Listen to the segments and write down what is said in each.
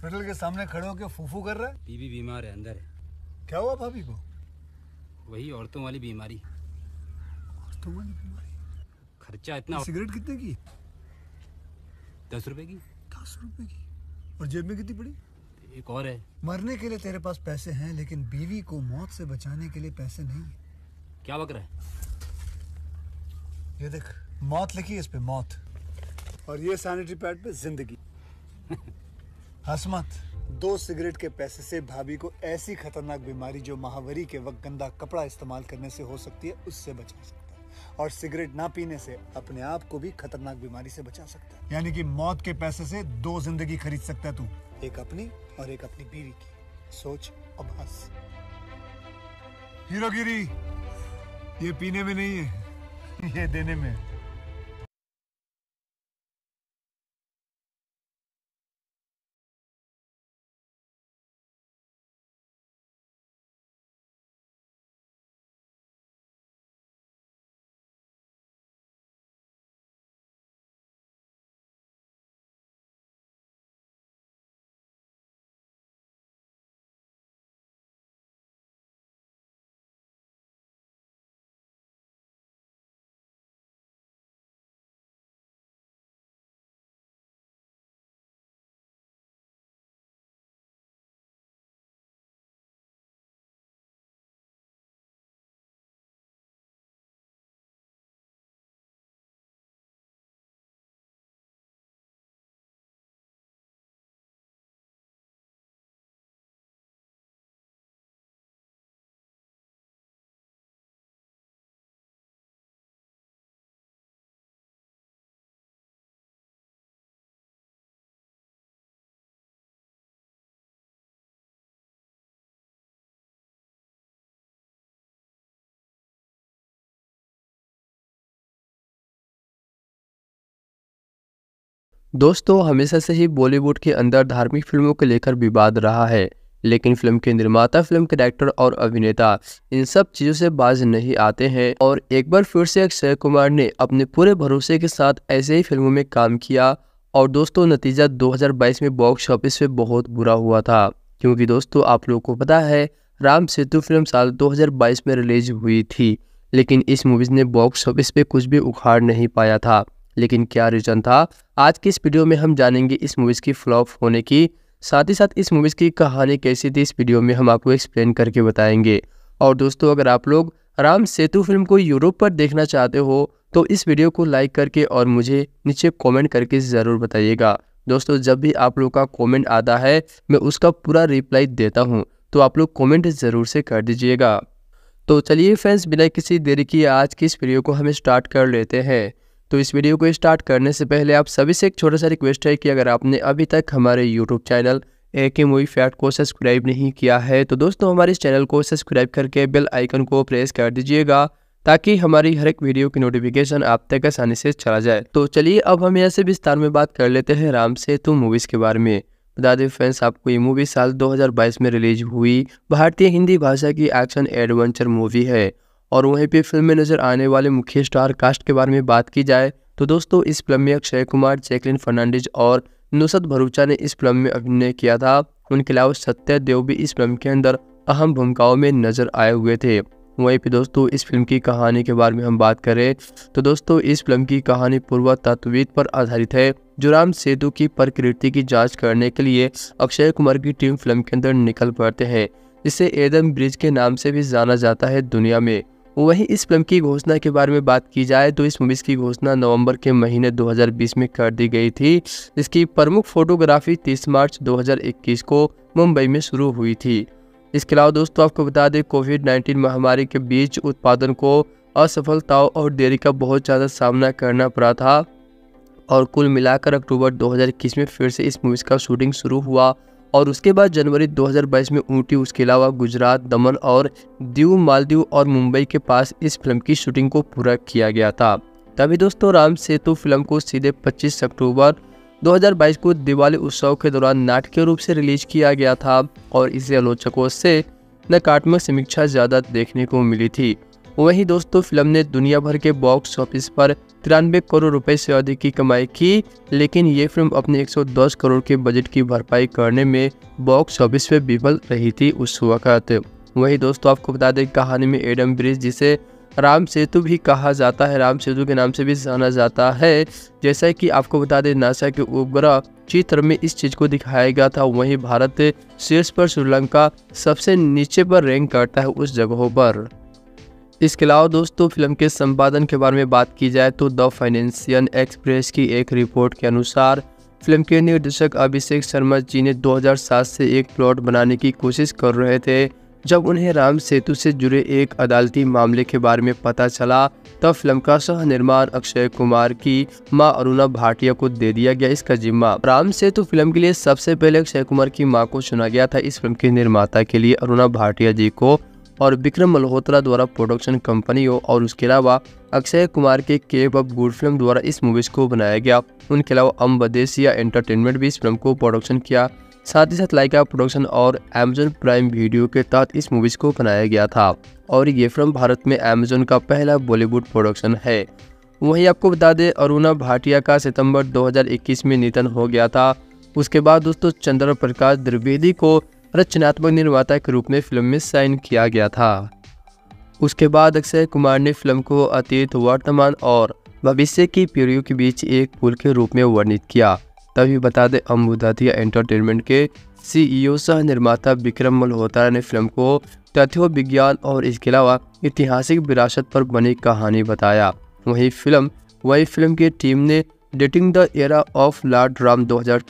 Hospital के सामने खड़े होकर फूफू कर रहा है। बीवी बीमार है, अंदर है। क्या हुआ भाभी को? वही औरतों वाली बीमारी। औरतों वाली बीमारी? खर्चा इतना। सिगरेट कितने की? 10 रुपए की। 10 रुपए की? और जेब में कितनी पड़ी? एक और है। मरने के लिए तेरे पास पैसे हैं, लेकिन बीवी को मौत से बचाने के लिए पैसे नहीं है। क्या बक रहा है? ये देख, मौत लिखी है इस पे, मौत। और ये सैनिटरी पैड पे जिंदगी। हंस मत। 2 सिगरेट के पैसे से भाभी को ऐसी खतरनाक बीमारी जो महावरी के वक्त गंदा कपड़ा इस्तेमाल करने से हो सकती है, उससे बचा सकता है। और सिगरेट ना पीने से अपने आप को भी खतरनाक बीमारी से बचा सकता है। यानी कि मौत के पैसे से 2 जिंदगी खरीद सकता है तू, एक अपनी और एक अपनी बीवी की। सोच अब हंस। हीरोगिरी ये पीने में नहीं है, ये देने में है। दोस्तों, हमेशा से ही बॉलीवुड के अंदर धार्मिक फिल्मों को लेकर विवाद रहा है, लेकिन फिल्म के निर्माता, फिल्म के डायरेक्टर और अभिनेता इन सब चीज़ों से बाज नहीं आते हैं। और एक बार फिर से अक्षय कुमार ने अपने पूरे भरोसे के साथ ऐसे ही फिल्मों में काम किया। और दोस्तों, नतीजा 2022 में बॉक्स ऑफिस पे बहुत बुरा हुआ था, क्योंकि दोस्तों आप लोगों को पता है राम सेतु फिल्म साल 2022 में रिलीज हुई थी, लेकिन इस मूवीज़ ने बॉक्स ऑफिस पे कुछ भी उखाड़ नहीं पाया था। लेकिन क्या रीज़न था, आज की इस वीडियो में हम जानेंगे इस मूवीज़ की फ्लॉप होने की। साथ ही साथ इस मूवीज़ की कहानी कैसी थी, इस वीडियो में हम आपको एक्सप्लेन करके बताएंगे। और दोस्तों, अगर आप लोग राम सेतु फिल्म को यूट्यूब पर देखना चाहते हो तो इस वीडियो को लाइक करके और मुझे नीचे कमेंट करके ज़रूर बताइएगा। दोस्तों, जब भी आप लोग का कमेंट आता है मैं उसका पूरा रिप्लाई देता हूँ, तो आप लोग कमेंट ज़रूर से कर दीजिएगा। तो चलिए फ्रेंड्स, बिना किसी देरी की आज की इस वीडियो को हम स्टार्ट कर लेते हैं। तो इस वीडियो को स्टार्ट करने से पहले आप सभी से एक छोटा सा रिक्वेस्ट है कि अगर आपने अभी तक हमारे YouTube channel AK movie fact को सब्सक्राइब नहीं किया है तो दोस्तों हमारे इस चैनल को सब्सक्राइब करके बेल आइकन को प्रेस कर दीजिएगा, ताकि हमारी हर एक वीडियो की नोटिफिकेशन आप तक आसानी से चला जाए। तो चलिए अब हम यहाँ से विस्तार में बात कर लेते हैं राम सेतु मूवीज़ के बारे में। बता दें फ्रेंड्स, आपको ये मूवी साल 2022 में रिलीज हुई भारतीय हिंदी भाषा की एक्शन एडवेंचर मूवी है। और वहीं पे फिल्म में नजर आने वाले मुख्य स्टार कास्ट के बारे में बात की जाए तो दोस्तों इस फिल्म में अक्षय कुमार, जैकलीन फर्नांडिस और नुसरत भरूचा ने इस फिल्म में अभिनय किया था। उनके अलावा सत्यदेव भी इस फिल्म के अंदर अहम भूमिकाओं में नजर आए हुए थे। वहीं पे दोस्तों इस फिल्म की कहानी के बारे में हम बात करें तो दोस्तों इस फिल्म की कहानी पुरातत्वविद पर आधारित है, जो राम सेतु की प्रकृति की जांच करने के लिए अक्षय कुमार की टीम फिल्म के अंदर निकल पड़ते हैं, जिसे एडम ब्रिज के नाम से भी जाना जाता है दुनिया में। वहीं इस फिल्म की घोषणा के बारे में बात की जाए तो इस मूवीज की घोषणा नवंबर के महीने 2020 में कर दी गई थी, जिसकी प्रमुख फोटोग्राफी 30 मार्च 2021 को मुंबई में शुरू हुई थी। इसके अलावा दोस्तों आपको बता दें, कोविड-19 महामारी के बीच उत्पादन को असफलताओं और देरी का बहुत ज़्यादा सामना करना पड़ा था। और कुल मिलाकर अक्टूबर 2021 में फिर से इस मूवीज़ का शूटिंग शुरू हुआ और उसके बाद जनवरी 2022 में ऊटी, उसके अलावा गुजरात, दमन और दीव, मालदीव और मुंबई के पास इस फिल्म की शूटिंग को पूरा किया गया था। तभी दोस्तों राम सेतु फिल्म को सीधे 25 अक्टूबर 2022 को दिवाली उत्सव के दौरान नाटकीय रूप से रिलीज किया गया था और इसे आलोचकों से नकारात्मक समीक्षा ज़्यादा देखने को मिली थी। वहीं दोस्तों फिल्म ने दुनिया भर के बॉक्स ऑफिस पर 93 करोड़ रुपए से अधिक की कमाई की, लेकिन ये फिल्म अपने 110 करोड़ के बजट की भरपाई करने में बॉक्स ऑफिस पे विफल रही थी उस वक्त। वहीं दोस्तों आपको बता दें कहानी में एडम ब्रिज, जिसे राम सेतु भी कहा जाता है, राम सेतु के नाम से भी जाना जाता है, जैसा कि आपको बता दें नासा के उपग्रह चित्र में इस चीज को दिखाया गया था। वहीं भारत शीर्ष पर, श्रीलंका सबसे नीचे पर रैंक करता है उस जगहों पर। इसके अलावा दोस्तों फिल्म के संपादन के बारे में बात की जाए तो द फाइनेंशियल एक्सप्रेस की एक रिपोर्ट के अनुसार फिल्म के निर्देशक अभिषेक शर्मा जी ने 2007 से एक प्लॉट बनाने की कोशिश कर रहे थे। जब उन्हें राम सेतु से जुड़े एक अदालती मामले के बारे में पता चला तब फिल्म का सह निर्माण अक्षय कुमार की मां अरुणा भाटिया को दे दिया गया इसका जिम्मा। राम सेतु फिल्म के लिए सबसे पहले अक्षय कुमार की मां को चुना गया था। इस फिल्म के निर्माता के लिए अरुणा भाटिया जी को और विक्रम मल्होत्रा द्वारा प्रोडक्शन कंपनियों और उसके अलावा अक्षय कुमार के केप ऑफ गुड फिल्म द्वारा इस मूवीज को बनाया गया। उनके अलावा अम्बदेसिया एंटरटेनमेंट भी इस फिल्म को प्रोडक्शन किया। साथ ही साथ लाइका प्रोडक्शन और अमेजन प्राइम वीडियो के तहत इस मूवीज को बनाया गया था और ये फिल्म भारत में अमेजन का पहला बॉलीवुड प्रोडक्शन है। वहीं आपको बता दें अरुणा भाटिया का सितंबर 2021 में निधन हो गया था। उसके बाद दोस्तों चंद्र प्रकाश द्विवेदी को रचनात्मक निर्माता के रूप में फिल्म में साइन किया गया था। उसके बाद अक्षय कुमार ने फिल्म को अतीत, वर्तमान और भविष्य की पीढ़ियों के बीच एक पुल के रूप में वर्णित किया। तभी बता दें अम्बुदातिया एंटरटेनमेंट के सीईओ सह निर्माता विक्रम मल्होत्रा ने फिल्म को तथ्यों, विज्ञान और इसके अलावा ऐतिहासिक विरासत पर बनी कहानी बताया। वही फिल्म की टीम ने dating the era of lord Ram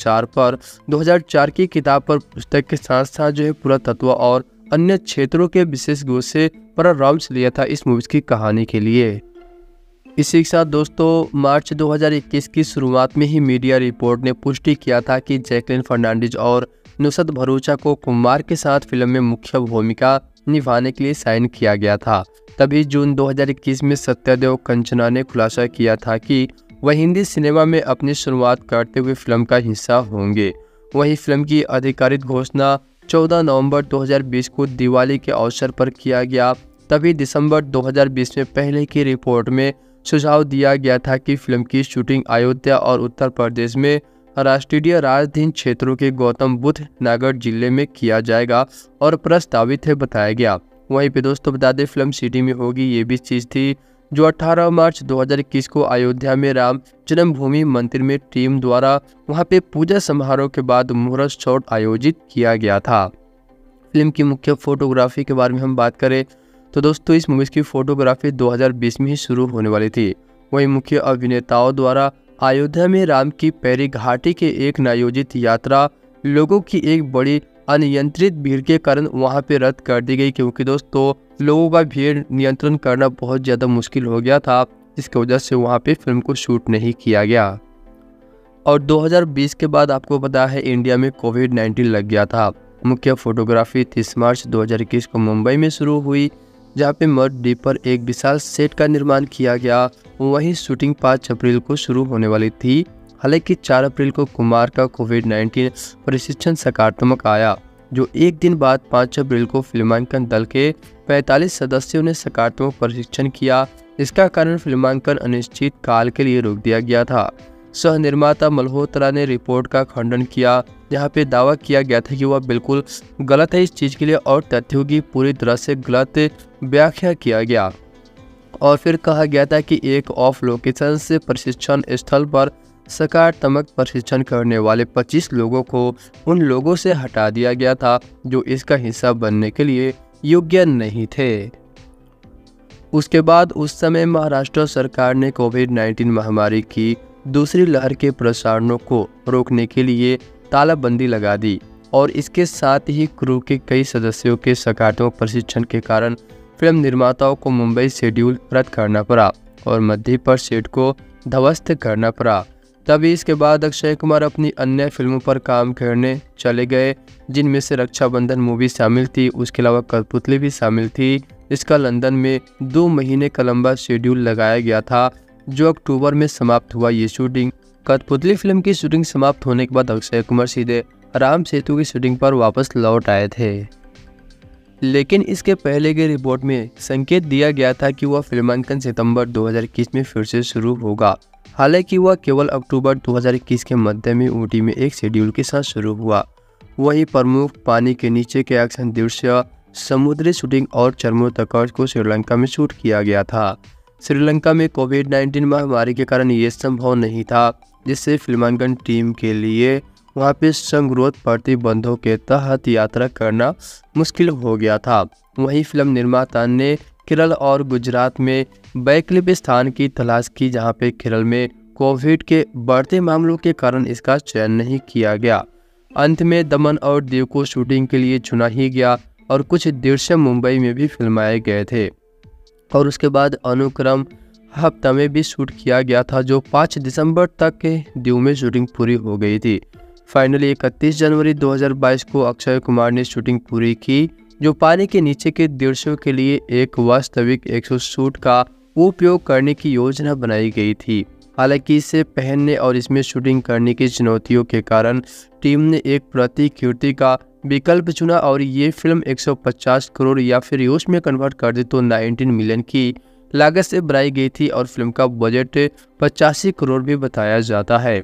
2004 की किताब पर पुस्तक के साथ साथ जो है पुरातत्व और अन्य क्षेत्रों के विशेषज्ञों से परामर्श लिया था इस मूवी की कहानी के लिए। इसी के साथ दोस्तों मार्च 2021 की शुरुआत में ही मीडिया रिपोर्ट ने पुष्टि किया था कि जैकलिन फर्नांडिस और नुसरत भरूचा को कुमार के साथ फिल्म में मुख्य भूमिका निभाने के लिए साइन किया गया था। तभी जून 2021 में सत्यदेव कंचना ने खुलासा किया था कि वह हिंदी सिनेमा में अपनी शुरुआत करते हुए फिल्म का हिस्सा होंगे। वहीं फिल्म की आधिकारिक घोषणा 14 नवंबर 2020 को दिवाली के अवसर पर किया गया। तभी दिसंबर 2020 में पहले की रिपोर्ट में सुझाव दिया गया था कि फिल्म की शूटिंग अयोध्या और उत्तर प्रदेश में राष्ट्रीय राजधानी क्षेत्रों के गौतम बुद्ध नगर जिले में किया जाएगा और प्रस्तावित है बताया गया। वहीं पे दोस्तों बता दें फिल्म सिटी में होगी ये भी चीज़ थी जो 18 मार्च 2021 को अयोध्या में राम जन्मभूमि मंदिर में टीम द्वारा वहां पे पूजा समारोह के बाद मुहूर्त शॉट आयोजित किया गया था। फिल्म की मुख्य फोटोग्राफी के बारे में हम बात करें तो दोस्तों इस मूवी की फोटोग्राफी 2020 में ही शुरू होने वाली थी। वहीं मुख्य अभिनेताओं द्वारा अयोध्या में राम की पैरी घाटी के एक नायोजित यात्रा लोगों की एक बड़ी अनियंत्रित भीड़ के कारण वहां पे रद्द कर दी गई, क्योंकि दोस्तों लोगों का भीड़ नियंत्रण करना बहुत ज़्यादा मुश्किल हो गया था। इसकी वजह से वहां पे फिल्म को शूट नहीं किया गया। और 2020 के बाद आपको पता है इंडिया में कोविड-19 लग गया था। मुख्य फोटोग्राफी 30 मार्च 2021 को मुंबई में शुरू हुई, जहाँ पे मड द्वीप पर एक विशाल सेट का निर्माण किया गया। वहीं शूटिंग 5 अप्रैल को शुरू होने वाली थी। हालांकि 4 अप्रैल को कुमार का कोविड-19 प्रशिक्षण सकारात्मक आया, जो एक दिन बाद 5 अप्रैल को फिल्मांकन दल के 45 सदस्यों ने सकारात्मक प्रशिक्षण किया। इसका कारण फिल्मांकन अनिश्चित काल के लिए रोक दिया गया था। सह निर्माता मल्होत्रा ने रिपोर्ट का खंडन किया, जहां पे दावा किया गया था कि वह बिल्कुल गलत है इस चीज़ के लिए और तथ्यों की पूरी तरह से गलत व्याख्या किया गया। और फिर कहा गया था कि एक ऑफ लोकेशन से प्रशिक्षण स्थल पर सकारात्मक प्रशिक्षण करने वाले 25 लोगों को उन लोगों से हटा दिया गया था जो इसका हिस्सा बनने के लिए योग्य नहीं थे। उसके बाद उस समय महाराष्ट्र सरकार ने कोविड-19 महामारी की दूसरी लहर के प्रसारणों को रोकने के लिए तालाबंदी लगा दी और इसके साथ ही क्रू के कई सदस्यों के सकारात्मक प्रशिक्षण के कारण फिल्म निर्माताओं को मुंबई शेड्यूल रद्द करना पड़ा और मध्य पर सेट को ध्वस्त करना पड़ा। तभी इसके बाद अक्षय कुमार अपनी अन्य फिल्मों पर काम करने चले गए, जिनमें से रक्षाबंधन मूवी शामिल थी। उसके अलावा कठपुतली भी शामिल थी। इसका लंदन में 2 महीने का लंबा शेड्यूल लगाया गया था, जो अक्टूबर में समाप्त हुआ। ये शूटिंग कठपुतली फिल्म की शूटिंग समाप्त होने के बाद अक्षय कुमार सीधे राम सेतु की शूटिंग पर वापस लौट आए थे। लेकिन इसके पहले की रिपोर्ट में संकेत दिया गया था कि वह फिल्मांकन सितंबर 2021 में फिर से शुरू होगा। हालांकि वह केवल अक्टूबर 2021 के मध्य में ऊटी में एक शेड्यूल के साथ शुरू हुआ। वहीं प्रमुख पानी के नीचे के एक्शन दृश्य, समुद्री शूटिंग और चरमोत्कर्ष को श्रीलंका में शूट किया गया था। श्रीलंका में कोविड-19 महामारी के कारण ये संभव नहीं था, जिससे फिल्मांकन टीम के लिए वहाँ पे संगरोध प्रतिबंधों के तहत यात्रा करना मुश्किल हो गया था। वहीं फिल्म निर्माता ने केरल और गुजरात में वैकल्पिक स्थान की तलाश की, जहाँ पे केरल में कोविड के बढ़ते मामलों के कारण इसका चयन नहीं किया गया। अंत में दमन और दीव को शूटिंग के लिए चुना ही गया और कुछ दृश्य मुंबई में भी फिल्माए गए थे और उसके बाद अनुक्रम हफ्ता में भी शूट किया गया था, जो 5 दिसंबर तक के दीव में शूटिंग पूरी हो गई थी। फाइनली 31 जनवरी 2022 को अक्षय कुमार ने शूटिंग पूरी की, जो पानी के नीचे के दृश्यों के लिए एक वास्तविक 100 सूट का उपयोग करने की योजना बनाई गई थी। हालांकि इसे पहनने और इसमें शूटिंग करने की चुनौतियों के कारण टीम ने एक प्रतिकृति का विकल्प चुना और ये फिल्म 150 करोड़ या फिर यूएस में कन्वर्ट कर दे तो 19 मिलियन की लागत से बनाई गई थी और फिल्म का बजट 85 करोड़ भी बताया जाता है।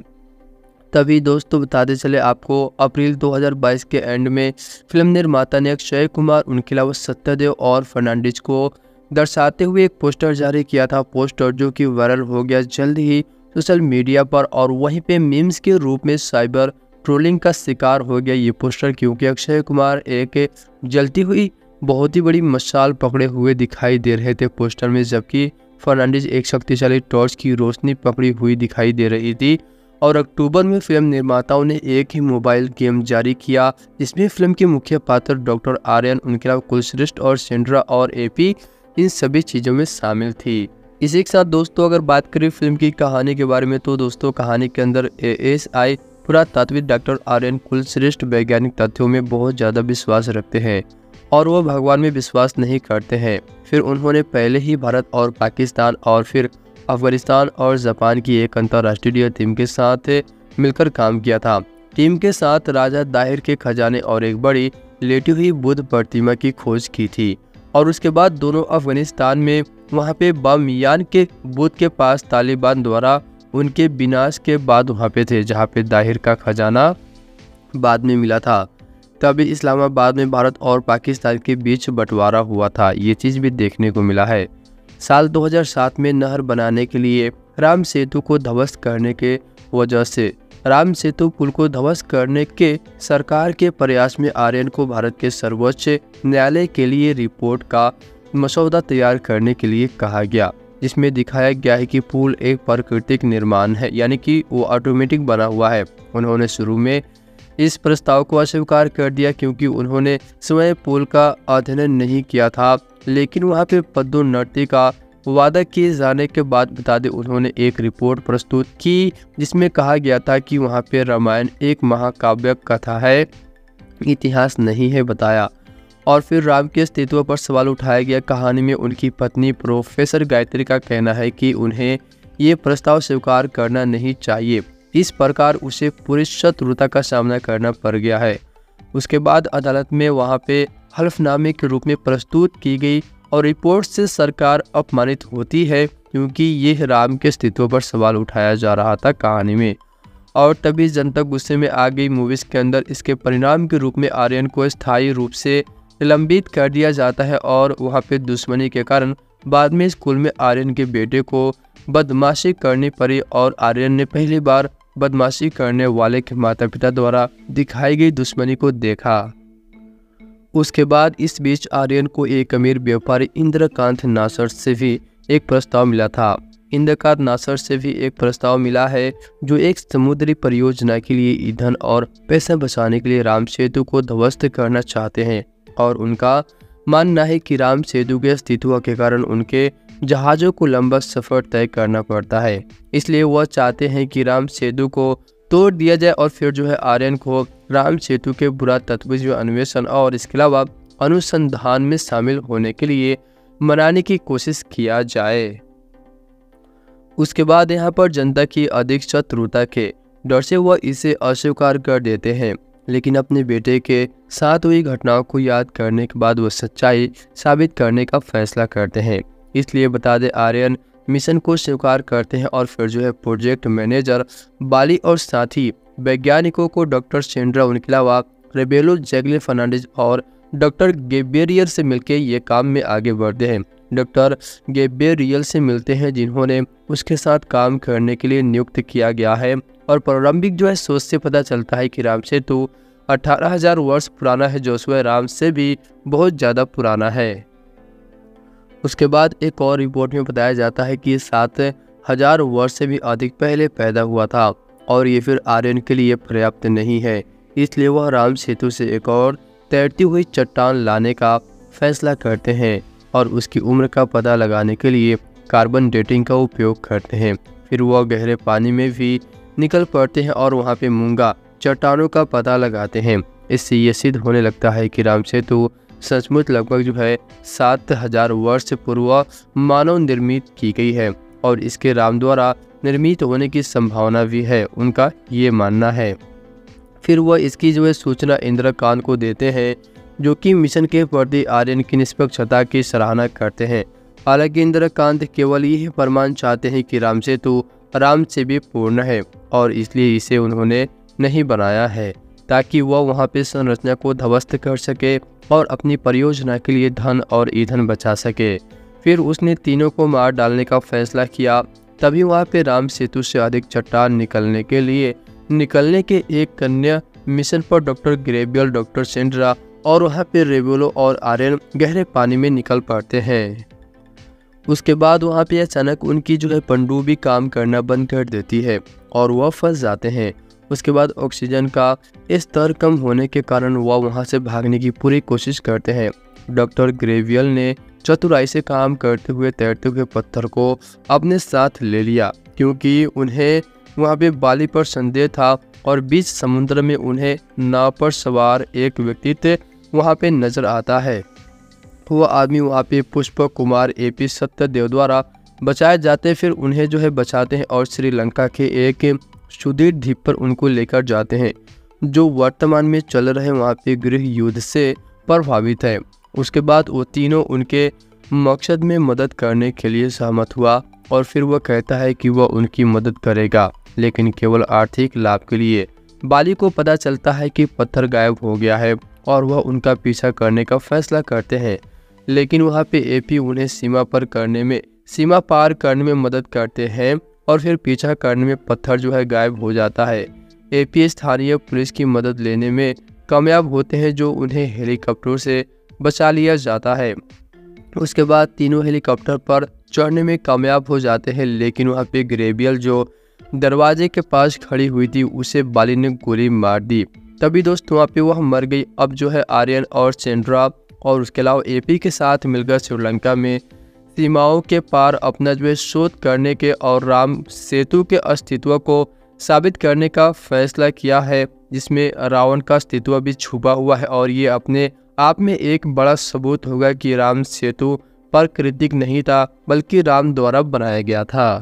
तभी दोस्तों बताते चले आपको, अप्रैल 2022 के एंड में फिल्म निर्माता ने अक्षय कुमार, उनके अलावा सत्यदेव और फर्नांडिस को दर्शाते हुए एक पोस्टर जारी किया था। पोस्टर जो कि वायरल हो गया जल्द ही सोशल मीडिया पर और वहीं पे मीम्स के रूप में साइबर ट्रोलिंग का शिकार हो गया ये पोस्टर, क्योंकि अक्षय कुमार एक जलती हुई बहुत ही बड़ी मशाल पकड़े हुए दिखाई दे रहे थे पोस्टर में, जबकि फर्नांडिस एक शक्तिशाली टॉर्च की रोशनी पकड़ी हुई दिखाई दे रही थी। और अक्टूबर में फिल्म निर्माताओं ने एक ही मोबाइल गेम जारी किया, जिसमें फिल्म के मुख्य पात्र डॉक्टर आर्यन, उनके अलावा कुलश्रेष्ठ और सेंड्रा और एपी इन सभी चीज़ों में शामिल थी। इसी के साथ दोस्तों अगर बात करें फिल्म की कहानी के बारे में, तो दोस्तों कहानी के अंदर ASI पुरातात्विक डॉक्टर आर्यन कुलश्रेष्ठ वैज्ञानिक तथ्यों में बहुत ज़्यादा विश्वास रखते हैं और वह भगवान में विश्वास नहीं करते हैं। फिर उन्होंने पहले ही भारत और पाकिस्तान और फिर अफगानिस्तान और जापान की एक अंतर्राष्ट्रीय टीम के साथ मिलकर काम किया था। टीम के साथ राजा दाहिर के खजाने और एक बड़ी लेटी हुई बुद्ध प्रतिमा की खोज की थी और उसके बाद दोनों अफगानिस्तान में वहां पे बामियान के बुद्ध के पास तालिबान द्वारा उनके विनाश के बाद वहां पे थे, जहां पे दाहिर का खजाना बाद में मिला था। तभी इस्लामाबाद में भारत और पाकिस्तान के बीच बंटवारा हुआ था, ये चीज़ भी देखने को मिला है। साल 2007 में नहर बनाने के लिए राम सेतु को ध्वस्त करने के वजह से राम सेतु पुल को ध्वस्त करने के सरकार के प्रयास में आर्यन को भारत के सर्वोच्च न्यायालय के लिए रिपोर्ट का मसौदा तैयार करने के लिए कहा गया, जिसमें दिखाया गया है कि पुल एक प्राकृतिक निर्माण है, यानी कि वो ऑटोमेटिक बना हुआ है। उन्होंने शुरू में इस प्रस्ताव को अस्वीकार कर दिया क्योंकि उन्होंने स्वयं पुल का अध्ययन नहीं किया था, लेकिन वहां पे पदोन्नति का वादा किए जाने के बाद बता दें उन्होंने एक रिपोर्ट प्रस्तुत की, जिसमें कहा गया था कि वहां पे रामायण एक महाकाव्य कथा है, इतिहास नहीं है बताया। और फिर राम के अस्तित्व पर सवाल उठाया गया। कहानी में उनकी पत्नी प्रोफेसर गायत्री का कहना है कि उन्हें ये प्रस्ताव स्वीकार करना नहीं चाहिए, इस प्रकार उसे पूरी शत्रुता का सामना करना पड़ गया है। उसके बाद अदालत में वहां पे हल्फनामे के रूप में प्रस्तुत की गई और रिपोर्ट से सरकार अपमानित होती है क्योंकि ये राम के अस्तित्व पर सवाल उठाया जा रहा था कहानी में। और तभी जनता गुस्से में आ गई। मूवीज के अंदर इसके परिणाम के रूप में आर्यन को स्थायी रूप से निलंबित कर दिया जाता है और वहाँ पे दुश्मनी के कारण बाद में स्कूल में आर्यन के बेटे को बदमाशी करनी पड़ी और आर्यन ने पहली बार बदमाशी करने वाले के माता पिता द्वारा दिखाई गई दुश्मनी को देखा। उसके बाद इस बीच आर्यन को एक अमीर व्यापारी इंद्रकांत नासर से भी एक प्रस्ताव मिला था। इंद्रकांत नासर से भी एक प्रस्ताव मिला है जो एक समुद्री परियोजना के लिए ईंधन और पैसा बचाने के लिए राम सेतु को ध्वस्त करना चाहते हैं और उनका मानना है कि राम सेतु के अस्तित्व के कारण उनके जहाज़ों को लंबा सफ़र तय करना पड़ता है, इसलिए वह चाहते हैं कि राम सेतु को तोड़ दिया जाए और फिर जो है आर्यन को राम सेतु के पुरातत्व अन्वेषण और इसके अलावा अनुसंधान में शामिल होने के लिए मनाने की कोशिश किया जाए। उसके बाद यहाँ पर जनता की अधिक शत्रुता के डर से वह इसे अस्वीकार कर देते हैं, लेकिन अपने बेटे के साथ हुई घटनाओं को याद करने के बाद वो सच्चाई साबित करने का फैसला करते हैं। इसलिए बता दें, आर्यन मिशन को स्वीकार करते हैं और फिर जो है प्रोजेक्ट मैनेजर बाली और साथी वैज्ञानिकों को डॉक्टर सेंड्रा, उनके अलावा रेबेलो जैगले फर्नांडिस और डॉक्टर गेब्रियल से मिलकर ये काम में आगे बढ़ते हैं। डॉक्टर गेब्रियल से मिलते हैं जिन्होंने उसके साथ काम करने के लिए नियुक्त किया गया है, और प्रारंभिक जो है सोच से पता चलता है कि राम सेतु 18,000 वर्ष पुराना है, जो स्वयं राम से भी बहुत ज़्यादा पुराना है। उसके बाद एक और रिपोर्ट में बताया जाता है कि 7,000 वर्ष से भी अधिक पहले पैदा हुआ था, और ये फिर आर्यन के लिए पर्याप्त नहीं है। इसलिए वह राम सेतु से एक और तैरती हुई चट्टान लाने का फैसला करते हैं और उसकी उम्र का पता लगाने के लिए कार्बन डेटिंग का उपयोग करते हैं। फिर वह गहरे पानी में भी निकल पड़ते हैं और वहाँ पे मूंगा चट्टानों का पता लगाते हैं। इससे ये सिद्ध होने लगता है कि राम सेतु सचमुच लगभग जो है 7,000 वर्ष पूर्व मानव निर्मित की गई है, और इसके राम द्वारा निर्मित होने की संभावना भी है, उनका ये मानना है। फिर वह इसकी जो है सूचना इंद्रकांत को देते हैं, जो कि मिशन के प्रति आर्यन की निष्पक्षता की सराहना करते हैं। हालांकि इंद्रकांत केवल यही प्रमाण चाहते हैं कि राम सेतु राम से भी पूर्ण है, और इसलिए इसे उन्होंने नहीं बनाया है ताकि वह वहां पे संरचना को ध्वस्त कर सके और अपनी परियोजना के लिए धन और ईंधन बचा सके। फिर उसने तीनों को मार डालने का फैसला किया। तभी वहां पे राम सेतु से अधिक चट्टान निकलने के एक कन्या मिशन पर डॉक्टर ग्रेबियल, डॉक्टर सेंड्रा और वहाँ पे रेबेलो और आर्यन गहरे पानी में निकल पड़ते हैं। उसके बाद वहाँ पे अचानक उनकी जो है पनडुब्बी काम करना बंद कर देती है और वह फंस जाते हैं। उसके बाद ऑक्सीजन का स्तर कम होने के कारण वह वहाँ से भागने की पूरी कोशिश करते हैं। डॉक्टर ग्रेवियल ने चतुराई से काम करते हुए तैरते हुए पत्थर को अपने साथ ले लिया, क्योंकि उन्हें वहाँ पे बाली पर संदेह था और बीच समुद्र में उन्हें नाव पर सवार एक व्यक्ति वहाँ पे नजर आता है। वह आदमी वहाँ पे पुष्पक कुमार AP सत्यदेव द्वारा बचाए जाते, फिर उन्हें जो है बचाते हैं और श्रीलंका के एक सुदीर द्वीप पर उनको लेकर जाते हैं, जो वर्तमान में चल रहे वहाँ पे गृह युद्ध से प्रभावित है। उसके बाद वो तीनों उनके मकसद में मदद करने के लिए सहमत हुआ और फिर वह कहता है कि वह उनकी मदद करेगा, लेकिन केवल आर्थिक लाभ के लिए। बाली को पता चलता है कि पत्थर गायब हो गया है और वह उनका पीछा करने का फैसला करते हैं, लेकिन वहाँ पे AP उन्हें सीमा पार करने में मदद करते हैं और फिर पीछा करने में पत्थर जो है गायब हो जाता है। AP स्थानीय पुलिस की मदद लेने में कामयाब होते हैं, जो उन्हें हेलीकॉप्टर से बचा लिया जाता है। उसके बाद तीनों हेलीकॉप्टर पर चढ़ने में कामयाब हो जाते हैं, लेकिन वहाँ पे ग्रेबियल जो दरवाजे के पास खड़ी हुई थी उसे बाली ने गोली मार दी। तभी दोस्त वहाँ पे वह मर गई। अब जो है आर्यन और सेंड्रा और उसके अलावा AP के साथ मिलकर श्रीलंका में सीमाओं के पार अपना जो है शोध करने के और राम सेतु के अस्तित्व को साबित करने का फैसला किया है, जिसमें रावण का अस्तित्व भी छुपा हुआ है और ये अपने आप में एक बड़ा सबूत होगा कि राम सेतु प्राकृतिक नहीं था बल्कि राम द्वारा बनाया गया था।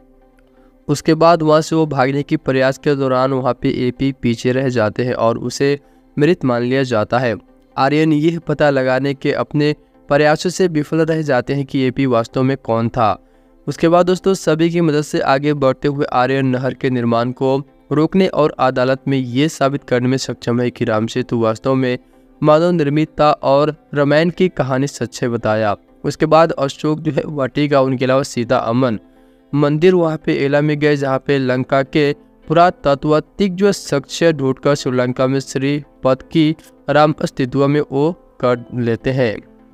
उसके बाद वहाँ से वो भागने की प्रयास के दौरान वहाँ पे AP पीछे रह जाते हैं और उसे मृत मान लिया जाता है। आर्यन यह पता लगाने के अपने प्रयासों से विफल रह जाते हैं कि AP वास्तव में कौन था। उसके बाद दोस्तों सभी की मदद से आगे बढ़ते हुए आर्यन नहर के निर्माण को रोकने और अदालत में ये साबित करने में सक्षम है कि राम सेतु वास्तव में मानव निर्मित था और रामायण की कहानी सच है बताया। उसके बाद अशोक जो है वाटिका, उनके अलावा सीता अमन मंदिर वहाँ पे एला में गए, जहाँ पे लंका के पुरातत्वविद जो साक्ष्य ढूंढकर श्रीलंका में श्रीपद की राम अस्तित्व में वो कर लेते हैं।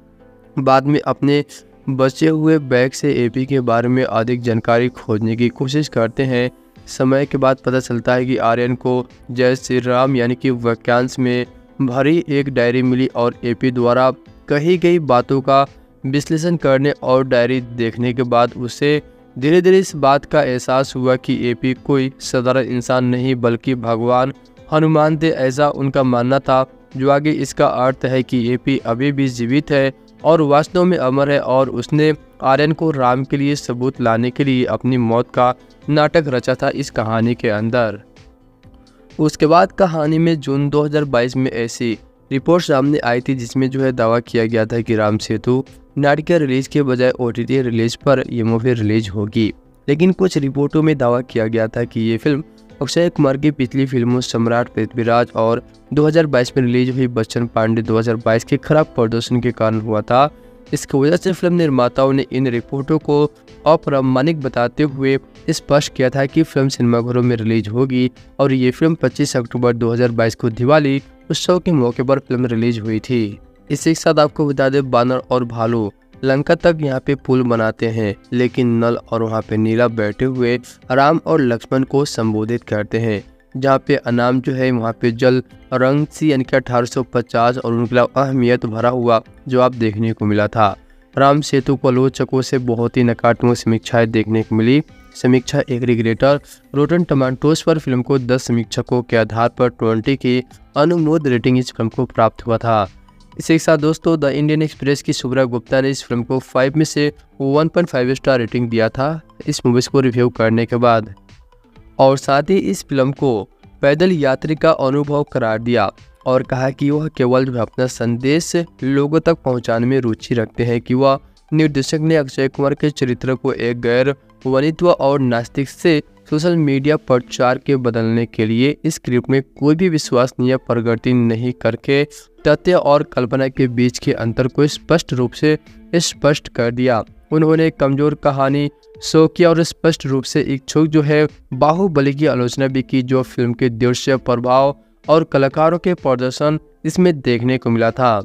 बाद में अपने बचे हुए बैग से AP के बारे में अधिक जानकारी खोजने की कोशिश करते हैं। समय के बाद पता चलता है कि आर्यन को जय श्री राम यानी कि वाक्यांश में भरी एक डायरी मिली और AP द्वारा कही गई बातों का विश्लेषण करने और डायरी देखने के बाद उसे धीरे धीरे इस बात का एहसास हुआ कि AP कोई साधारण इंसान नहीं बल्कि भगवान हनुमान थे, ऐसा उनका मानना था। जो आगे इसका अर्थ है कि AP अभी भी जीवित है और वास्तव में अमर है और उसने आर्यन को राम के लिए सबूत लाने के लिए अपनी मौत का नाटक रचा था इस कहानी के अंदर। उसके बाद कहानी में जून 2022 में ऐसी रिपोर्ट सामने आई थी जिसमें जो है दावा किया गया था कि राम सेतु नाटकीय रिलीज के बजाय OTT रिलीज पर ये मूवी रिलीज होगी। लेकिन कुछ रिपोर्टों में दावा किया गया था कि ये फिल्म अक्षय कुमार की पिछली फिल्मों सम्राट, पृथ्वीराज और 2022 में रिलीज हुई बच्चन पांडे 2022 के खराब प्रदर्शन के कारण हुआ था। इसकी वजह से फिल्म निर्माताओं ने इन रिपोर्टों को अप्रामाणिक बताते हुए स्पष्ट किया था कि फिल्म सिनेमाघरों में रिलीज होगी और ये फिल्म 25 अक्टूबर 2022 को दिवाली उत्सव के मौके पर फिल्म रिलीज हुई थी। इसी के साथ आपको बता दें, बानर और भालू लंका तक यहाँ पे पुल बनाते हैं, लेकिन नल और वहाँ पे नीला बैठे हुए राम और लक्ष्मण को संबोधित करते हैं। जहाँ पे अनाम जो है वहाँ पे जल रंग सी यानी कि 1850 और उनके अलावा अहमियत भरा हुआ जवाब देखने को मिला था। राम सेतु को आलोचकों से बहुत ही नकारात्मक समीक्षाएं देखने को मिली। समीक्षा एग्रीगेटर रोटन टमाटोस पर फिल्म को 10 समीक्षकों के आधार पर 20 की अनुमोदित रेटिंग इस फिल्म को प्राप्त हुआ था। इसी के साथ दोस्तों, द इंडियन एक्सप्रेस की शुभ्रा गुप्ता ने इस फिल्म को 5 में से 1.5 स्टार रेटिंग दिया था इस मूवीज को रिव्यू करने के बाद, और साथ ही इस फिल्म को पैदल यात्री का अनुभव करार दिया और कहा कि वह केवल जो अपना संदेश लोगों तक पहुंचाने में रुचि रखते हैं कि वह निर्देशक ने अक्षय कुमार के चरित्र को एक गैर वनित्व और नास्तिक से सोशल मीडिया प्रचार के बदलने के लिए इस स्क्रिप्ट में कोई भी विश्वसनीय प्रगति नहीं करके तथ्य और कल्पना के बीच के अंतर को स्पष्ट रूप से स्पष्ट कर दिया। उन्होंने कमजोर कहानी, शौकिया और स्पष्ट रूप से इच्छुक जो है बाहुबली की आलोचना भी की, जो फिल्म के दृश्य प्रभाव और कलाकारों के प्रदर्शन इसमें देखने को मिला था।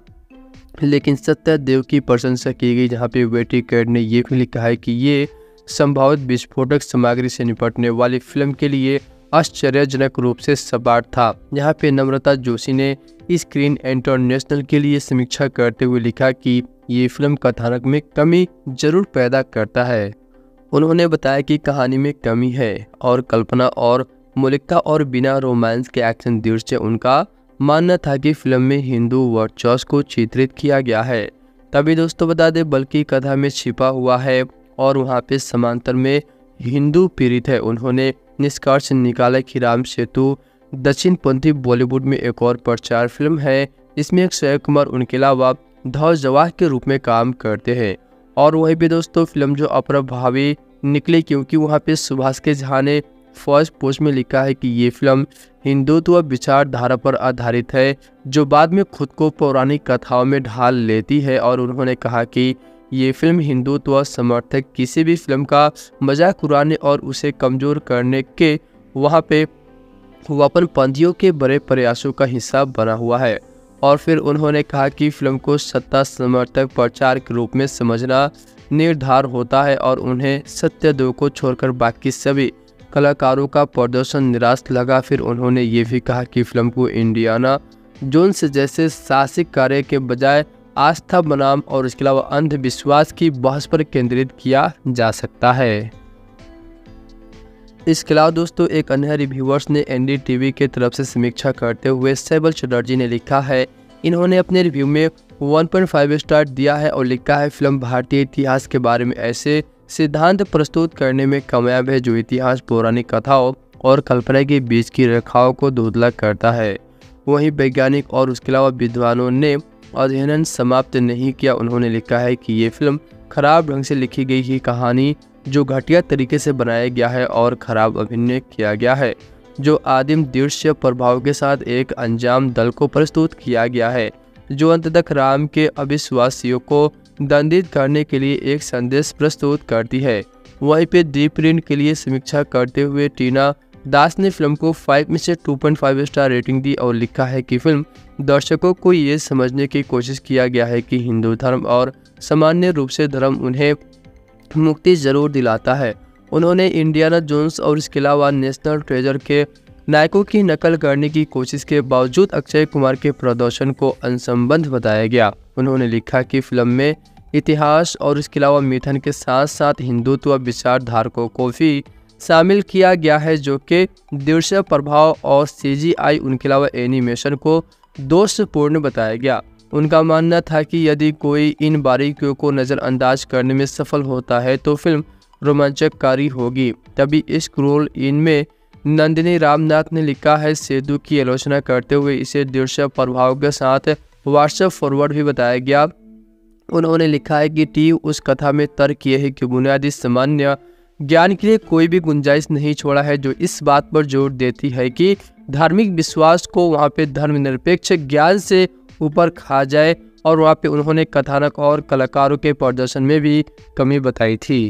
लेकिन सत्यदेव की प्रशंसा की गई, जहाँ पे वेटी कैड ने ये भी लिखा है कि ये संभावित विस्फोटक सामग्री से निपटने वाली फिल्म के लिए आश्चर्यजनक रूप से सपाट था। यहाँ पे नम्रता जोशी ने स्क्रीन इंटरनेशनल के लिए समीक्षा करते हुए लिखा कि ये फिल्म कथानक में कमी जरूर पैदा करता है। उन्होंने बताया कि कहानी में कमी है और कल्पना और मौलिकता और बिना रोमांस के एक्शन दृश्य। उनका मानना था कि फिल्म में हिंदू वर्चस्व को चित्रित किया गया है। तभी दोस्तों बता दें, बल्कि कथा में छिपा हुआ है और वहाँ पे समांतर में हिंदू पीड़ित है। उन्होंने निष्कर्ष निकाला कि राम सेतु दक्षिणपंथी बॉलीवुड में एक और प्रचार फिल्म है। इसमें अक्षय कुमार उनके अलावा ध्वजवाहक के रूप में काम करते हैं। और वहीं पे दोस्तों फिल्म जो अप्रभावी निकली, क्योंकि वहाँ पे सुभाष के झा ने फर्स्ट पोस्ट में लिखा है कि ये फिल्म हिंदुत्व विचारधारा पर आधारित है, जो बाद में खुद को पौराणिक कथाओं में ढाल लेती है। और उन्होंने कहा कि ये फिल्म हिंदुत्व समर्थक किसी भी फिल्म का मजाक उड़ाने और उसे कमजोर करने के वहाँ पे वापनपंथियों के बड़े प्रयासों का हिस्सा बना हुआ है। और फिर उन्होंने कहा कि फिल्म को सत्ता समर्थक प्रचार के रूप में समझना निर्धार होता है और उन्हें सत्यदेव को छोड़कर बाकी सभी कलाकारों का प्रदर्शन निराश लगा। फिर उन्होंने ये भी कहा कि फिल्म को इंडियाना जोन्स जैसे साहसिक कार्य के बजाय आस्था बनाम और इसके अलावा अंधविश्वास की बहस पर केंद्रित किया जा सकता है। इसके अलावा दोस्तों एक अन्य रिव्यूअर्स ने NDTV के तरफ से समीक्षा करते हुए सैबल चटर्जी ने लिखा है, इन्होंने अपने रिव्यू में 1.5 स्टार दिया है और लिखा है, फिल्म भारतीय इतिहास के बारे में ऐसे सिद्धांत प्रस्तुत करने में कामयाब है जो इतिहास, पौराणिक कथाओं और कल्पना के बीच की रेखाओं को धुंधला करता है। वहीं वैज्ञानिक और उसके अलावा विद्वानों ने अध्ययन समाप्त नहीं किया। उन्होंने लिखा है कि ये फिल्म खराब ढंग से लिखी गई ही कहानी जो घटिया तरीके से बनाया गया है और खराब अभिनय किया गया है, जो आदिम दृश्य प्रभाव के साथ एक अंजाम दल को प्रस्तुत किया गया है, जो अंत तक राम के अविश्वासियों को दंडित करने के लिए एक संदेश प्रस्तुत करती है। वहीं पे दी प्रिंट के लिए समीक्षा करते हुए टीना दास ने फिल्म को 5 में से 2.5 स्टार रेटिंग दी और लिखा है कि फिल्म दर्शकों को ये समझने की कोशिश किया गया है कि हिंदू धर्म और सामान्य रूप से धर्म उन्हें मुक्ति जरूर दिलाता है। उन्होंने इंडियाना जोन्स और इसके अलावा नेशनल ट्रेजर के नायकों की नकल करने की कोशिश के बावजूद अक्षय कुमार के प्रदर्शन को असंबद्ध बताया गया। उन्होंने लिखा कि फिल्म में इतिहास और इसके अलावा मिथन के साथ साथ हिंदुत्व विचारधारकों को भी शामिल किया गया है, जो कि दृश्य प्रभाव और CGI उनके अलावा एनिमेशन को दोषपूर्ण बताया गया। उनका मानना था कि यदि कोई इन बारीकियों को नज़रअंदाज करने में सफल होता है तो फिल्म रोमांचकारी होगी। तभी इस क्रूल इन में नंदिनी रामनाथ ने लिखा है, सेतु की आलोचना करते हुए इसे दृश्य प्रभाव के साथ व्हाट्सएप फॉरवर्ड भी बताया गया। उन्होंने लिखा है कि टी उस कथा में तर्क ये है कि बुनियादी सामान्य ज्ञान के लिए कोई भी गुंजाइश नहीं छोड़ा है, जो इस बात पर जोर देती है कि धार्मिक विश्वास को वहाँ पे धर्मनिरपेक्ष ज्ञान से ऊपर खा जाए, और वहाँ पे उन्होंने कथानक और कलाकारों के प्रदर्शन में भी कमी बताई थी।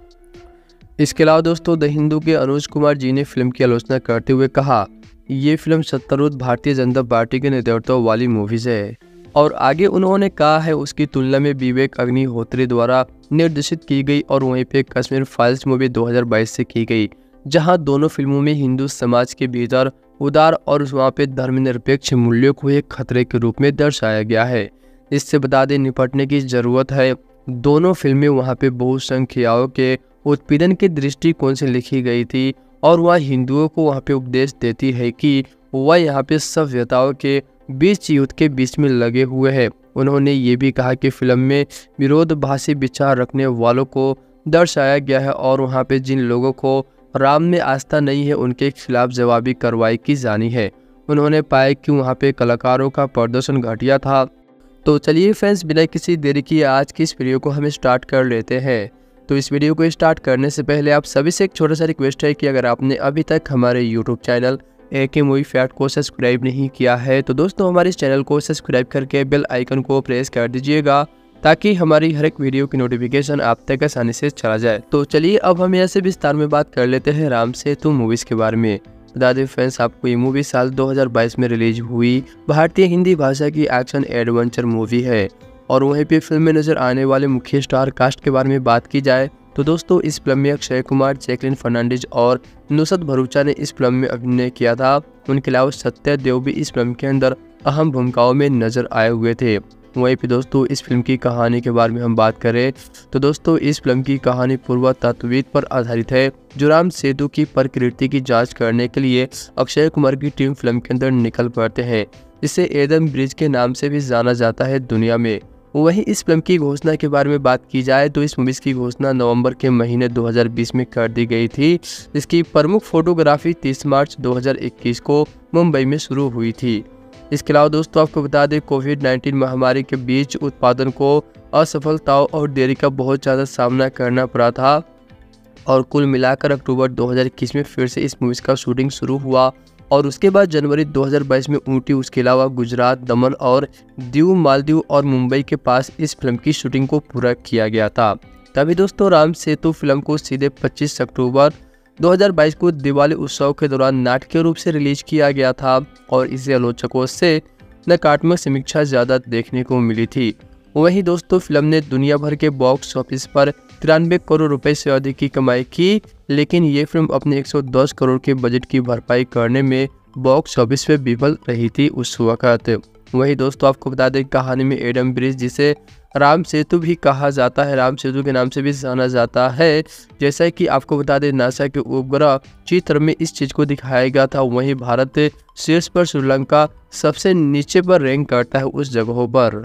इसके अलावा दोस्तों द हिंदू के अनुज कुमार जी ने फिल्म की आलोचना करते हुए कहा, ये फिल्म सत्तारूढ़ भारतीय जनता पार्टी के नेतृत्व वाली मूवीज है। और आगे उन्होंने कहा है उसकी तुलना में विवेक अग्निहोत्री द्वारा निर्देशित की गई और वहीं पे कश्मीर फाइल्स मूवी 2022 से की गई, जहां दोनों फिल्मों में हिंदू समाज के भीतर उदार और वहाँ पे धर्मनिरपेक्ष मूल्यों को एक खतरे के रूप में दर्शाया गया है। इससे बता दें निपटने की जरूरत है। दोनों फिल्में वहाँ पे बहुसंख्याओं के उत्पीड़न के दृष्टिकोण से लिखी गई थी और वह हिंदुओं को वहाँ पे उपदेश देती है कि वह यहाँ पे सभ्यताओं के बीच युद्ध के बीच में लगे हुए हैं। उन्होंने ये भी कहा कि फिल्म में विरोधाभासी विचार रखने वालों को दर्शाया गया है और वहाँ पे जिन लोगों को राम में आस्था नहीं है उनके खिलाफ जवाबी कार्रवाई की जानी है। उन्होंने पाया कि वहाँ पे कलाकारों का प्रदर्शन घटिया था। तो चलिए फ्रेंड्स, बिना किसी देरी की आज की इस वीडियो को हम स्टार्ट कर लेते हैं। तो इस वीडियो को स्टार्ट करने से पहले आप सभी से एक छोटा सा रिक्वेस्ट है कि अगर आपने अभी तक हमारे YouTube channel AK movie fact को सब्सक्राइब नहीं किया है तो दोस्तों हमारे इस चैनल को सब्सक्राइब करके बेल आइकन को प्रेस कर दीजिएगा, ताकि हमारी हर एक वीडियो की नोटिफिकेशन आप तक आसानी से चला जाए। तो चलिए अब हम यहाँ से विस्तार में बात कर लेते हैं राम सेतु मूवीज के बारे में। बता दें फ्रेंड्स आपको ये मूवी साल 2022 में रिलीज हुई भारतीय हिंदी भाषा की एक्शन एडवेंचर मूवी है। और वहीं पे फिल्म में नजर आने वाले मुख्य स्टार कास्ट के बारे में बात की जाए तो दोस्तों इस फिल्म में अक्षय कुमार, जैकलिन फर्नांडिस और नुसरत भरूचा ने इस फिल्म में अभिनय किया था। उनके अलावा सत्यदेव भी इस फिल्म के अंदर अहम भूमिकाओं में नजर आए हुए थे। वहीं पे दोस्तों इस फिल्म की कहानी के बारे में हम बात करें तो दोस्तों इस फिल्म की कहानी पुरातत्वविद पर आधारित है, जो राम सेतु की प्रकृति की जांच करने के लिए अक्षय कुमार की टीम फिल्म के अंदर निकल पड़ते हैं। इसे एडम ब्रिज के नाम से भी जाना जाता है दुनिया में। वहीं इस फिल्म की घोषणा के बारे में बात की जाए तो इस मूवी की घोषणा नवंबर के महीने 2020 में कर दी गई थी। इसकी प्रमुख फोटोग्राफी 30 मार्च 2021 को मुंबई में शुरू हुई थी। इसके अलावा दोस्तों आपको बता दें कोविड-19 महामारी के बीच उत्पादन को असफलताओं और देरी का बहुत ज़्यादा सामना करना पड़ा था और कुल मिलाकर अक्टूबर 2021 में फिर से इस मूवी का शूटिंग शुरू हुआ और उसके बाद जनवरी 2022 में ऊटी, उसके अलावा गुजरात, दमन और दीव, मालदीव और मुंबई के पास इस फिल्म की शूटिंग को पूरा किया गया था। तभी दोस्तों राम सेतु फिल्म को सीधे 25 अक्टूबर 2022 को दिवाली उत्सव के दौरान नाटकीय रूप से रिलीज किया गया था और इसे आलोचकों से नकारात्मक समीक्षा ज़्यादा देखने को मिली थी। वहीं दोस्तों फिल्म ने दुनिया भर के बॉक्स ऑफिस पर 93 करोड़ रुपए से अधिक की कमाई की, लेकिन ये फिल्म अपने 110 करोड़ के बजट की भरपाई करने में बॉक्स ऑफिस पे विफल रही थी उस वक्त। वहीं दोस्तों आपको बता दें कहानी में एडम ब्रिज, जिसे राम सेतु भी कहा जाता है, राम सेतु के नाम से भी जाना जाता है, जैसा कि आपको बता दें नासा के उपग्रह चित्र में इस चीज़ को दिखाया गया था। वहीं भारत शीर्ष पर, श्रीलंका सबसे नीचे पर रैंक करता है उस जगहों पर।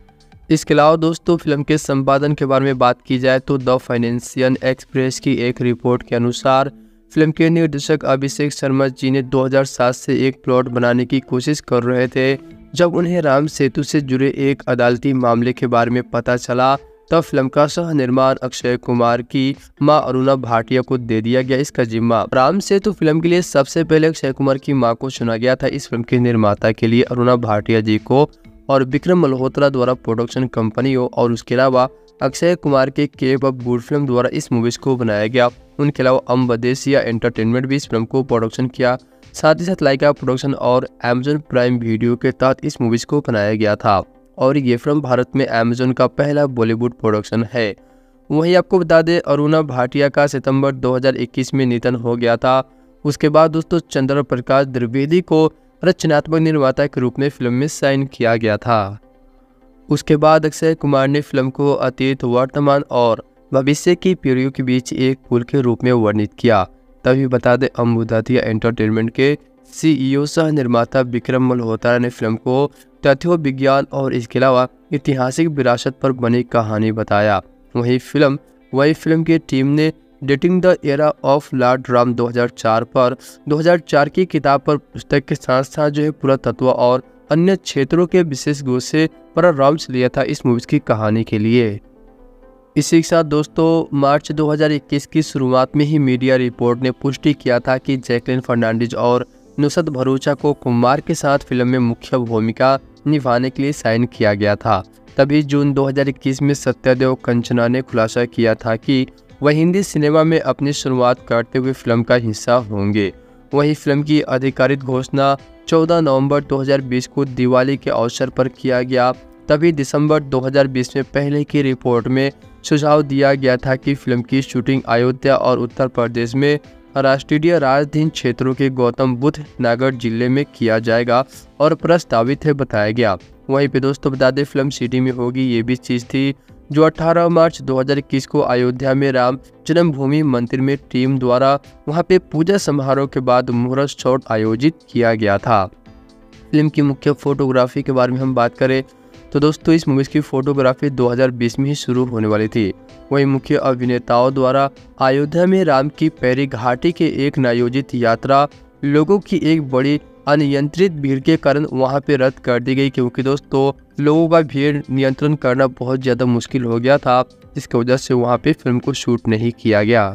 इसके अलावा दोस्तों फिल्म के संपादन के बारे में बात की जाए तो द फाइनेंशियल एक्सप्रेस की एक रिपोर्ट के अनुसार फिल्म के निर्देशक अभिषेक शर्मा जी ने 2007 से एक प्लॉट बनाने की कोशिश कर रहे थे। जब उन्हें राम सेतु से जुड़े एक अदालती मामले के बारे में पता चला तब फिल्म का सह निर्माण अक्षय कुमार की मां अरुणा भाटिया को दे दिया गया इसका जिम्मा। राम सेतु फिल्म के लिए सबसे पहले अक्षय कुमार की मां को चुना गया था। इस फिल्म के निर्माता के लिए अरुणा भाटिया जी को और विक्रम मल्होत्रा द्वारा प्रोडक्शन कंपनियों और उसके अलावा अक्षय कुमार के केप ऑफ गुड फिल्म द्वारा इस मूवीज को बनाया गया। उनके अलावा अम्बदेसिया एंटरटेनमेंट भी इस फिल्म को प्रोडक्शन किया। साथ ही साथ लाइका प्रोडक्शन और अमेजन प्राइम वीडियो के तहत इस मूवीज को बनाया गया था और ये फिल्म भारत में अमेजन का पहला बॉलीवुड प्रोडक्शन है। वहीं आपको बता दें अरुणा भाटिया का सितंबर 2021 में निधन हो गया था। उसके बाद दोस्तों चंद्र प्रकाश द्विवेदी को रचनात्मक निर्माता के रूप में फिल्म में साइन किया गया था। उसके बाद अक्षय कुमार ने फिल्म को अतीत, वर्तमान और भविष्य की पीढ़ियों के बीच एक पुल के रूप में वर्णित किया। तभी बता दें अम्बुदातिया एंटरटेनमेंट के CEO सह निर्माता विक्रम मल्होत्रा ने फिल्म को तथ्यों, विज्ञान और इसके अलावा ऐतिहासिक विरासत पर बनी कहानी बताया। वही फिल्म की टीम ने dating the era of lord Ram 2004 पर 2004 की किताब पर पुस्तक के साथ साथ जो है पुरातत्व और अन्य क्षेत्रों के विशेषज्ञों से परामर्श लिया था इस मूवी की कहानी के लिए। इसी के साथ दोस्तों मार्च 2021 की शुरुआत में ही मीडिया रिपोर्ट ने पुष्टि किया था कि जैकलिन फर्नांडिस और नुसरत भरूचा को कुमार के साथ फिल्म में मुख्य भूमिका निभाने के लिए साइन किया गया था। तभी जून 2021 में सत्यदेव कंचना ने खुलासा किया था कि वह हिंदी सिनेमा में अपनी शुरुआत करते हुए फिल्म का हिस्सा होंगे। वहीं फिल्म की आधिकारिक घोषणा 14 नवंबर 2020 को दिवाली के अवसर पर किया गया। तभी दिसंबर 2020 में पहले की रिपोर्ट में सुझाव दिया गया था कि फिल्म की शूटिंग अयोध्या और उत्तर प्रदेश में राष्ट्रीय राजधानी क्षेत्रों के गौतम बुद्ध नगर जिले में किया जाएगा और प्रस्तावित है बताया गया। वहीं पे दोस्तों बता दें फिल्म सिटी में होगी, ये भी चीज़ थी जो 18 मार्च 2021 को अयोध्या में राम जन्मभूमि मंदिर में टीम द्वारा वहां पे पूजा समारोह के बाद मुहूर्त शॉट आयोजित किया गया था। फिल्म की मुख्य फोटोग्राफी के बारे में हम बात करें तो दोस्तों इस मूवी की फोटोग्राफी 2020 में ही शुरू होने वाली थी। वहीं मुख्य अभिनेताओं द्वारा अयोध्या में राम की पैरी घाटी के एक आयोजित यात्रा लोगों की एक बड़ी अनियंत्रित भीड़ के कारण वहां पे रद्द कर दी गई, क्योंकि दोस्तों लोगों का भीड़ नियंत्रण करना बहुत ज़्यादा मुश्किल हो गया था। इसकी वजह से वहां पे फिल्म को शूट नहीं किया गया।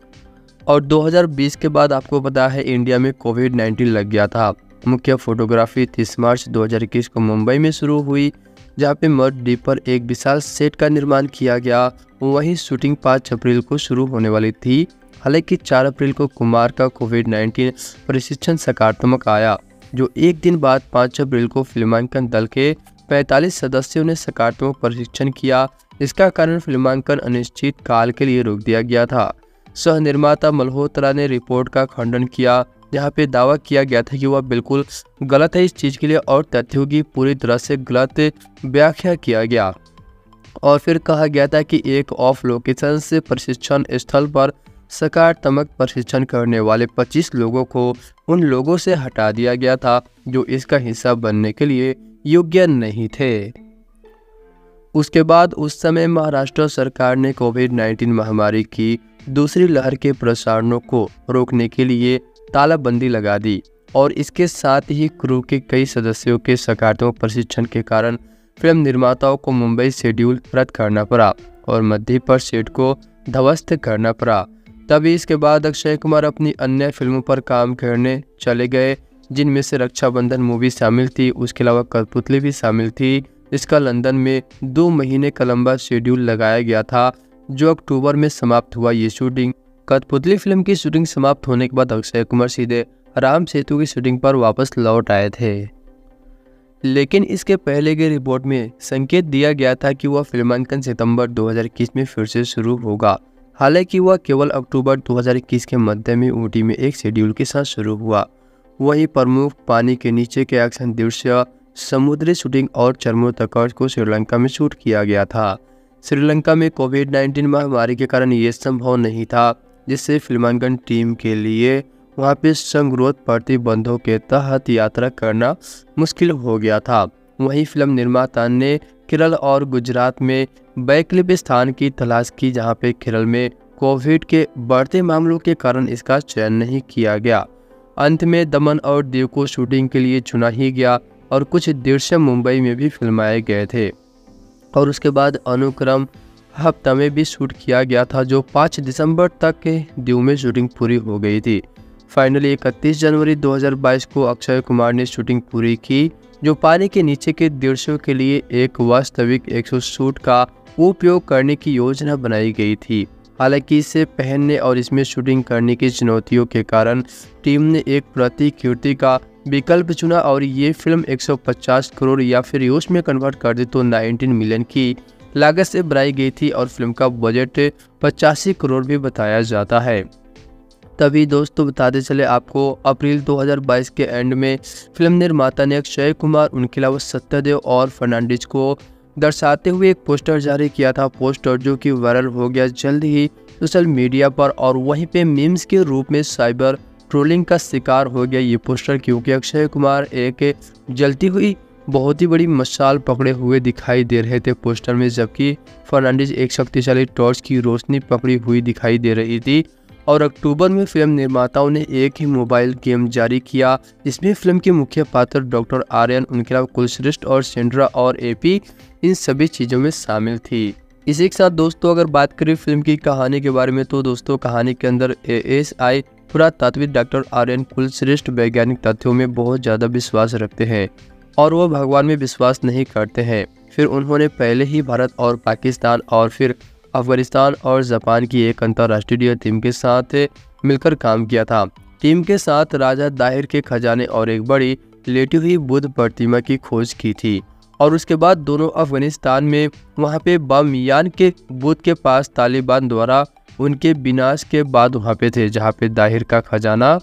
और 2020 के बाद आपको पता है इंडिया में कोविड-19 लग गया था। मुख्य फोटोग्राफी 30 मार्च 2021 को मुंबई में शुरू हुई, जहां पे मड डी पर एक विशाल सेट का निर्माण किया गया। वहीं शूटिंग 5 अप्रैल को शुरू होने वाली थी। हालांकि 4 अप्रैल को कुमार का कोविड-19 प्रशिक्षण सकारात्मक आया, जो एक दिन बाद 5 अप्रैल को फिल्मांकन दल के 45 सदस्यों ने सकारात्मक प्रशिक्षण किया। इसका कारण फिल्मांकन अनिश्चित काल के लिए रोक दिया गया था। सह निर्माता मल्होत्रा ने रिपोर्ट का खंडन किया, जहां पे दावा किया गया था कि वह बिल्कुल गलत है इस चीज़ के लिए और तथ्यों की पूरी तरह से गलत व्याख्या किया गया। और फिर कहा गया था कि एक ऑफ लोकेशन से प्रशिक्षण स्थल पर सकारात्मक प्रशिक्षण करने वाले 25 लोगों को उन लोगों से हटा दिया गया था जो इसका हिस्सा बनने के लिए योग्य नहीं थे। उसके बाद उस समय महाराष्ट्र सरकार ने कोविड-19 महामारी की दूसरी लहर के प्रसारणों को रोकने के लिए तालाबंदी लगा दी और इसके साथ ही क्रू के कई सदस्यों के सकारात्मक प्रशिक्षण के कारण फिल्म निर्माताओं को मुंबई शेड्यूल रद्द करना पड़ा और मध्य पर सेट को ध्वस्त करना पड़ा। तभी इसके बाद अक्षय कुमार अपनी अन्य फिल्मों पर काम करने चले गए, जिनमें से रक्षाबंधन मूवी शामिल थी। उसके अलावा कठपुतली भी शामिल थी। इसका लंदन में 2 महीने का लंबा शेड्यूल लगाया गया था, जो अक्टूबर में समाप्त हुआ। ये शूटिंग कठपुतली फिल्म की शूटिंग समाप्त होने के बाद अक्षय कुमार सीधे राम सेतु की शूटिंग पर वापस लौट आए थे। लेकिन इसके पहले की रिपोर्ट में संकेत दिया गया था कि वह फिल्मांकन सितंबर 2021 में फिर से शुरू होगा। हालांकि वह केवल अक्टूबर 2021 के मध्य में ऊटी में एक शेड्यूल के साथ शुरू हुआ। वहीं प्रमुख पानी के नीचे के एक्शन दृश्य, समुद्री शूटिंग और चरमोत्कर्ष को श्रीलंका में शूट किया गया था। श्रीलंका में कोविड-19 महामारी के कारण ये संभव नहीं था, जिससे फिल्मांकन टीम के लिए वहां पे संगरोध प्रतिबंधों के तहत यात्रा करना मुश्किल हो गया था। वहीं फिल्म निर्माता ने केरल और गुजरात में वैकल्पिक स्थान की तलाश की, जहां पे केरल में कोविड के बढ़ते मामलों के कारण इसका चयन नहीं किया गया। अंत में दमन और दीव को शूटिंग के लिए चुना ही गया और कुछ दृश्य मुंबई में भी फिल्माए गए थे और उसके बाद अनुक्रम हफ्ता में भी शूट किया गया था, जो 5 दिसंबर तक के दीव में शूटिंग पूरी हो गई थी। फाइनली 31 जनवरी 2022 को अक्षय कुमार ने शूटिंग पूरी की, जो पानी के नीचे के दृश्यों के लिए एक वास्तविक एक्सो सूट का उपयोग करने की योजना बनाई गई थी। हालांकि इसे पहनने और इसमें शूटिंग करने की चुनौतियों के कारण टीम ने एक प्रतिकृति का विकल्प चुना और ये फिल्म 150 करोड़ या फिर यूएस में कन्वर्ट कर दे तो 19 मिलियन की लागत से बनाई गई थी और फिल्म का बजट 85 करोड़ भी बताया जाता है। तभी दोस्तों बताते चले आपको, अप्रैल 2022 के एंड में फिल्म निर्माता ने अक्षय कुमार, उनके अलावा सत्यदेव और फर्नांडिस को दर्शाते हुए एक पोस्टर जारी किया था। पोस्टर जो कि वायरल हो गया जल्द ही सोशल मीडिया पर और वहीं पे मीम्स के रूप में साइबर ट्रोलिंग का शिकार हो गया ये पोस्टर, क्योंकि अक्षय कुमार एक जलती हुई बहुत ही बड़ी मशाल पकड़े हुए दिखाई दे रहे थे पोस्टर में, जबकि फर्नांडिस एक शक्तिशाली टॉर्च की रोशनी पकड़ी हुई दिखाई दे रही थी। और अक्टूबर में फिल्म निर्माताओं ने एक ही मोबाइल गेम जारी किया, जिसमें फिल्म के मुख्य पात्र डॉक्टर आर्यन, उनके अलावा कुलश्रेष्ठ और सेंड्रा और एपी इन सभी चीज़ों में शामिल थी। इसी के साथ दोस्तों अगर बात करें फिल्म की कहानी के बारे में, तो दोस्तों कहानी के अंदर ASI पुरातात्विक डॉक्टर आर्यन कुलश्रेष्ठ वैज्ञानिक तथ्यों में बहुत ज़्यादा विश्वास रखते हैं और वह भगवान में विश्वास नहीं करते हैं। फिर उन्होंने पहले ही भारत और पाकिस्तान और फिर अफगानिस्तान और जापान की एक अंतर्राष्ट्रीय टीम के साथ मिलकर काम किया था। टीम के साथ राजा दाहिर के खजाने और एक बड़ी लेटी हुई बुद्ध प्रतिमा की खोज की थी। और उसके बाद दोनों अफगानिस्तान में वहां पे बामियान के बुद्ध के पास तालिबान द्वारा उनके विनाश के बाद वहां पे थे, जहां पे दाहिर का खजाना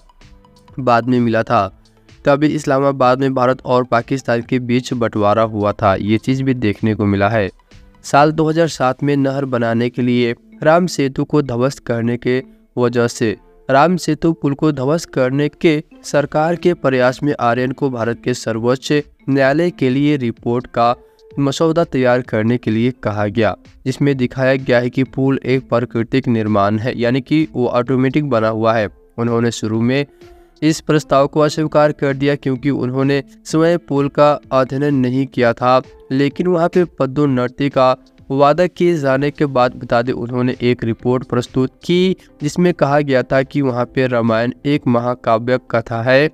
बाद में मिला था। तभी इस्लामाबाद में भारत और पाकिस्तान के बीच बंटवारा हुआ था, ये चीज़ भी देखने को मिला है। साल 2007 में नहर बनाने के लिए राम सेतु को ध्वस्त करने के वजह से राम सेतु पुल को ध्वस्त करने के सरकार के प्रयास में आर्यन को भारत के सर्वोच्च न्यायालय के लिए रिपोर्ट का मसौदा तैयार करने के लिए कहा गया, जिसमें दिखाया गया है कि पुल एक प्राकृतिक निर्माण है, यानी कि वो ऑटोमेटिक बना हुआ है। उन्होंने शुरू में इस प्रस्ताव को अस्वीकार कर दिया क्योंकि उन्होंने स्वयं पुल का अध्ययन नहीं किया था, लेकिन वहां पे पदोन्नति का वादा किए जाने के बाद बता दें उन्होंने एक रिपोर्ट प्रस्तुत की, जिसमें कहा गया था कि वहां पे रामायण एक महाकाव्य कथा है,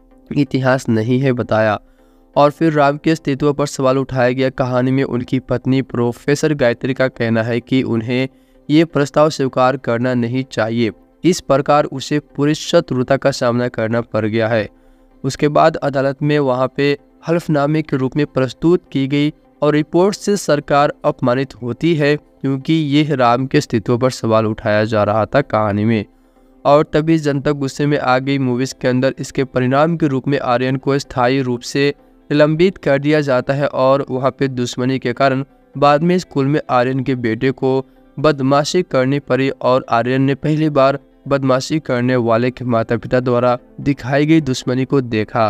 इतिहास नहीं है बताया। और फिर राम के अस्तित्व पर सवाल उठाया गया। कहानी में उनकी पत्नी प्रोफेसर गायत्री का कहना है कि उन्हें ये प्रस्ताव स्वीकार करना नहीं चाहिए, इस प्रकार उसे पूरी शत्रुता का सामना करना पड़ गया है। उसके बाद अदालत में वहां पे हल्फनामे के रूप में प्रस्तुत की गई और रिपोर्ट से सरकार अपमानित होती है क्योंकि यह राम के अस्तित्व पर सवाल उठाया जा रहा था कहानी में। और तभी जनता गुस्से में आ गई। मूवीज के अंदर इसके परिणाम के रूप में आर्यन को स्थायी रूप से निलंबित कर दिया जाता है और वहां पे दुश्मनी के कारण बाद में स्कूल में आर्यन के बेटे को बदमाशी करनी पड़ी और आर्यन ने पहली बार बदमाशी करने वाले के माता पिता द्वारा दिखाई गई दुश्मनी को देखा।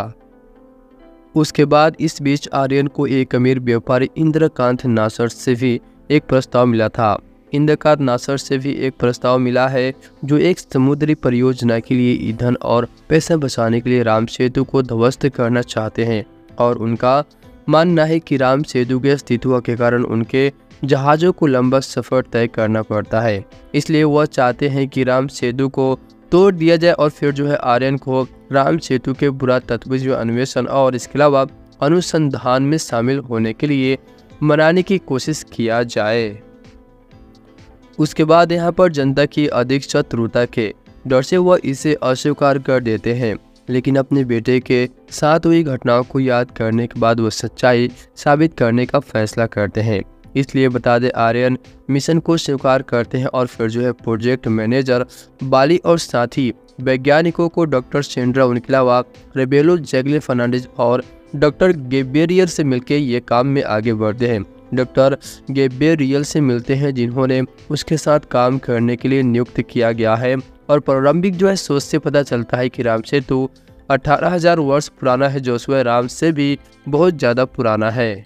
उसके बाद इस बीच आर्यन को एक अमीर व्यापारी इंद्रकांत नासर से भी एक प्रस्ताव मिला था। इंद्रकांत नासर से भी एक प्रस्ताव मिला है जो एक समुद्री परियोजना के लिए ईंधन और पैसा बचाने के लिए राम सेतु को ध्वस्त करना चाहते हैं और उनका मानना है कि राम सेतु के अस्तित्व के कारण उनके जहाज़ों को लंबा सफ़र तय करना पड़ता है, इसलिए वह चाहते हैं कि राम सेतु को तोड़ दिया जाए और फिर जो है आर्यन को राम सेतु के पुरातत्व अन्वेषण और इसके अलावा अनुसंधान में शामिल होने के लिए मनाने की कोशिश किया जाए। उसके बाद यहाँ पर जनता की अधिक शत्रुता के डर से वह इसे अस्वीकार कर देते हैं, लेकिन अपने बेटे के साथ हुई घटनाओं को याद करने के बाद वह सच्चाई साबित करने का फैसला करते हैं। इसलिए बता दें आर्यन मिशन को स्वीकार करते हैं और फिर जो है प्रोजेक्ट मैनेजर बाली और साथी वैज्ञानिकों को डॉक्टर सेंड्रा, उनके अलावा रेबेलो जैगले फर्नांडिस और डॉक्टर गेब्रियल से मिलकर ये काम में आगे बढ़ते हैं। डॉक्टर गेब्रियल से मिलते हैं जिन्होंने उसके साथ काम करने के लिए नियुक्त किया गया है और प्रारंभिक जो है सोच से पता चलता है कि राम सेतु 18,000 वर्ष पुराना है, जो स्वयं राम से भी बहुत ज़्यादा पुराना है।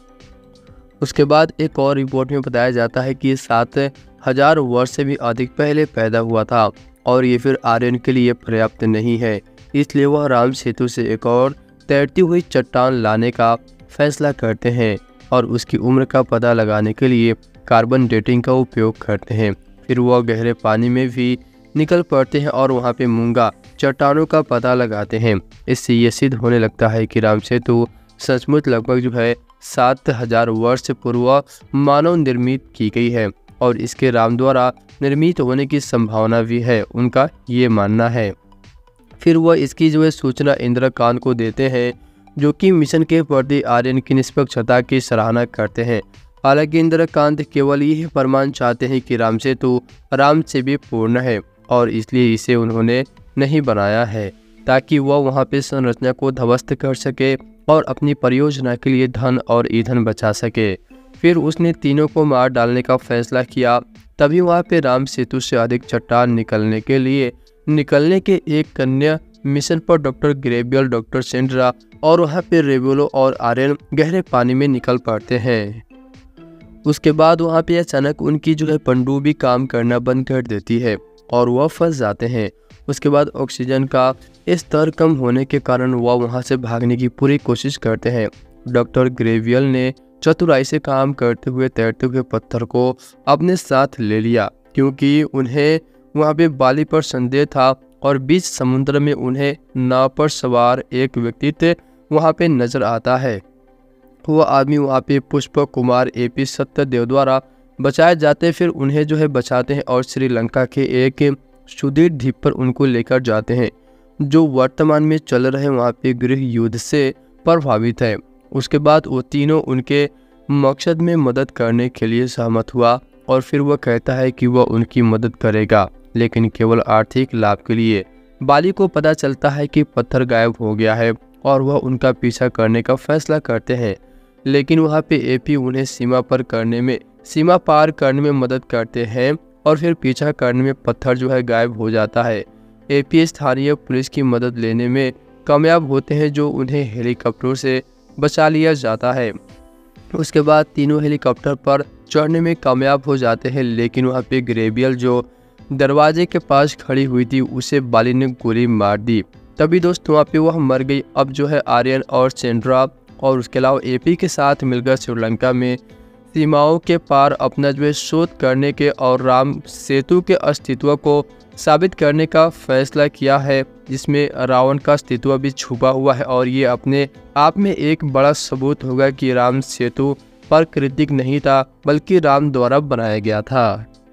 उसके बाद एक और रिपोर्ट में बताया जाता है कि 7,000 वर्ष से भी अधिक पहले पैदा हुआ था और ये फिर आर्यन के लिए पर्याप्त नहीं है, इसलिए वह राम सेतु से एक और तैरती हुई चट्टान लाने का फैसला करते हैं और उसकी उम्र का पता लगाने के लिए कार्बन डेटिंग का उपयोग करते हैं। फिर वह गहरे पानी में भी निकल पड़ते हैं और वहाँ पे मूंगा चट्टानों का पता लगाते हैं। इससे ये सिद्ध होने लगता है कि राम सेतु सचमुच लगभग जो है 7,000 वर्ष पूर्व मानव निर्मित की गई है और इसके राम द्वारा निर्मित होने की संभावना भी है, उनका ये मानना है। फिर वह इसकी जो है सूचना इंद्रकांत को देते हैं, जो कि मिशन के प्रति आर्यन की निष्पक्षता की सराहना करते हैं। हालांकि इंद्रकांत केवल यह प्रमाण चाहते हैं कि राम सेतु राम से भी पूर्ण है और इसलिए इसे उन्होंने नहीं बनाया है ताकि वह वहां पे संरचना को ध्वस्त कर सके और अपनी परियोजना के लिए धन और ईंधन बचा सके। फिर उसने तीनों को मार डालने का फैसला किया। तभी वहां पे राम सेतु से अधिक चट्टान निकलने के एक कन्या मिशन पर डॉक्टर ग्रेवियल, डॉक्टर सेंड्रा और वहाँ पे रेबेलो और आर्यन गहरे पानी में निकल पड़ते हैं। उसके बाद वहाँ पे अचानक उनकी जो है पनडुब्बी काम करना बंद कर देती है और वह फंस जाते हैं। उसके बाद ऑक्सीजन का स्तर कम होने के कारण वह वहाँ से भागने की पूरी कोशिश करते हैं। डॉक्टर ग्रेवियल ने चतुराई से काम करते हुए तैरते हुए पत्थर को अपने साथ ले लिया, क्योंकि उन्हें वहाँ पे बाली पर संदेह था और बीच समुद्र में उन्हें नाव पर सवार एक व्यक्तित्व वहाँ पे नजर आता है। वह आदमी वहाँ पे पुष्प कुमार AP सत्यदेव द्वारा बचाए जाते, फिर उन्हें जो है बचाते हैं और श्रीलंका के एक सुदूर द्वीप पर उनको लेकर जाते हैं, जो वर्तमान में चल रहे वहाँ पे गृह युद्ध से प्रभावित है। उसके बाद वो तीनों उनके मकसद में मदद करने के लिए सहमत हुआ और फिर वह कहता है कि वह उनकी मदद करेगा, लेकिन केवल आर्थिक लाभ के लिए। बाली को पता चलता है कि पत्थर गायब हो गया है और वह उनका पीछा करने का फैसला करते हैं, लेकिन वहाँ पे AP उन्हें सीमा पार करने में मदद करते हैं और फिर पीछा करने में पत्थर जो है गायब हो जाता है। AP स्थानीय पुलिस की मदद लेने में कामयाब होते हैं, जो उन्हें हेलीकॉप्टर से बचा लिया जाता है। उसके बाद तीनों हेलीकॉप्टर पर चढ़ने में कामयाब हो जाते हैं, लेकिन वहाँ पे ग्रेवियल जो दरवाजे के पास खड़ी हुई थी उसे बाली ने गोली मार दी। तभी दोस्त वहाँ पे वह मर गई। अब जो है आर्यन और सेंड्रा और उसके अलावा AP के साथ मिलकर श्रीलंका में सीमाओं के पार अपना जो है शोध करने के और राम सेतु के अस्तित्व को साबित करने का फैसला किया है, जिसमें रावण का अस्तित्व भी छुपा हुआ है और ये अपने आप में एक बड़ा सबूत होगा कि राम सेतु प्राकृतिक नहीं था बल्कि राम द्वारा बनाया गया था।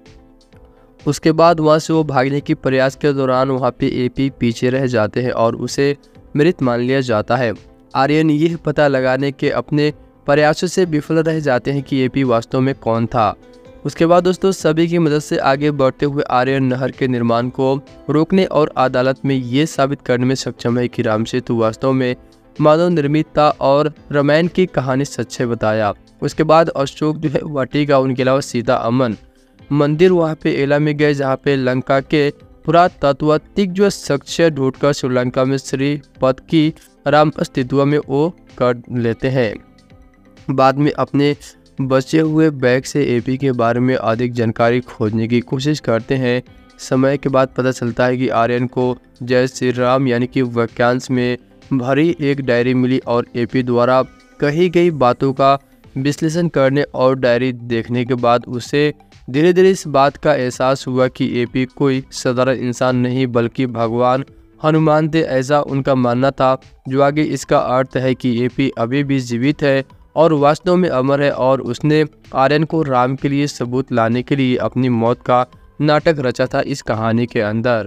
उसके बाद वहाँ से वो भागने की प्रयास के दौरान वहाँ पे AP पीछे रह जाते हैं और उसे मृत मान लिया जाता है। आर्यन यह पता लगाने के अपने प्रयासों से विफल रह जाते हैं कि AP वास्तव में कौन था। उसके बाद दोस्तों सभी की मदद से आगे बढ़ते हुए आर्यन नहर के निर्माण को रोकने और अदालत में ये साबित करने में सक्षम है कि राम सेतु वास्तव में मानव निर्मित था और रामायण की कहानी सच है बताया। उसके बाद अशोक जो है वाटिका, उनके अलावा सीता अमन मंदिर वहाँ पे एला में गए, जहाँ पे लंका के पुरातत्वविद जो साक्ष्य ढूंढकर श्रीलंका में श्रीपद की राम अस्तित्व में वो कर लेते हैं। बाद में अपने बचे हुए बैग से AP के बारे में अधिक जानकारी खोजने की कोशिश करते हैं। समय के बाद पता चलता है कि आर्यन को जय श्री राम यानी कि वाक्यांश में भरी एक डायरी मिली और AP द्वारा कही गई बातों का विश्लेषण करने और डायरी देखने के बाद उसे धीरे धीरे इस बात का एहसास हुआ कि AP कोई साधारण इंसान नहीं बल्कि भगवान हनुमान थे, ऐसा उनका मानना था। जो आगे इसका अर्थ है कि AP अभी भी जीवित है और वास्तव में अमर है और उसने आर्यन को राम के लिए सबूत लाने के लिए अपनी मौत का नाटक रचा था इस कहानी के अंदर।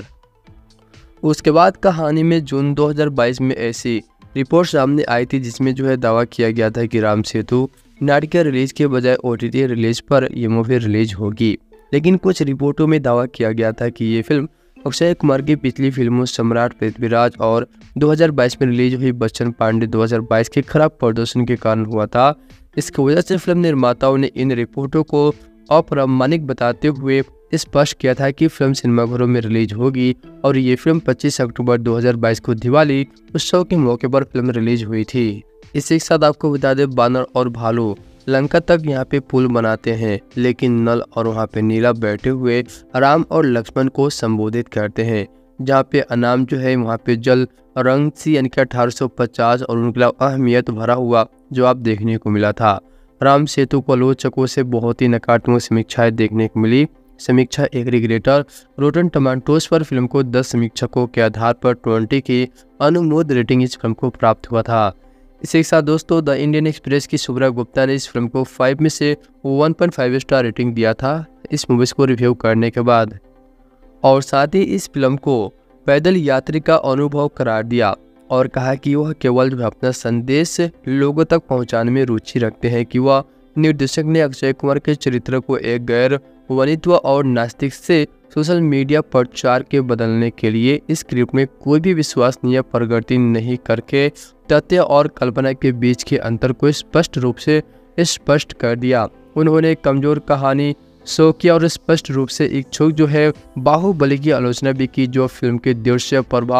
उसके बाद कहानी में जून 2022 में ऐसी रिपोर्ट सामने आई थी जिसमें जो है दावा किया गया था कि राम सेतु नाटक के रिलीज के बजाय OTT रिलीज पर ये मूवी रिलीज होगी, लेकिन कुछ रिपोर्टों में दावा किया गया था कि ये फिल्म अक्षय कुमार की पिछली फिल्मों सम्राट, पृथ्वीराज और 2022 में रिलीज हुई बच्चन पांडे 2022 के खराब प्रदर्शन के कारण हुआ था। इसकी वजह से फिल्म निर्माताओं ने इन रिपोर्टों को अप्रामाणिक बताते हुए स्पष्ट किया था कि फिल्म सिनेमाघरों में रिलीज होगी और ये फिल्म 25 अक्टूबर 2022 को दिवाली उत्सव के मौके पर फिल्म रिलीज हुई थी। इसी के साथ आपको बता दें बानर और भालू लंका तक यहाँ पे पुल बनाते हैं, लेकिन नल और वहाँ पे नीला बैठे हुए राम और लक्ष्मण को संबोधित करते हैं, जहाँ पे अनाम जो है वहाँ पे जल रंग सी यानी कि 1850 और उनके अहमियत भरा हुआ जवाब देखने को मिला था। राम सेतु को आलोचकों से बहुत ही नकारात्मक समीक्षाएं देखने को मिली। समीक्षा एग्रीगेटर रोटन टमाटोस पर फिल्म को 10 समीक्षकों के आधार पर 20 की अनुमोदित रेटिंग इस फिल्म को प्राप्त हुआ था। इसी के साथ दोस्तों द इंडियन एक्सप्रेस की शुभ्रा गुप्ता ने इस फिल्म को 5 में से 1.5 स्टार रेटिंग दिया था इस मूवी को रिव्यू करने के बाद, और साथ ही इस फिल्म को पैदल यात्री का अनुभव करार दिया और कहा कि वह केवल अपना संदेश लोगों तक पहुंचाने में रुचि रखते हैं कि वह निर्देशक ने अक्षय कुमार के चरित्र को एक गैर वनित्व और नास्तिक से सोशल मीडिया प्रचार के बदलने के लिए इस स्क्रिप्ट में कोई भी विश्वसनीय प्रगति नहीं करके तथ्य और कल्पना के बीच के अंतर को स्पष्ट रूप से स्पष्ट कर दिया। उन्होंने कमजोर कहानी शो किया और स्पष्ट रूप से इच्छुक जो है बाहुबली की आलोचना भी की, जो फिल्म के दृश्य प्रभाव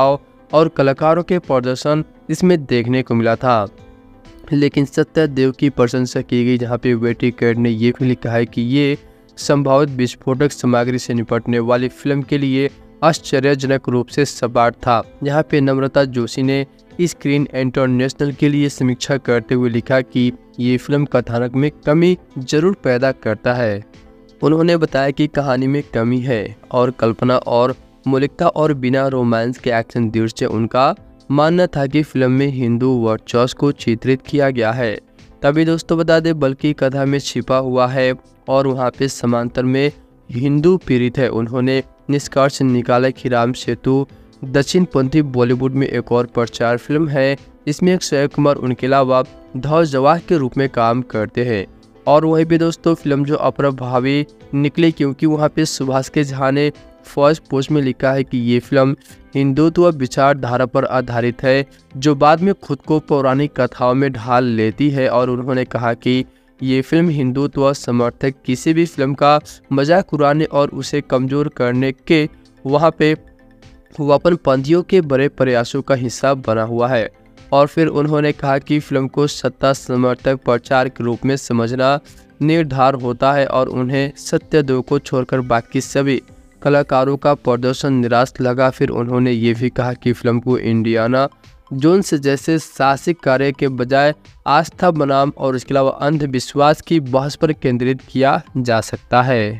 और कलाकारों के प्रदर्शन इसमें देखने को मिला था। लेकिन सत्यदेव की प्रशंसा की गई, जहाँ पे बेटी कैट ने ये भी लिखा है कि ये संभावित विस्फोटक सामग्री से निपटने वाली फिल्म के लिए आश्चर्यजनक रूप से सपाट था। यहाँ पे नम्रता जोशी ने स्क्रीन इंटरनेशनल के लिए समीक्षा करते हुए लिखा कि ये फिल्म कथानक में कमी जरूर पैदा करता है। उन्होंने बताया कि कहानी में कमी है और कल्पना और मौलिकता और बिना रोमांस के एक्शन दृश्य। उनका मानना था कि फिल्म में हिंदू वर्चस्व को चित्रित किया गया है। तभी दोस्तों बता दें, बल्कि कथा में छिपा हुआ है और वहाँ पे समांतर में हिंदू पीड़ित है। उन्होंने निष्कर्ष निकाला कि राम सेतु दक्षिणपंथी बॉलीवुड में एक और प्रचार फिल्म है। इसमें अक्षय कुमार उनके अलावा ध्वज जवाह के रूप में काम करते हैं। और वहीं पे दोस्तों फिल्म जो अप्रभावी निकली, क्योंकि वहाँ पे सुभाष के झा ने फर्स्ट पोस्ट में लिखा है कि ये फिल्म हिंदुत्व विचारधारा पर आधारित है, जो बाद में खुद को पौराणिक कथाओं में ढाल लेती है। और उन्होंने कहा कि ये फिल्म हिंदुत्व समर्थक किसी भी फिल्म का मजाक उड़ाने और उसे कमजोर करने के वहाँ पे वापनपंथियों के बड़े प्रयासों का हिस्सा बना हुआ है। और फिर उन्होंने कहा कि फिल्म को सत्ता समर्थक प्रचार के रूप में समझना निर्धार होता है और उन्हें सत्यदेव को छोड़कर बाकी सभी कलाकारों का प्रदर्शन निराश लगा। फिर उन्होंने ये भी कहा कि फिल्म को इंडियाना जोन्स जैसे साहसिक कार्य के बजाय आस्था बनाम और इसके अलावा अंधविश्वास की बहस पर केंद्रित किया जा सकता है।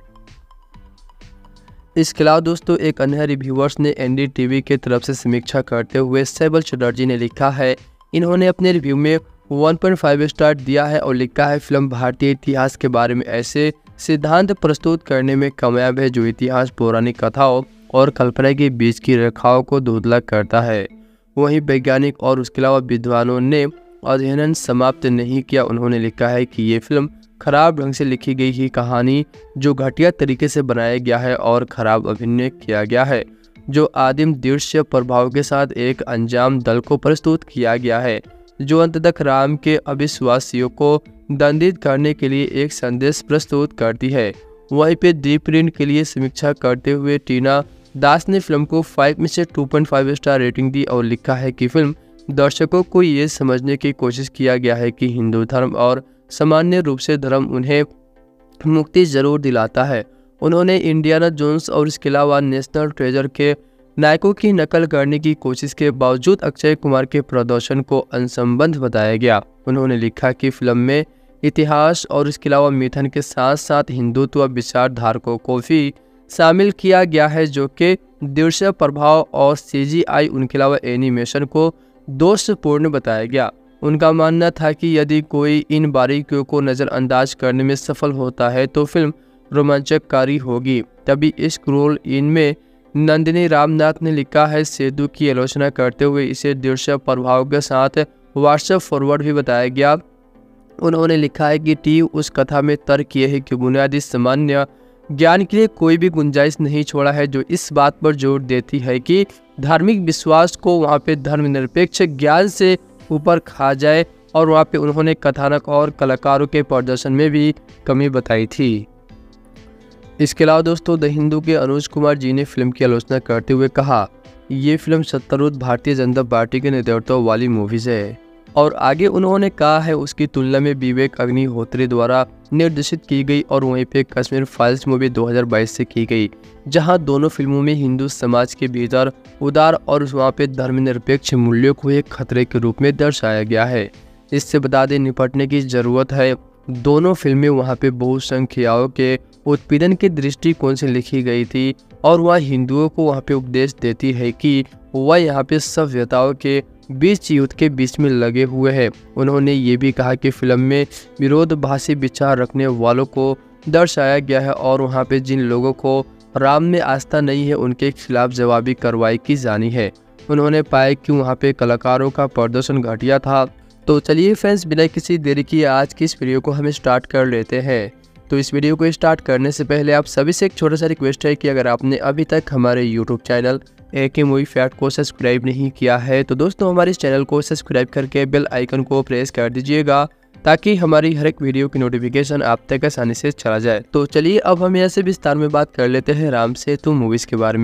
इसके अलावा दोस्तों एक अन्य रिव्यूअर्स ने एनडीटीवी के तरफ से समीक्षा करते हुए सैबल चटर्जी ने लिखा है, इन्होंने अपने रिव्यू में 1.5 स्टार दिया है और लिखा है, फिल्म भारतीय इतिहास के बारे में ऐसे सिद्धांत प्रस्तुत करने में कामयाब है जो इतिहास, पौराणिक कथाओं और कल्पना के बीच की रेखाओं को धुंधला करता है। वहीं वैज्ञानिक और उसके अलावा विद्वानों ने अध्ययन समाप्त नहीं किया। उन्होंने लिखा है कि ये फिल्म खराब ढंग से लिखी गई ही कहानी जो घटिया तरीके से बनाया गया है और खराब अभिनय किया गया है, जो आदिम दृश्य प्रभाव के साथ एक अंजाम दल को प्रस्तुत किया गया है, जो अंततः राम के अविश्वासियों को दंडित करने के लिए एक संदेश प्रस्तुत करती है। वहीं पे दीप प्रिंट के लिए समीक्षा करते हुए टीना दास ने फिल्म को 5 में से 2.5 स्टार रेटिंग दी और लिखा है कि फिल्म दर्शकों को ये समझने की कोशिश किया गया है कि हिंदू धर्म और सामान्य रूप से धर्म उन्हें मुक्ति जरूर दिलाता है। उन्होंने इंडियाना जोन्स और इसके अलावा नेशनल ट्रेजर के नायकों की नकल करने की कोशिश के बावजूद अक्षय कुमार के प्रदर्शन को असंबद्ध बताया गया। उन्होंने लिखा कि फिल्म में इतिहास और इसके अलावा मिथन के साथ साथ हिंदुत्व विचारधारकों को भी शामिल किया गया है, जो कि दृश्य प्रभाव और CGI उनके अलावा एनिमेशन को दोषपूर्ण बताया गया। उनका मानना था कि यदि कोई इन बारीकियों को नज़रअंदाज करने में सफल होता है तो फिल्म रोमांचकारी होगी। तभी इस क्रूल इनमें नंदिनी रामनाथ ने लिखा है, सेतु की आलोचना करते हुए इसे दृश्य प्रभाव के साथ व्हाट्सएप फॉरवर्ड भी बताया गया। उन्होंने लिखा है कि टीम उस कथा में तर्क ये है कि बुनियादी सामान्य ज्ञान के लिए कोई भी गुंजाइश नहीं छोड़ा है, जो इस बात पर जोर देती है कि धार्मिक विश्वास को वहाँ पे धर्मनिरपेक्ष ज्ञान से ऊपर खा जाए। और वहाँ पे उन्होंने कथानक और कलाकारों के प्रदर्शन में भी कमी बताई थी। इसके अलावा दोस्तों द हिंदू के अनुज कुमार जी ने फिल्म की आलोचना करते हुए कहा, ये फिल्म सत्तारूढ़ भारतीय जनता पार्टी के नेतृत्व वाली मूवीज है। और आगे उन्होंने कहा है उसकी तुलना में विवेक अग्निहोत्री द्वारा निर्देशित की गई और वहीं पे कश्मीर फाइल्स मूवी 2022 से की गई, जहां दोनों फिल्मों में हिंदू समाज के भीतर उदार और वहाँ पे धर्मनिरपेक्ष मूल्यों को एक खतरे के रूप में दर्शाया गया है। इससे बता दें निपटने की जरूरत है। दोनों फिल्में वहाँ पे बहुसंख्याओं के उत्पीड़न के दृष्टिकोण से लिखी गई थी और वह हिंदुओं को वहाँ पे उपदेश देती है कि वह यहाँ पे सभ्यताओं के बीच युद्ध के बीच में लगे हुए हैं। उन्होंने ये भी कहा कि फिल्म में विरोधाभासी विचार रखने वालों को दर्शाया गया है और वहाँ पे जिन लोगों को राम में आस्था नहीं है उनके खिलाफ जवाबी कार्रवाई की जानी है। उन्होंने पाया कि वहाँ पे कलाकारों का प्रदर्शन घटिया था। तो चलिए फ्रेंड्स, बिना किसी देरी किए आज की इस वीडियो को हम स्टार्ट कर लेते हैं। तो इस वीडियो को स्टार्ट करने से पहले आप सभी से एक छोटा सा रिक्वेस्ट है कि अगर आपने अभी तक हमारे YouTube channel AK movie fact को सब्सक्राइब नहीं किया है तो दोस्तों हमारे इस चैनल को सब्सक्राइब करके बेल आइकन को प्रेस कर दीजिएगा ताकि हमारी हर एक वीडियो की नोटिफिकेशन आप तक आसानी से चला जाए। तो चलिए अब हम यहाँ से विस्तार में बात कर लेते हैं राम सेतु मूवीज़ के बारे में।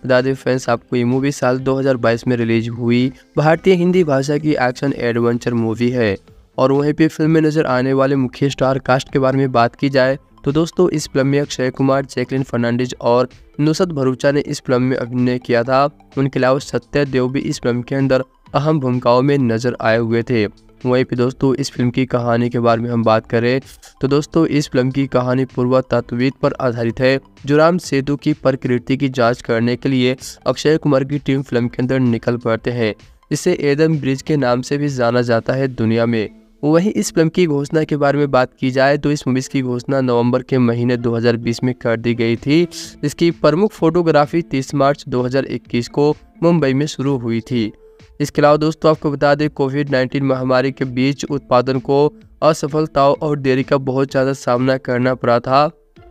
बता दें फ्रेंड्स आपको ये मूवी साल 2022 में रिलीज हुई भारतीय हिंदी भाषा की एक्शन एडवेंचर मूवी है। और वहीं पे फिल्म में नजर आने वाले मुख्य स्टार कास्ट के बारे में बात की जाए तो दोस्तों इस फिल्म में अक्षय कुमार, जैकलीन फर्नांडिस और नुसरत भरूचा ने इस फिल्म में अभिनय किया था। उनके अलावा सत्यदेव भी इस फिल्म के अंदर अहम भूमिकाओं में नजर आए हुए थे। वहीं पे दोस्तों इस फिल्म की कहानी के बारे में हम बात करें तो दोस्तों इस फिल्म की कहानी पुरातत्वविद पर आधारित है, जो राम सेतु की प्रकृति की जांच करने के लिए अक्षय कुमार की टीम फिल्म के अंदर निकल पड़ते हैं। इसे एडम ब्रिज के नाम से भी जाना जाता है दुनिया में। वहीं इस फिल्म की घोषणा के बारे में बात की जाए तो इस मूवी की घोषणा नवंबर के महीने 2020 में कर दी गई थी। इसकी प्रमुख फोटोग्राफी 30 मार्च 2021 को मुंबई में शुरू हुई थी। इसके अलावा दोस्तों आपको बता दें कोविड-19 महामारी के बीच उत्पादन को असफलताओं और देरी का बहुत ज़्यादा सामना करना पड़ा था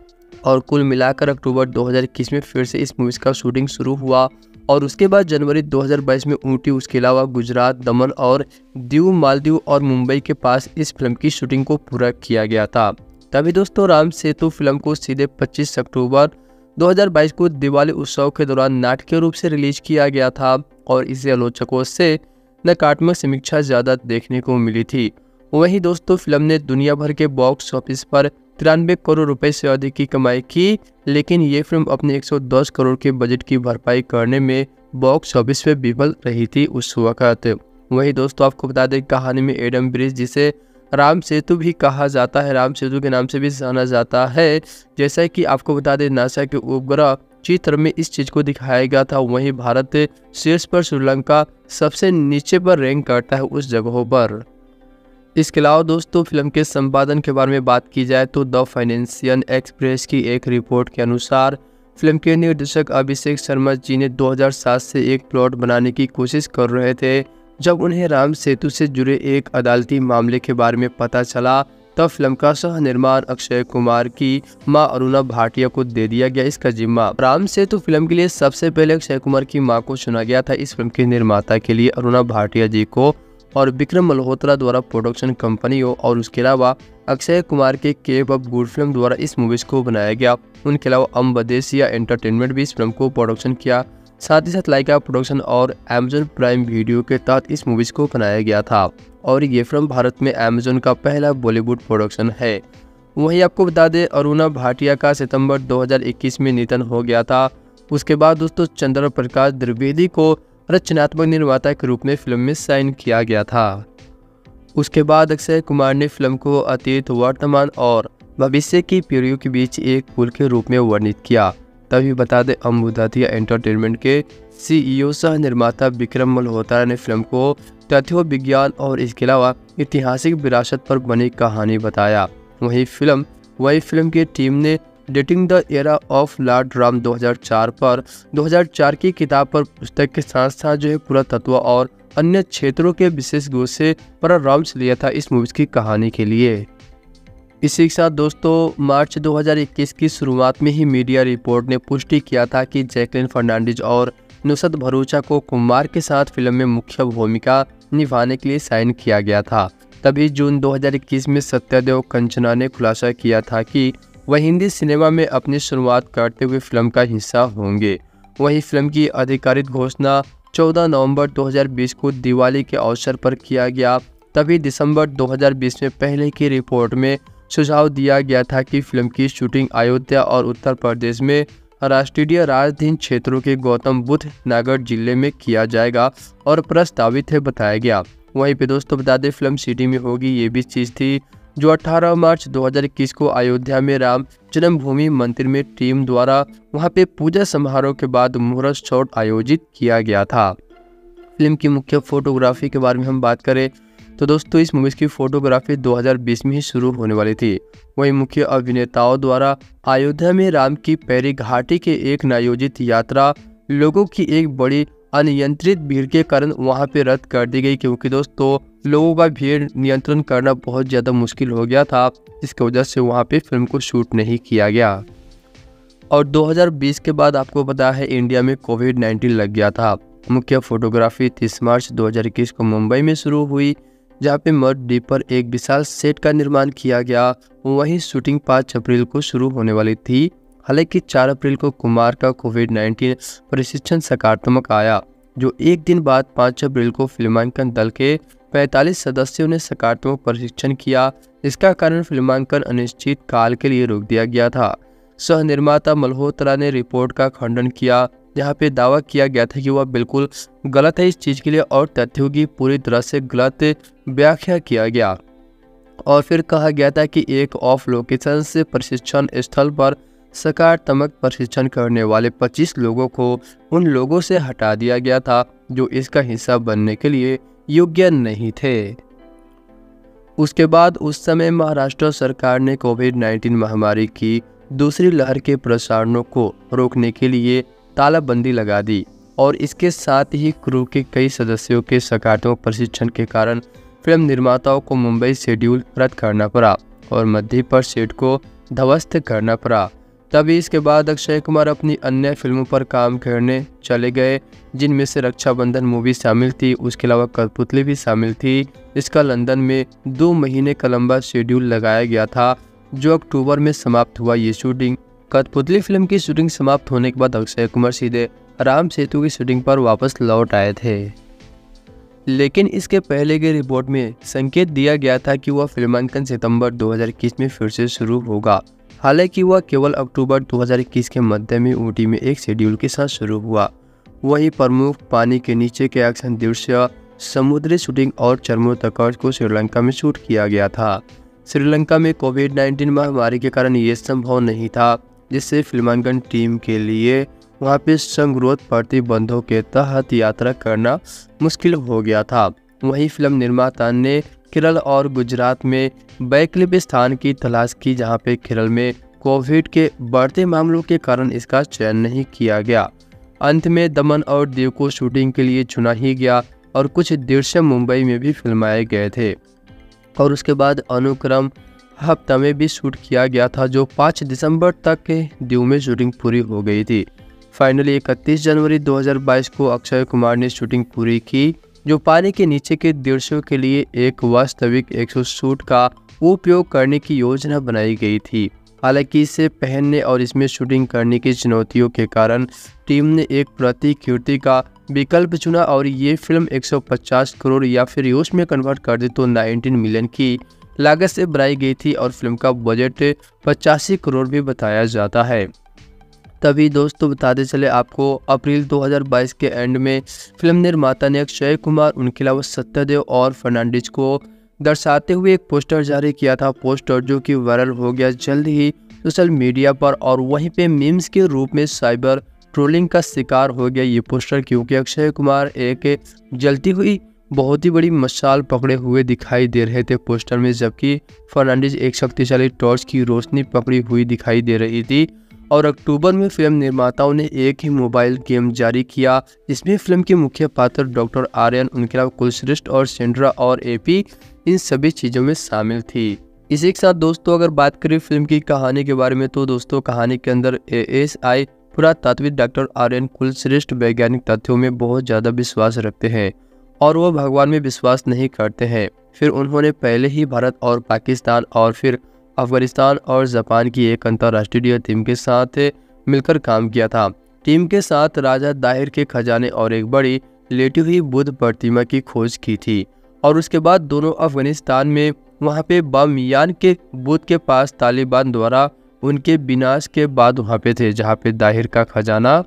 और कुल मिलाकर अक्टूबर 2021 में फिर से इस मूवी का शूटिंग शुरू हुआ और उसके बाद जनवरी 2022 में ऊटी, उसके अलावा गुजरात, दमन और दीव, मालदीव और मुंबई के पास इस फिल्म की शूटिंग को पूरा किया गया था। तभी दोस्तों राम सेतु फिल्म को सीधे 25 अक्टूबर 2022 को दिवाली उत्सव के दौरान नाटकीय रूप से रिलीज किया गया था और इसे आलोचकों से नकारात्मक समीक्षा ज़्यादा देखने को मिली थी। वहीं दोस्तों फिल्म ने दुनिया भर के बॉक्स ऑफिस पर 93 करोड़ रुपए से अधिक की कमाई की, लेकिन ये फिल्म अपने 110 करोड़ के बजट की भरपाई करने में बॉक्स ऑफिस पे विफल रही थी उस वक्त। वहीं दोस्तों आपको बता दें कहानी में एडम ब्रिज, जिसे राम सेतु भी कहा जाता है, राम सेतु के नाम से भी जाना जाता है, जैसा कि आपको बता दें नासा के उपग्रह चित्र में इस चीज को दिखाया गया था। वहीं भारत शीर्ष पर, श्रीलंका सबसे नीचे पर रैंक करता है उस जगहों पर। इसके अलावा दोस्तों फिल्म के संपादन के बारे में बात की जाए तो द फाइनेंशियल एक्सप्रेस की एक रिपोर्ट के अनुसार फिल्म के निर्देशक अभिषेक शर्मा जी ने 2007 से एक प्लॉट बनाने की कोशिश कर रहे थे। जब उन्हें राम सेतु से जुड़े एक अदालती मामले के बारे में पता चला तब फिल्म का सह निर्माण अक्षय कुमार की मां अरुणा भाटिया को दे दिया गया इसका जिम्मा। राम सेतु फिल्म के लिए सबसे पहले अक्षय कुमार की मां को चुना गया था। इस फिल्म के निर्माता के लिए अरुणा भाटिया जी को और विक्रम मल्होत्रा द्वारा प्रोडक्शन कंपनियों और उसके अलावा अक्षय कुमार के केप ऑफ गुड फिल्म द्वारा इस मूवीज को बनाया गया। उनके अलावा अम्बदेसिया एंटरटेनमेंट भी इस फिल्म को प्रोडक्शन किया। साथ ही साथ लाइका प्रोडक्शन और अमेजन प्राइम वीडियो के तहत इस मूवीज को बनाया गया था और ये फिल्म भारत में अमेजन का पहला बॉलीवुड प्रोडक्शन है। वहीं आपको बता दें अरुणा भाटिया का सितंबर 2021 में निधन हो गया था। उसके बाद दोस्तों चंद्र प्रकाश द्विवेदी को रचनात्मक निर्माता के रूप में फिल्म में साइन किया गया था। उसके बाद अक्षय कुमार ने फिल्म को अतीत, वर्तमान और भविष्य की पीढ़ियों के बीच एक पुल के रूप में वर्णित किया। तभी बता दें अम्बुदातिया एंटरटेनमेंट के सीईओ सह निर्माता विक्रम मल्होत्रा ने फिल्म को तथ्यों, विज्ञान और इसके अलावा ऐतिहासिक विरासत पर बनी कहानी बताया। वही फिल्म की टीम ने dating the era of lord Ram 2004 पर 2004 की किताब पर पुस्तक के साथ साथ जो है पुरातत्व और अन्य क्षेत्रों के विशेषज्ञों से परामर्श लिया था इस मूवी की कहानी के लिए। इसी के साथ दोस्तों मार्च 2021 की शुरुआत में ही मीडिया रिपोर्ट ने पुष्टि किया था कि जैकलीन फर्नांडिस और नुसरत भरूचा को कुमार के साथ फिल्म में मुख्य भूमिका निभाने के लिए साइन किया गया था। तभी जून 2021 में सत्यदेव कंचना ने खुलासा किया था कि वह हिंदी सिनेमा में अपनी शुरुआत करते हुए फिल्म का हिस्सा होंगे। वहीं फिल्म की आधिकारिक घोषणा 14 नवंबर 2020 को दिवाली के अवसर पर किया गया। तभी दिसंबर 2020 में पहले की रिपोर्ट में सुझाव दिया गया था कि फिल्म की शूटिंग अयोध्या और उत्तर प्रदेश में राष्ट्रीय राजधानी क्षेत्रों के गौतम बुद्ध नगर जिले में किया जाएगा और प्रस्तावित है बताया गया। वहीं पे दोस्तों बता दें फिल्म सिटी में होगी, ये भी चीज़ थी जो 18 मार्च 2021 को अयोध्या में राम जन्मभूमि मंदिर में टीम द्वारा वहां पे पूजा समारोह के बाद मुहूर्त शॉट आयोजित किया गया था। फिल्म की मुख्य फोटोग्राफी के बारे में हम बात करें तो दोस्तों इस मूवी की फोटोग्राफी 2020 में ही शुरू होने वाली थी। वहीं मुख्य अभिनेताओं द्वारा अयोध्या में राम की पैरी घाटी के एक नायोजित यात्रा लोगों की एक बड़ी अनियंत्रित भीड़ के कारण वहां पे रद्द कर दी गई, क्योंकि दोस्तों लोगों का भीड़ नियंत्रण करना बहुत ज़्यादा मुश्किल हो गया था। इसकी वजह से वहां पे फिल्म को शूट नहीं किया गया। और 2020 के बाद आपको पता है इंडिया में कोविड-19 लग गया था। मुख्य फोटोग्राफी 30 मार्च 2021 को मुंबई में शुरू हुई, जहाँ पे मड द्वीप पर एक विशाल सेट का निर्माण किया गया। वहीं शूटिंग 5 अप्रैल को शुरू होने वाली थी। हालांकि 4 अप्रैल को कुमार का कोविड-19 परीक्षण सकारात्मक आया, जो एक दिन बाद 5 अप्रैल को फिल्मांकन दल के 45 सदस्यों ने सकारात्मक परीक्षण किया। इसका कारण फिल्मांकन अनिश्चित काल के लिए रोक दिया गया था। सह निर्माता मल्होत्रा ने रिपोर्ट का खंडन किया, जहां पे दावा किया गया था कि वह बिल्कुल गलत है इस चीज़ के लिए और तथ्यों की पूरी तरह से गलत व्याख्या किया गया। और फिर कहा गया था कि एक ऑफ लोकेशन से प्रशिक्षण स्थल पर सकारात्मक प्रशिक्षण करने वाले 25 लोगों को उन लोगों से हटा दिया गया था जो इसका हिस्सा बनने के लिए योग्य नहीं थे। उसके बाद उस समय महाराष्ट्र सरकार ने कोविड-19 महामारी की दूसरी लहर के प्रसारणों को रोकने के लिए तालाबंदी लगा दी और इसके साथ ही क्रू के कई सदस्यों के सकारात्मक प्रशिक्षण के कारण फिल्म निर्माताओं को मुंबई शेड्यूल रद्द करना पड़ा और मध्य पर सेट को ध्वस्त करना पड़ा। तभी इसके बाद अक्षय कुमार अपनी अन्य फिल्मों पर काम करने चले गए, जिनमें से रक्षाबंधन मूवी शामिल थी। उसके अलावा कठपुतली भी शामिल थी। इसका लंदन में 2 महीने का लंबा शेड्यूल लगाया गया था, जो अक्टूबर में समाप्त हुआ। ये शूटिंग कठपुतली फिल्म की शूटिंग समाप्त होने के बाद अक्षय कुमार सीधे राम सेतु की शूटिंग पर वापस लौट आए थे, लेकिन इसके पहले की रिपोर्ट में संकेत दिया गया था कि वह फिल्मांकन सितंबर 2021 में फिर से शुरू होगा। हालांकि वह केवल अक्टूबर 2021 के मध्य में ऊटी में एक शेड्यूल के साथ शुरू हुआ। वहीं प्रमुख पानी के नीचे के एक्शन दृश्य, समुद्री शूटिंग और चरमोत्कर्ष को श्रीलंका में शूट किया गया था। श्रीलंका में कोविड-19 महामारी के कारण ये संभव नहीं था, जिससे फिल्मांकन टीम के लिए वहाँ पे संगरोध प्रतिबंधों के तहत यात्रा करना मुश्किल हो गया था। वहीं फिल्म निर्माता ने केरल और गुजरात में वैकल्पिक स्थान की तलाश की, जहाँ पे केरल में कोविड के बढ़ते मामलों के कारण इसका चयन नहीं किया गया। अंत में दमन और दीव को शूटिंग के लिए चुना ही गया और कुछ दृश्य मुंबई में भी फिल्माए गए थे और उसके बाद अनुक्रम हफ्ता में भी शूट किया गया था, जो 5 दिसंबर तक दीव में शूटिंग पूरी हो गई थी। फाइनली 31 जनवरी 2022 को अक्षय कुमार ने शूटिंग पूरी की, जो पानी के नीचे के दृश्यों के लिए एक वास्तविक एक्सो सूट का उपयोग करने की योजना बनाई गई थी। हालांकि इसे पहनने और इसमें शूटिंग करने की चुनौतियों के कारण टीम ने एक प्रतिकृति का विकल्प चुना और ये फिल्म 150 करोड़ या फिर यूएस में कन्वर्ट कर दे तो 19 मिलियन की लागत से बनाई गई थी और फिल्म का बजट 85 करोड़ भी बताया जाता है। तभी दोस्तों बताते चले आपको, अप्रैल 2022 के एंड में फिल्म निर्माता ने अक्षय कुमार, उनके अलावा सत्यदेव और फर्नांडिस को दर्शाते हुए एक पोस्टर जारी किया था। पोस्टर जो कि वायरल हो गया जल्द ही सोशल मीडिया पर और वहीं पे मीम्स के रूप में साइबर ट्रोलिंग का शिकार हो गया ये पोस्टर, क्योंकि अक्षय कुमार एक जलती हुई बहुत ही बड़ी मशाल पकड़े हुए दिखाई दे रहे थे पोस्टर में, जबकि फर्नांडिस एक शक्तिशाली टॉर्च की रोशनी पकड़ी हुई दिखाई दे रही थी। और अक्टूबर में फिल्म निर्माताओं ने एक ही मोबाइल गेम जारी किया, जिसमें फिल्म के मुख्य पात्र डॉक्टर आर्यन, उनके अलावा कुलश्रेष्ठ और सेंड्रा और एपी इन सभी चीज़ों में शामिल थी। इसी के साथ दोस्तों अगर बात करें फिल्म की कहानी के बारे में, तो दोस्तों कहानी के अंदर ASI पुरातात्विक डॉक्टर आर्यन कुलश्रेष्ठ वैज्ञानिक तथ्यों में बहुत ज़्यादा विश्वास रखते हैं और वह भगवान में विश्वास नहीं करते हैं। फिर उन्होंने पहले ही भारत और पाकिस्तान और फिर अफगानिस्तान और जापान की एक अंतर्राष्ट्रीय टीम के साथ मिलकर काम किया था। टीम के साथ राजा दाहिर के खजाने और एक बड़ी लेटी हुई बुद्ध प्रतिमा की खोज की थी और उसके बाद दोनों अफगानिस्तान में वहां पे बामियान के बुद्ध के पास तालिबान द्वारा उनके विनाश के बाद वहां पे थे, जहां पे दाहिर का खजाना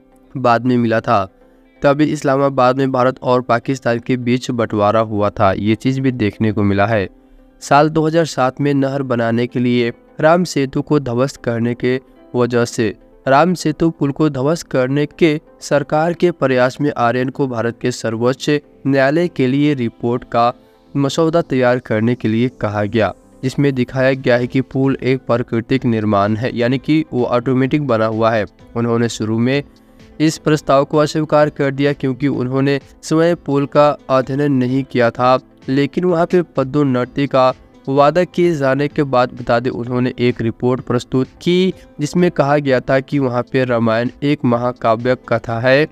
बाद में मिला था। तभी इस्लामाबाद में भारत और पाकिस्तान के बीच बंटवारा हुआ था, ये चीज़ भी देखने को मिला है। साल 2007 में नहर बनाने के लिए राम सेतु को ध्वस्त करने के वजह से राम सेतु पुल को ध्वस्त करने के सरकार के प्रयास में आर्यन को भारत के सर्वोच्च न्यायालय के लिए रिपोर्ट का मसौदा तैयार करने के लिए कहा गया, जिसमें दिखाया गया है कि पुल एक प्राकृतिक निर्माण है, यानी कि वो ऑटोमेटिक बना हुआ है। उन्होंने शुरू में इस प्रस्ताव को अस्वीकार कर दिया क्योंकि उन्होंने स्वयं पुल का अध्ययन नहीं किया था, लेकिन वहां पे पदोन्नति का वादा किए जाने के बाद बता दें उन्होंने एक रिपोर्ट प्रस्तुत की, जिसमें कहा गया था कि वहां पे रामायण एक महाकाव्य कथा है,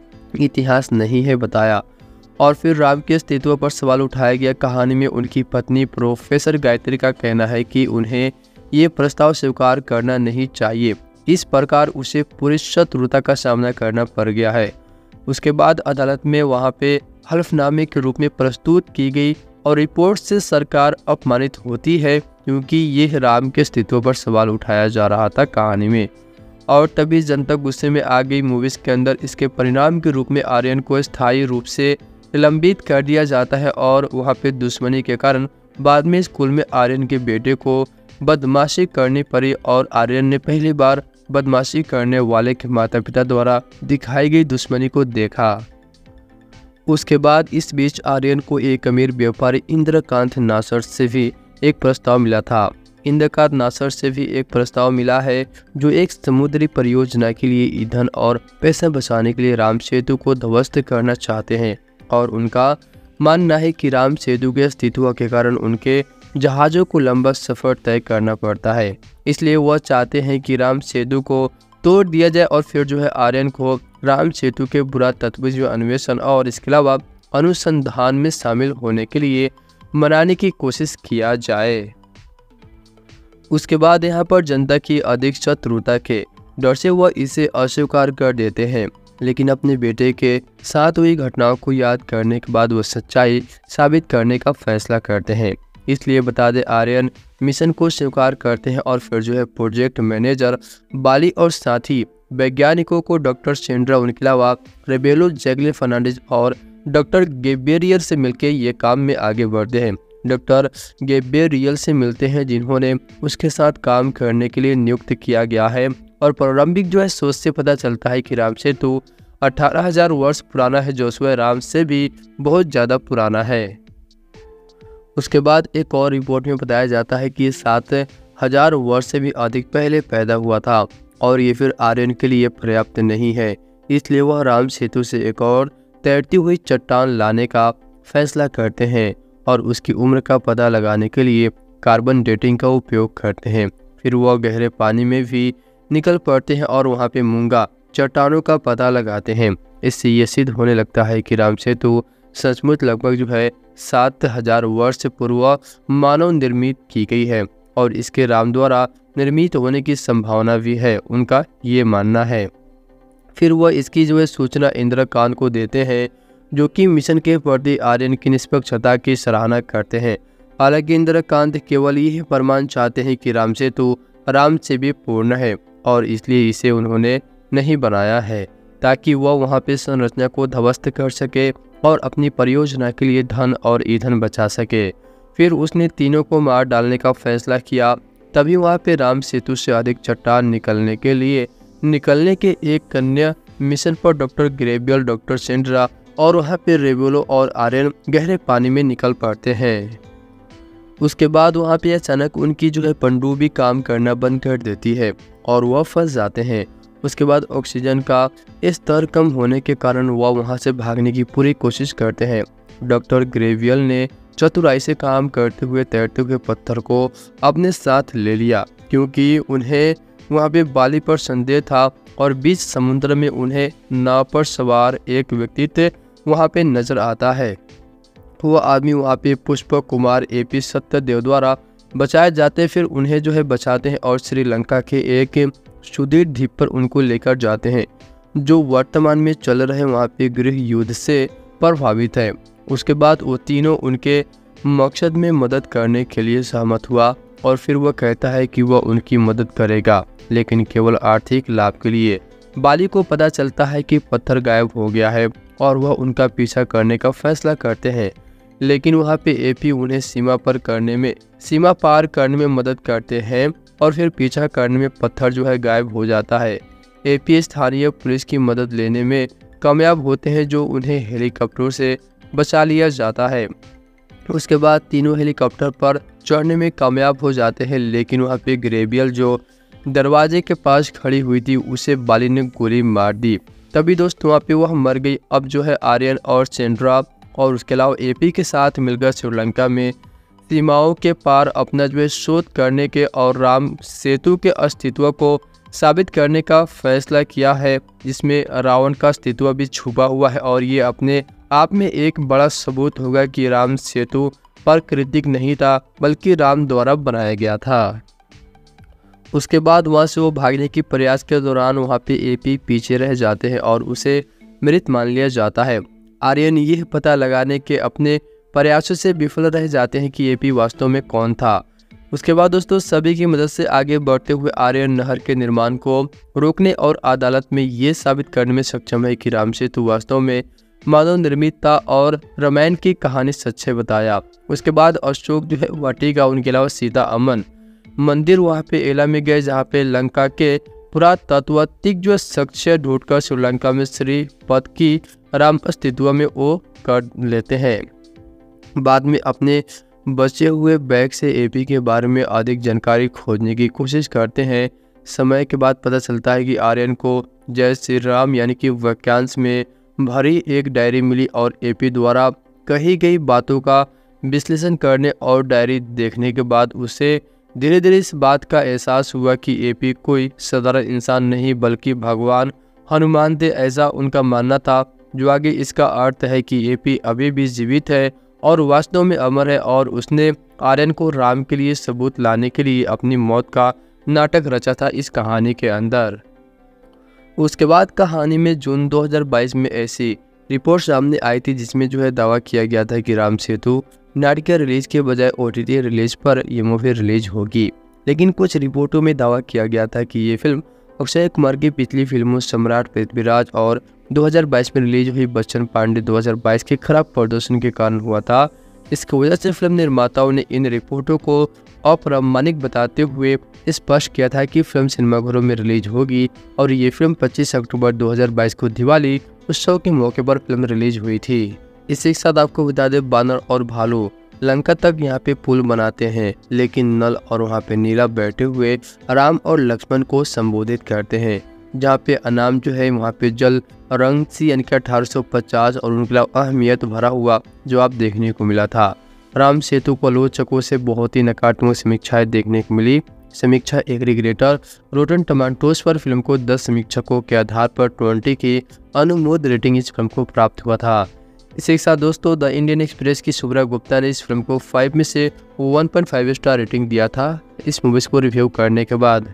इतिहास नहीं है बताया। और फिर राम के अस्तित्व पर सवाल उठाया गया। कहानी में उनकी पत्नी प्रोफेसर गायत्री का कहना है कि उन्हें ये प्रस्ताव स्वीकार करना नहीं चाहिए। इस प्रकार उसे पूरी शत्रुता का सामना करना पड़ गया है। उसके बाद अदालत में वहां पे हल्फनामे के रूप में प्रस्तुत की गई और रिपोर्ट से सरकार अपमानित होती है, क्योंकि ये राम के अस्तित्व पर सवाल उठाया जा रहा था कहानी में। और तभी जनता गुस्से में आ गई। मूवीज के अंदर इसके परिणाम के रूप में आर्यन को स्थायी रूप से निलंबित कर दिया जाता है और वहाँ पे दुश्मनी के कारण बाद में स्कूल में आर्यन के बेटे को बदमाशी करनी पड़ी और आर्यन ने पहली बार बदमाशी करने वाले के माता पिता द्वारा दिखाई गई दुश्मनी को देखा। उसके बाद इस बीच आर्यन को एक अमीर व्यापारी इंद्रकांत नासर से भी एक प्रस्ताव मिला था। इंद्रकांत नासर से भी एक प्रस्ताव मिला है जो एक समुद्री परियोजना के लिए ईंधन और पैसा बचाने के लिए राम सेतु को ध्वस्त करना चाहते हैं और उनका मानना है कि राम सेतु के अस्तित्व के कारण उनके जहाज़ों को लंबा सफ़र तय करना पड़ता है। इसलिए वह चाहते हैं कि राम सेतु को तोड़ दिया जाए और फिर जो है आर्यन को राम सेतु के पुरातत्व अन्वेषण और इसके अलावा अनुसंधान में शामिल होने के लिए मनाने की कोशिश किया जाए। उसके बाद यहाँ पर जनता की अधिक शत्रुता के डर से वह इसे अस्वीकार कर देते हैं, लेकिन अपने बेटे के साथ हुई घटनाओं को याद करने के बाद वह सच्चाई साबित करने का फैसला करते हैं। इसलिए बता दें आर्यन मिशन को स्वीकार करते हैं और फिर जो है प्रोजेक्ट मैनेजर बाली और साथी वैज्ञानिकों को डॉक्टर सेंड्रा, उनके अलावा रेबेलो जैगले फर्नांडिस और डॉक्टर गेब्रियल से मिलकर ये काम में आगे बढ़ते हैं। डॉक्टर गेब्रियल से मिलते हैं जिन्होंने उसके साथ काम करने के लिए नियुक्त किया गया है और प्रारंभिक जो है सोच से पता चलता है कि राम सेतु 18,000 वर्ष पुराना है, जो स्वयं राम से भी बहुत ज़्यादा पुराना है। उसके बाद एक और रिपोर्ट में बताया जाता है कि 7,000 वर्ष से भी अधिक पहले पैदा हुआ था और ये फिर आर्यन के लिए पर्याप्त नहीं है। इसलिए वह राम सेतु से एक और तैरती हुई चट्टान लाने का फैसला करते हैं और उसकी उम्र का पता लगाने के लिए कार्बन डेटिंग का उपयोग करते हैं। फिर वह गहरे पानी में भी निकल पड़ते हैं और वहाँ पे मूंगा चट्टानों का पता लगाते हैं। इससे ये सिद्ध होने लगता है कि राम सेतु सचमुच लगभग जो है 7,000 वर्ष पूर्व मानव निर्मित की गई है और इसके राम द्वारा निर्मित होने की संभावना भी है, उनका ये मानना है। फिर वह इसकी जो है सूचना इंद्रकांत को देते हैं, जो कि मिशन के प्रति आर्यन की निष्पक्षता की सराहना करते हैं। हालांकि इंद्रकांत केवल यह प्रमाण चाहते हैं कि राम सेतु राम से भी पूर्ण है और इसलिए इसे उन्होंने नहीं बनाया है ताकि वह वहां पे संरचना को ध्वस्त कर सके और अपनी परियोजना के लिए धन और ईंधन बचा सके। फिर उसने तीनों को मार डालने का फैसला किया। तभी वहां पे राम सेतु से अधिक चट्टान निकलने के एक कन्या मिशन पर डॉक्टर ग्रेबियल, डॉक्टर सेंड्रा और वहाँ पे रेबेलो और आर्यन गहरे पानी में निकल पड़ते हैं। उसके बाद वहाँ पे अचानक उनकी जो है पनडुब्बी काम करना बंद कर देती है और वह फंस जाते हैं। उसके बाद ऑक्सीजन का स्तर कम होने के कारण वह वहाँ से भागने की पूरी कोशिश करते हैं। डॉक्टर ग्रेवियल ने चतुराई से काम करते हुए तैरते हुए पत्थर को अपने साथ ले लिया, क्योंकि उन्हें वहाँ पे बाली पर संदेह था और बीच समुद्र में उन्हें नाव पर सवार एक व्यक्ति वहाँ पे नजर आता है। वह आदमी वहाँ पे पुष्पक कुमार AP सत्यदेव द्वारा बचाए जाते। फिर उन्हें जो है बचाते हैं और श्रीलंका के एक सुदीर द्वीप पर उनको लेकर जाते हैं, जो वर्तमान में चल रहे वहाँ पे गृह युद्ध से प्रभावित है। उसके बाद वो तीनों उनके मकसद में मदद करने के लिए सहमत हुआ और फिर वह कहता है कि वह उनकी मदद करेगा, लेकिन केवल आर्थिक लाभ के लिए। बाली को पता चलता है कि पत्थर गायब हो गया है और वह उनका पीछा करने का फैसला करते हैं, लेकिन वहाँ पे AP उन्हें सीमा पार करने में मदद करते हैं और फिर पीछा करने में पत्थर जो है गायब हो जाता है। AP स्थानीय पुलिस की मदद लेने में कामयाब होते हैं, जो उन्हें हेलीकॉप्टर से बचा लिया जाता है। उसके बाद तीनों हेलीकॉप्टर पर चढ़ने में कामयाब हो जाते हैं, लेकिन वहाँ पे ग्रेबियल जो दरवाजे के पास खड़ी हुई थी उसे बाली ने गोली मार दी। तभी दोस्त वहाँ पे वह मर गई। अब जो है आर्यन और सेंड्रा और उसके अलावा AP के साथ मिलकर श्रीलंका में सीमाओं के पार अपना जो है शोध करने के और राम सेतु के अस्तित्व को साबित करने का फैसला किया है, जिसमें रावण का अस्तित्व भी छुपा हुआ है और ये अपने आप में एक बड़ा सबूत होगा कि राम सेतु प्राकृतिक नहीं था बल्कि राम द्वारा बनाया गया था। उसके बाद वहाँ से वो भागने की प्रयास के दौरान वहाँ पे एपी पीछे रह जाते हैं और उसे मृत मान लिया जाता है। आर्यन यह पता लगाने के अपने प्रयासों से विफल रह जाते हैं कि एपी वास्तव में कौन था। उसके बाद दोस्तों सभी की मदद से आगे बढ़ते हुए आर्यन नहर के निर्माण को रोकने और अदालत में ये साबित करने में सक्षम है कि राम सेतु वास्तव में मानव निर्मित था और रामायण की कहानी सच है बताया। उसके बाद अशोक जो है वाटिका, उनके अलावा सीता अमन मंदिर वहाँ पे एला में गए, जहाँ पे लंका के पुरातत्वविद जो साक्ष्य ढूंढकर श्रीलंका में श्री पद की राम अस्तित्व में वो कर लेते हैं। बाद में अपने बचे हुए बैग से एपी के बारे में अधिक जानकारी खोजने की कोशिश करते हैं। समय के बाद पता चलता है कि आर्यन को जय श्री राम यानी कि वाक्यांश में भरी एक डायरी मिली और एपी द्वारा कही गई बातों का विश्लेषण करने और डायरी देखने के बाद उसे धीरे धीरे इस बात का एहसास हुआ कि एपी कोई साधारण इंसान नहीं बल्कि भगवान हनुमान थे, ऐसा उनका मानना था। जो आगे इसका अर्थ है कि एपी अभी भी जीवित है और वास्तव में अमर है और उसने आर्यन को राम के लिए सबूत लाने के लिए अपनी मौत का नाटक रचा था इस कहानी के अंदर। उसके बाद कहानी में जून 2022 में ऐसी रिपोर्ट सामने आई थी जिसमें जो है दावा किया गया था कि राम सेतु नाटक रिलीज के बजाय OTT रिलीज पर ये मूवी रिलीज होगी। लेकिन कुछ रिपोर्टों में दावा किया गया था कि ये फिल्म अक्षय कुमार की पिछली फिल्मों सम्राट, पृथ्वीराज और 2022 में रिलीज हुई बच्चन पांडे 2022 के खराब प्रदर्शन के कारण हुआ था। इसकी वजह से फिल्म निर्माताओं ने इन रिपोर्टों को अप्रामाणिक बताते हुए स्पष्ट किया था कि फिल्म सिनेमाघरों में रिलीज होगी और ये फिल्म 25 अक्टूबर 2022 को दिवाली उत्सव के मौके पर फिल्म रिलीज हुई थी। इसी के साथ आपको बता दें बानर और भालू लंका तक यहाँ पे पुल बनाते हैं, लेकिन नल और वहाँ पे नीला बैठे हुए राम और लक्ष्मण को संबोधित करते हैं, जहाँ पे अनाम जो है वहाँ पे जल रंग सी यानी कि 1850 और उनके अहमियत भरा हुआ जवाब देखने को मिला था। राम सेतु को आलोचकों से बहुत ही नकारात्मक समीक्षाएं देखने को मिली। समीक्षा एग्रीगेटर रोटन टमाटोस पर फिल्म को 10 समीक्षकों के आधार पर 20 की अनुमोदित रेटिंग इस फिल्म को प्राप्त हुआ था। इसी के साथ दोस्तों द इंडियन एक्सप्रेस की शुभ्रा गुप्ता ने इस फिल्म को 5 में से 1.5 स्टार रेटिंग दिया था इस मूवीज को रिव्यू करने के बाद,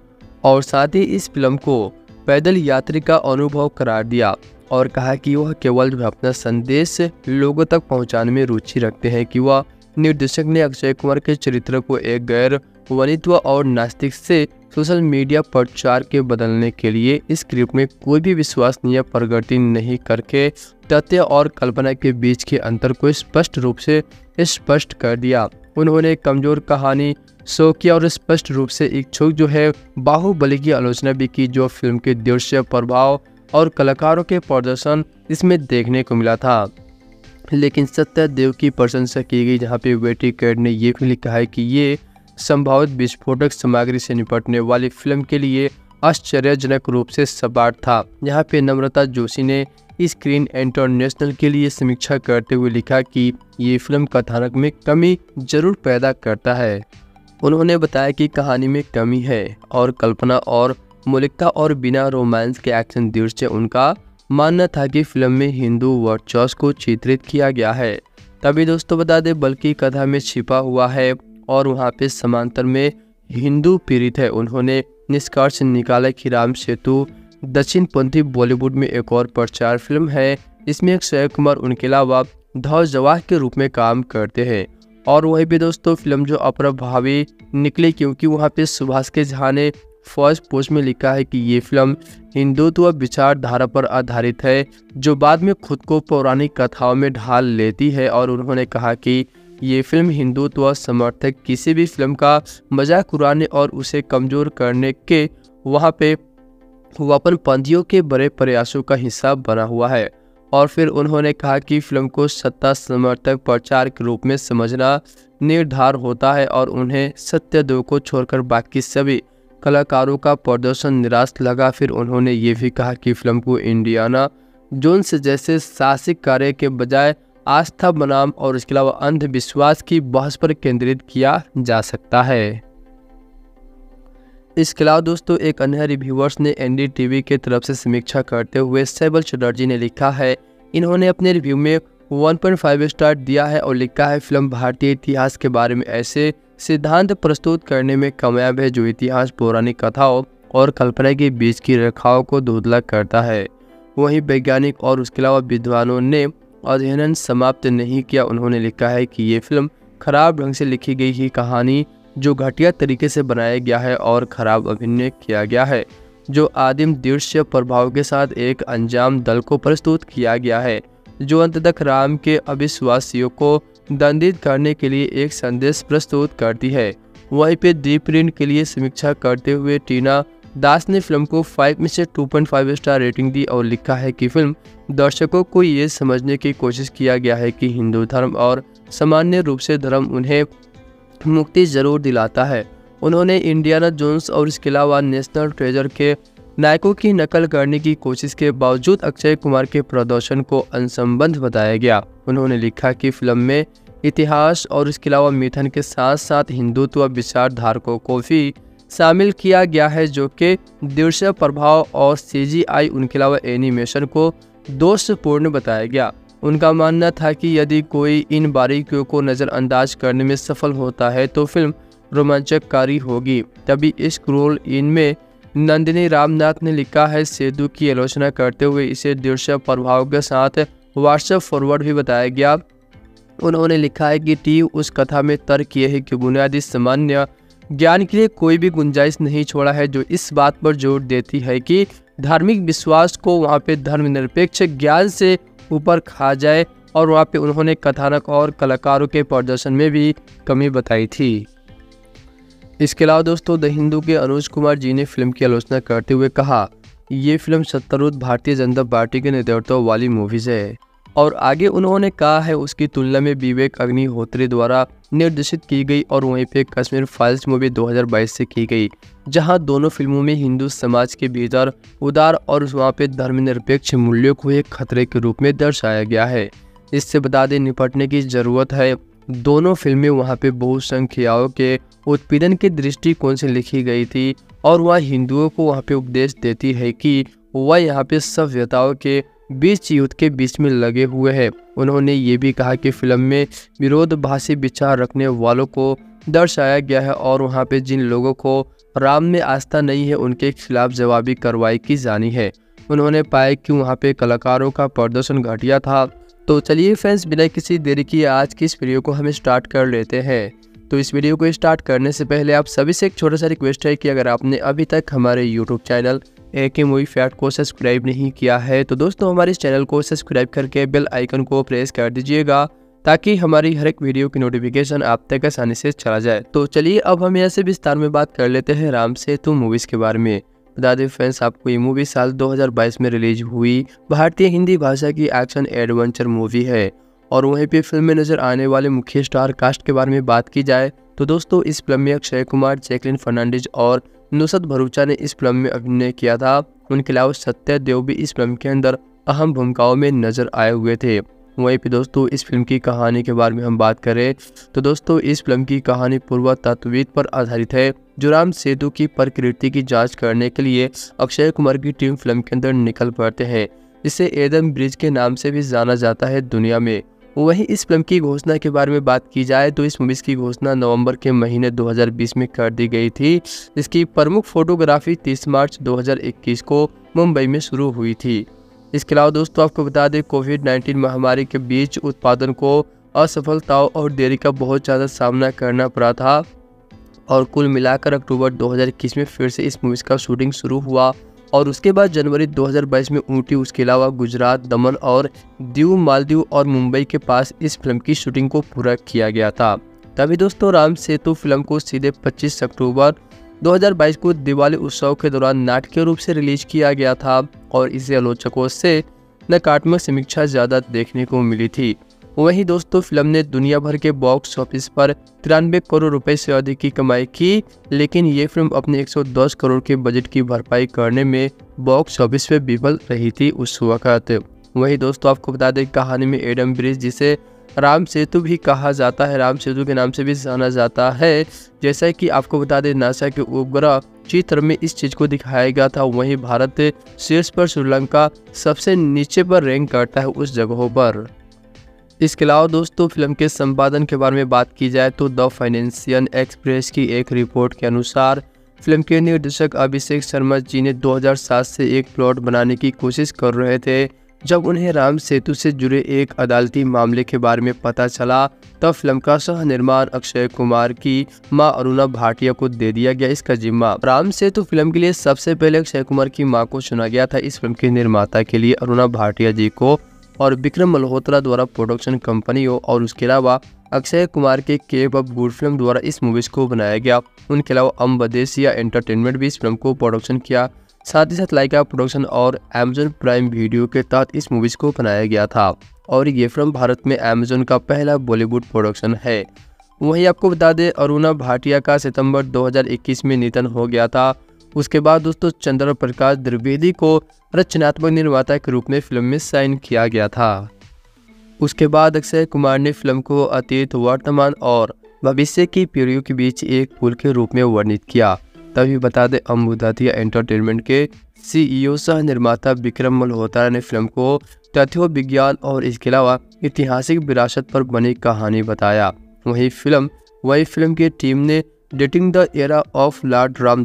और साथ ही इस फिल्म को पैदल यात्री का अनुभव करार दिया और कहा कि वह केवल जो अपना संदेश लोगों तक पहुंचाने में रुचि रखते हैं कि वह निर्देशक ने अक्षय कुमार के चरित्र को एक गैर वनित्व और नास्तिक से सोशल मीडिया प्रचार के बदलने के लिए इस स्क्रिप्ट में कोई भी विश्वसनीय प्रगति नहीं करके तथ्य और कल्पना के बीच के अंतर को स्पष्ट रूप से स्पष्ट कर दिया। उन्होंने कमजोर कहानी शौकिया और स्पष्ट रूप से इच्छुक जो है बाहुबली की आलोचना भी की, जो फिल्म के दृश्य प्रभाव और कलाकारों के प्रदर्शन इसमें देखने को मिला था। लेकिन सत्यदेव की प्रशंसा की गई, जहाँ पे वेटी कैड ने ये भी लिखा है कि ये संभावित विस्फोटक सामग्री से निपटने वाली फिल्म के लिए आश्चर्यजनक रूप से सपाट था। यहाँ पे नम्रता जोशी ने स्क्रीन इंटरनेशनल के लिए समीक्षा करते हुए लिखा कि ये फिल्म कथानक में कमी जरूर पैदा करता है। उन्होंने बताया कि कहानी में कमी है और कल्पना और मौलिकता और बिना रोमांस के एक्शन दृश्य। उनका मानना था कि फिल्म में हिंदू वर्चस्व को चित्रित किया गया है। तभी दोस्तों बता दें बल्कि कथा में छिपा हुआ है और वहाँ पे समांतर में हिंदू पीड़ित है। उन्होंने निष्कर्ष निकाला कि राम सेतु दक्षिणपंथी बॉलीवुड में एक और प्रचार फिल्म है। इसमें अक्षय कुमार उनके अलावा ध्वजवाह के रूप में काम करते हैं और वही भी दोस्तों फिल्म जो अप्रभावी निकली, क्योंकि वहाँ पे सुभाष के झा ने फर्स्ट पोस्ट में लिखा है कि ये फिल्म हिंदुत्व विचारधारा पर आधारित है जो बाद में खुद को पौराणिक कथाओं में ढाल लेती है। और उन्होंने कहा कि ये फिल्म हिंदुत्व समर्थक किसी भी फिल्म का मजाक उड़ाने और उसे कमजोर करने के वहाँ पे वापनपंथियों के बड़े प्रयासों का हिस्सा बना हुआ है। और फिर उन्होंने कहा कि फिल्म को सत्ता समर्थक प्रचार के रूप में समझना निर्धार होता है और उन्हें सत्यदेव को छोड़कर बाकी सभी कलाकारों का प्रदर्शन निराश लगा। फिर उन्होंने ये भी कहा कि फिल्म को इंडियाना जोन्स जैसे साहसिक कार्य के बजाय आस्था बनाम और इसके अलावा अंधविश्वास की बहस पर केंद्रित किया जा सकता है। इसके अलावा दोस्तों एक अन्य रिव्यूअर्स ने NDTV के तरफ से समीक्षा करते हुए सैबल चटर्जी ने लिखा है, इन्होंने अपने रिव्यू में 1.5 स्टार दिया है और लिखा है फिल्म भारतीय इतिहास के बारे में ऐसे सिद्धांत प्रस्तुत करने में कामयाब है जो इतिहास, पौराणिक कथाओं और कल्पना के बीच की रेखाओं को धुंधला करता है। वहीं वैज्ञानिक और उसके अलावा विद्वानों ने अध्ययन समाप्त नहीं किया। उन्होंने लिखा है कि ये फिल्म खराब ढंग से लिखी गई ही कहानी जो घटिया तरीके से बनाया गया है और खराब अभिनय किया गया है, जो आदिम दृश्य प्रभाव के साथ एक अंजाम दल को प्रस्तुत किया गया है, जो अंत तक राम के अविश्वासियों को दंडित करने के लिए एक संदेश प्रस्तुत करती है। वहीं पे दीप प्रिंट के लिए समीक्षा करते हुए टीना दास ने फिल्म को 5 में से 2.5 स्टार रेटिंग दी और लिखा है कि फिल्म दर्शकों को ये समझने की कोशिश किया गया है कि हिंदू धर्म और सामान्य रूप से धर्म उन्हें मुक्ति जरूर दिलाता है। उन्होंने इंडियाना जोन्स और इसके अलावा नेशनल ट्रेजर के नायकों की नकल करने की कोशिश के बावजूद अक्षय कुमार के प्रदर्शन को असंबद्ध बताया गया। उन्होंने लिखा कि फिल्म में इतिहास और इसके अलावा मिथन के साथ साथ हिंदुत्व विचारधारकों को भी शामिल किया गया है, जो कि दृश्य प्रभाव और CGI उनके अलावा एनिमेशन को दोषपूर्ण बताया गया। उनका मानना था कि यदि कोई इन बारीकियों को नज़रअंदाज करने में सफल होता है तो फिल्म रोमांचकारी होगी। तभी इस क्रूल इनमें नंदिनी रामनाथ ने लिखा है, सेतु की आलोचना करते हुए इसे दृश्य प्रभाव के साथ व्हाट्सएप फॉरवर्ड भी बताया गया। उन्होंने लिखा है कि टी उस कथा में तर्क ये है कि बुनियादी सामान्य ज्ञान के लिए कोई भी गुंजाइश नहीं छोड़ा है, जो इस बात पर जोर देती है कि धार्मिक विश्वास को वहाँ पे धर्मनिरपेक्ष ज्ञान से ऊपर खा जाए, और वहाँ पे उन्होंने कथानक और कलाकारों के प्रदर्शन में भी कमी बताई थी। इसके अलावा दोस्तों द हिंदू के अनुज कुमार जी ने फिल्म की आलोचना करते हुए कहा, ये फिल्म सत्तारूढ़ भारतीय जनता पार्टी के नेतृत्व वाली मूवीज है। और आगे उन्होंने कहा है उसकी तुलना में विवेक अग्निहोत्री द्वारा निर्देशित की गई और वहीं पे कश्मीर फाइल्स मूवी 2022 से की गई, जहां दोनों फिल्मों में हिंदू समाज के भीतर उदार और वहाँ पे धर्मनिरपेक्ष मूल्यों को एक खतरे के रूप में दर्शाया गया है। इससे बता दें निपटने की जरूरत है। दोनों फिल्में वहाँ पे बहुसंख्याओं के उत्पीड़न के दृष्टिकोण से लिखी गई थी और वह हिंदुओं को वहाँ पे उपदेश देती है कि वह यहाँ पे सभ्यताओं के बीच युद्ध के बीच में लगे हुए हैं। उन्होंने ये भी कहा कि फिल्म में विरोधाभासी विचार रखने वालों को दर्शाया गया है और वहाँ पे जिन लोगों को राम में आस्था नहीं है उनके खिलाफ जवाबी कार्रवाई की जानी है। उन्होंने पाया कि वहाँ पे कलाकारों का प्रदर्शन घटिया था। तो चलिए फ्रेंड्स, बिना किसी देरी की आज की इस वीडियो को हम स्टार्ट कर लेते हैं। तो इस वीडियो को स्टार्ट करने से पहले आप सभी से एक छोटा सा रिक्वेस्ट है कि अगर आपने अभी तक हमारे YouTube channel AK movie fact को सब्सक्राइब नहीं किया है तो दोस्तों हमारे इस चैनल को सब्सक्राइब करके बेल आइकन को प्रेस कर दीजिएगा ताकि हमारी हर एक वीडियो की नोटिफिकेशन आप तक आसानी से चला जाए। तो चलिए अब हम यहाँ से विस्तार में बात कर लेते हैं राम सेतु मूवीज के बारे में। बता दें फ्रेंड्स आपको ये मूवी साल 2022 में रिलीज हुई भारतीय हिंदी भाषा की एक्शन एडवेंचर मूवी है। और वहीं पे फिल्म में नजर आने वाले मुख्य स्टार कास्ट के बारे में बात की जाए तो दोस्तों इस फिल्म में अक्षय कुमार, जैकलिन फर्नांडिस और नुसरत भरूचा ने इस फिल्म में अभिनय किया था। उनके अलावा सत्यदेव भी इस फिल्म के अंदर अहम भूमिकाओं में नजर आए हुए थे। वहीं पे दोस्तों इस फिल्म की कहानी के बारे में हम बात करें तो दोस्तों इस फिल्म की कहानी पुरातत्वविद पर आधारित है जो राम सेतु की प्रकृति की जांच करने के लिए अक्षय कुमार की टीम फिल्म के अंदर निकल पड़ते हैं, जिसे एडम ब्रिज के नाम से भी जाना जाता है दुनिया में। वहीं इस फिल्म की घोषणा के बारे में बात की जाए तो इस मूवी की घोषणा नवंबर के महीने 2020 में कर दी गई थी। इसकी प्रमुख फोटोग्राफी 30 मार्च 2021 को मुंबई में शुरू हुई थी। इसके अलावा दोस्तों आपको बता दें कोविड-19 महामारी के बीच उत्पादन को असफलताओं और देरी का बहुत ज़्यादा सामना करना पड़ा था और कुल मिलाकर अक्टूबर 2021 में फिर से इस मूवी का शूटिंग शुरू हुआ और उसके बाद जनवरी 2022 में ऊटी, उसके अलावा गुजरात, दमन और दीव, मालदीव और मुंबई के पास इस फिल्म की शूटिंग को पूरा किया गया था। तभी दोस्तों राम सेतु फिल्म को सीधे 25 अक्टूबर 2022 को दिवाली उत्सव के दौरान नाटकीय रूप से रिलीज किया गया था और इसे आलोचकों से नकारात्मक समीक्षा ज़्यादा देखने को मिली थी। वहीं दोस्तों फिल्म ने दुनिया भर के बॉक्स ऑफिस पर 93 करोड़ रुपए से अधिक की कमाई की, लेकिन ये फिल्म अपने 110 करोड़ के बजट की भरपाई करने में बॉक्स ऑफिस पे विफल रही थी उस वक्त। वहीं दोस्तों आपको बता दें कहानी में एडम ब्रिज, जिसे राम सेतु भी कहा जाता है, राम सेतु के नाम से भी जाना जाता है, जैसा कि आपको बता दें नासा के उपग्रह चित्र में इस चीज़ को दिखाया गया था। वहीं भारत शीर्ष पर, श्रीलंका सबसे नीचे पर रैंक करता है उस जगहों पर। इसके अलावा दोस्तों फिल्म के संपादन के बारे में बात की जाए तो द फाइनेंशियल एक्सप्रेस की एक रिपोर्ट के अनुसार फिल्म के निर्देशक अभिषेक शर्मा जी ने 2007 से एक प्लॉट बनाने की कोशिश कर रहे थे। जब उन्हें राम सेतु से जुड़े एक अदालती मामले के बारे में पता चला तब फिल्म का सह निर्माण अक्षय कुमार की मां अरुणा भाटिया को दे दिया गया इसका जिम्मा। राम सेतु फिल्म के लिए सबसे पहले अक्षय कुमार की मां को चुना गया था। इस फिल्म के निर्माता के लिए अरुणा भाटिया जी को और विक्रम मल्होत्रा द्वारा प्रोडक्शन कंपनियों और उसके अलावा अक्षय कुमार के केप ऑफ गुड फिल्म द्वारा इस मूवीज को बनाया गया। उनके अलावा अम्बदेसिया एंटरटेनमेंट भी इस फिल्म को प्रोडक्शन किया। साथ ही साथ लाइका प्रोडक्शन और अमेजन प्राइम वीडियो के तहत इस मूवीज को बनाया गया था और ये फिल्म भारत में अमेजन का पहला बॉलीवुड प्रोडक्शन है। वहीं आपको बता दें अरुणा भाटिया का सितंबर 2021 में निधन हो गया था। उसके बाद दोस्तों चंद्र प्रकाश द्विवेदी को रचनात्मक निर्माता के रूप में फिल्म में साइन किया गया था। उसके बाद अक्षय कुमार ने फिल्म को अतीत, वर्तमान और भविष्य की पीढ़ियों के बीच एक पुल के रूप में वर्णित किया। तभी बता दें अम्बुदातिया एंटरटेनमेंट के सीईओ सह निर्माता विक्रम मल्होत्रा ने फिल्म को तथ्यों, विज्ञान और इसके अलावा ऐतिहासिक विरासत पर बनी कहानी बताया। वही फिल्म की टीम ने dating the era of lord Ram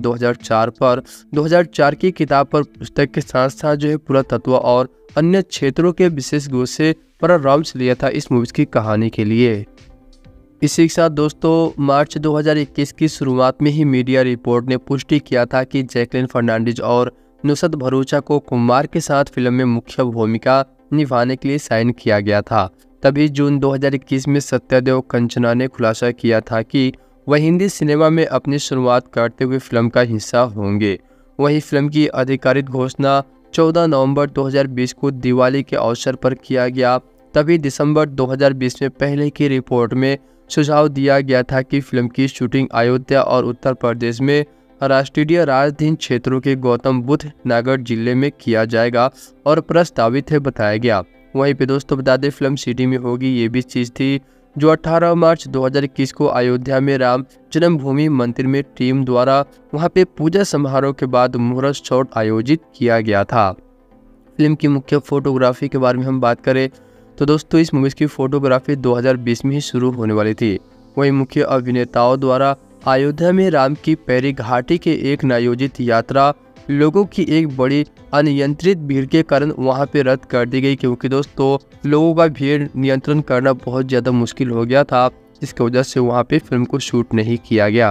2004 की किताब पर पुस्तक के साथ साथ जो है पुरातत्व और अन्य क्षेत्रों के विशेषज्ञों से परामर्श लिया था इस मूवी की कहानी के लिए। इसी के साथ दोस्तों मार्च 2021 की शुरुआत में ही मीडिया रिपोर्ट ने पुष्टि किया था कि जैकलिन फर्नांडिस और नुसरत भरूचा को कुमार के साथ फिल्म में मुख्य भूमिका निभाने के लिए साइन किया गया था। तभी जून 2021 में सत्यदेव कंचना ने खुलासा किया था कि वह हिंदी सिनेमा में अपनी शुरुआत करते हुए फिल्म का हिस्सा होंगे। वहीं फिल्म की आधिकारिक घोषणा 14 नवंबर 2020 को दिवाली के अवसर पर किया गया। तभी दिसंबर 2020 में पहले की रिपोर्ट में सुझाव दिया गया था कि फिल्म की शूटिंग अयोध्या और उत्तर प्रदेश में राष्ट्रीय राजधानी क्षेत्रों के गौतम बुद्ध नगर जिले में किया जाएगा और प्रस्तावित है बताया गया। वहीं पे दोस्तों बता दें फिल्म सिटी में होगी ये भी चीज़ थी जो 18 मार्च 2021 को अयोध्या में राम जन्मभूमि मंदिर में टीम द्वारा वहां पे पूजा समारोह के बाद मुहूर्त शॉट आयोजित किया गया था। फिल्म की मुख्य फोटोग्राफी के बारे में हम बात करें तो दोस्तों इस मूवी की फोटोग्राफी 2020 में ही शुरू होने वाली थी। वहीं मुख्य अभिनेताओं द्वारा अयोध्या में राम की पैरी घाटी के एक नायोजित यात्रा लोगों की एक बड़ी अनियंत्रित भीड़ के कारण वहां पे रद्द कर दी गई, क्योंकि दोस्तों लोगों का भीड़ नियंत्रण करना बहुत ज़्यादा मुश्किल हो गया था। इसकी वजह से वहां पे फिल्म को शूट नहीं किया गया।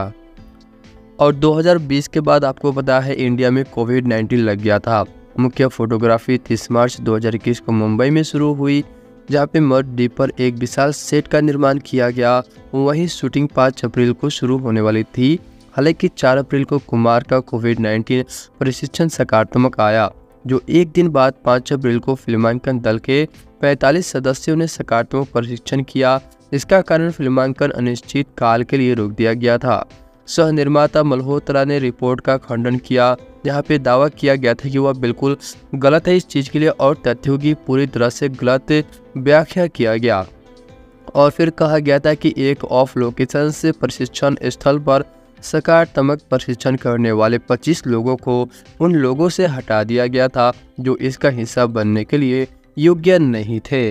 और 2020 के बाद आपको पता है इंडिया में कोविड-19 लग गया था। मुख्य फोटोग्राफी 30 मार्च 2021 को मुंबई में शुरू हुई, जहाँ पे मड द्वीप पर एक विशाल सेट का निर्माण किया गया। वहीं शूटिंग 5 अप्रैल को शुरू होने वाली थी। हालांकि 4 अप्रैल को कुमार का कोविड-19 परीक्षण सकारात्मक आया, जो एक दिन बाद 5 अप्रैल को फिल्मांकन दल के 45 सदस्यों ने सकारात्मक परीक्षण किया। इसका कारण फिल्मांकन अनिश्चित काल के लिए रोक दिया गया था। सह निर्माता मल्होत्रा ने रिपोर्ट का खंडन किया, जहां पे दावा किया गया था कि वह बिल्कुल गलत है इस चीज़ के लिए और तथ्यों की पूरी तरह से गलत व्याख्या किया गया। और फिर कहा गया था कि एक ऑफ लोकेशन से प्रशिक्षण स्थल पर सकारात्मक प्रशिक्षण करने वाले 25 लोगों को उन लोगों से हटा दिया गया था जो इसका हिस्सा बनने के लिए योग्य नहीं थे।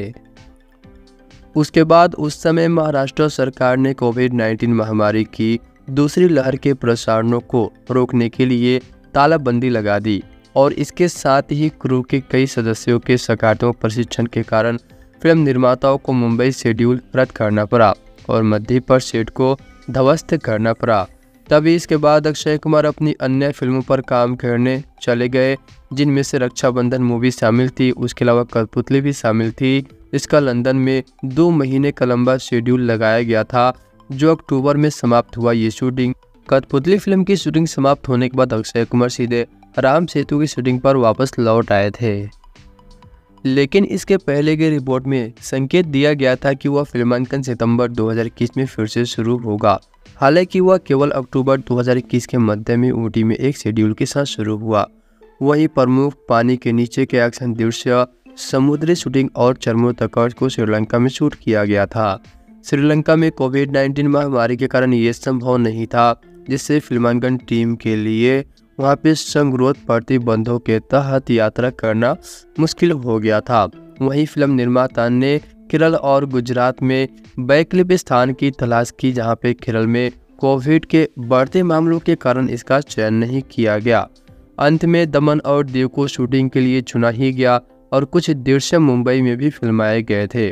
उसके बाद उस समय महाराष्ट्र सरकार ने कोविड-19 महामारी की दूसरी लहर के प्रसारणों को रोकने के लिए तालाबंदी लगा दी और इसके साथ ही क्रू के कई सदस्यों के सकारात्मक प्रशिक्षण के कारण फिल्म निर्माताओं को मुंबई शेड्यूल रद्द करना पड़ा और मध्य पर सेट को ध्वस्त करना पड़ा। तभी इसके बाद अक्षय कुमार अपनी अन्य फिल्मों पर काम करने चले गए, जिनमें से रक्षाबंधन मूवी शामिल थी। उसके अलावा कठपुतली भी शामिल थी। इसका लंदन में 2 महीने का लंबा शेड्यूल लगाया गया था, जो अक्टूबर में समाप्त हुआ। ये शूटिंग कठपुतली फिल्म की शूटिंग समाप्त होने के बाद अक्षय कुमार सीधे राम सेतु की शूटिंग पर वापस लौट आए थे। लेकिन इसके पहले की रिपोर्ट में संकेत दिया गया था कि वह फिल्मांकन सितंबर 2021 में फिर से शुरू होगा। हालांकि वह केवल अक्टूबर 2021 के मध्य में ऊटी में एक शेड्यूल के साथ शुरू हुआ। वहीं प्रमुख पानी के नीचे के एक्शन दृश्य, समुद्री शूटिंग और चरमोत्कर्ष को श्रीलंका में शूट किया गया था। श्रीलंका में कोविड-19 महामारी के कारण ये संभव नहीं था, जिससे फिल्मांकन टीम के लिए वहां पे संगरोध प्रतिबंधों के तहत यात्रा करना मुश्किल हो गया था। वहीं फिल्म निर्माता ने केरल और गुजरात में वैकल्पिक स्थान की तलाश की, जहां पे केरल में कोविड के बढ़ते मामलों के कारण इसका चयन नहीं किया गया। अंत में दमन और दीव को शूटिंग के लिए चुना ही गया और कुछ दृश्य मुंबई में भी फिल्माए गए थे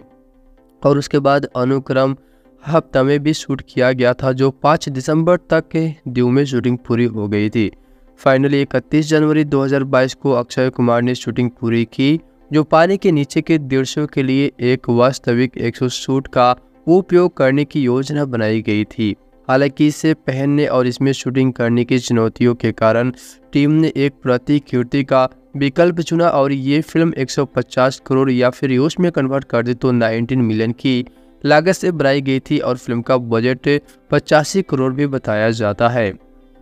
और उसके बाद अनुक्रम हफ्ता में भी शूट किया गया था, जो 5 दिसंबर तक के दीव में शूटिंग पूरी हो गई थी। फाइनली 31 जनवरी 2022 को अक्षय कुमार ने शूटिंग पूरी की, जो पानी के नीचे के दृश्यों के लिए एक वास्तविक 100 सूट का उपयोग करने की योजना बनाई गई थी। हालांकि इसे पहनने और इसमें शूटिंग करने की चुनौतियों के कारण टीम ने एक प्रतिकृति का विकल्प चुना और ये फिल्म 150 करोड़ या फिर यूएस में कन्वर्ट कर दे तो 19 मिलियन की लागत से बनाई गई थी और फिल्म का बजट 85 करोड़ भी बताया जाता है।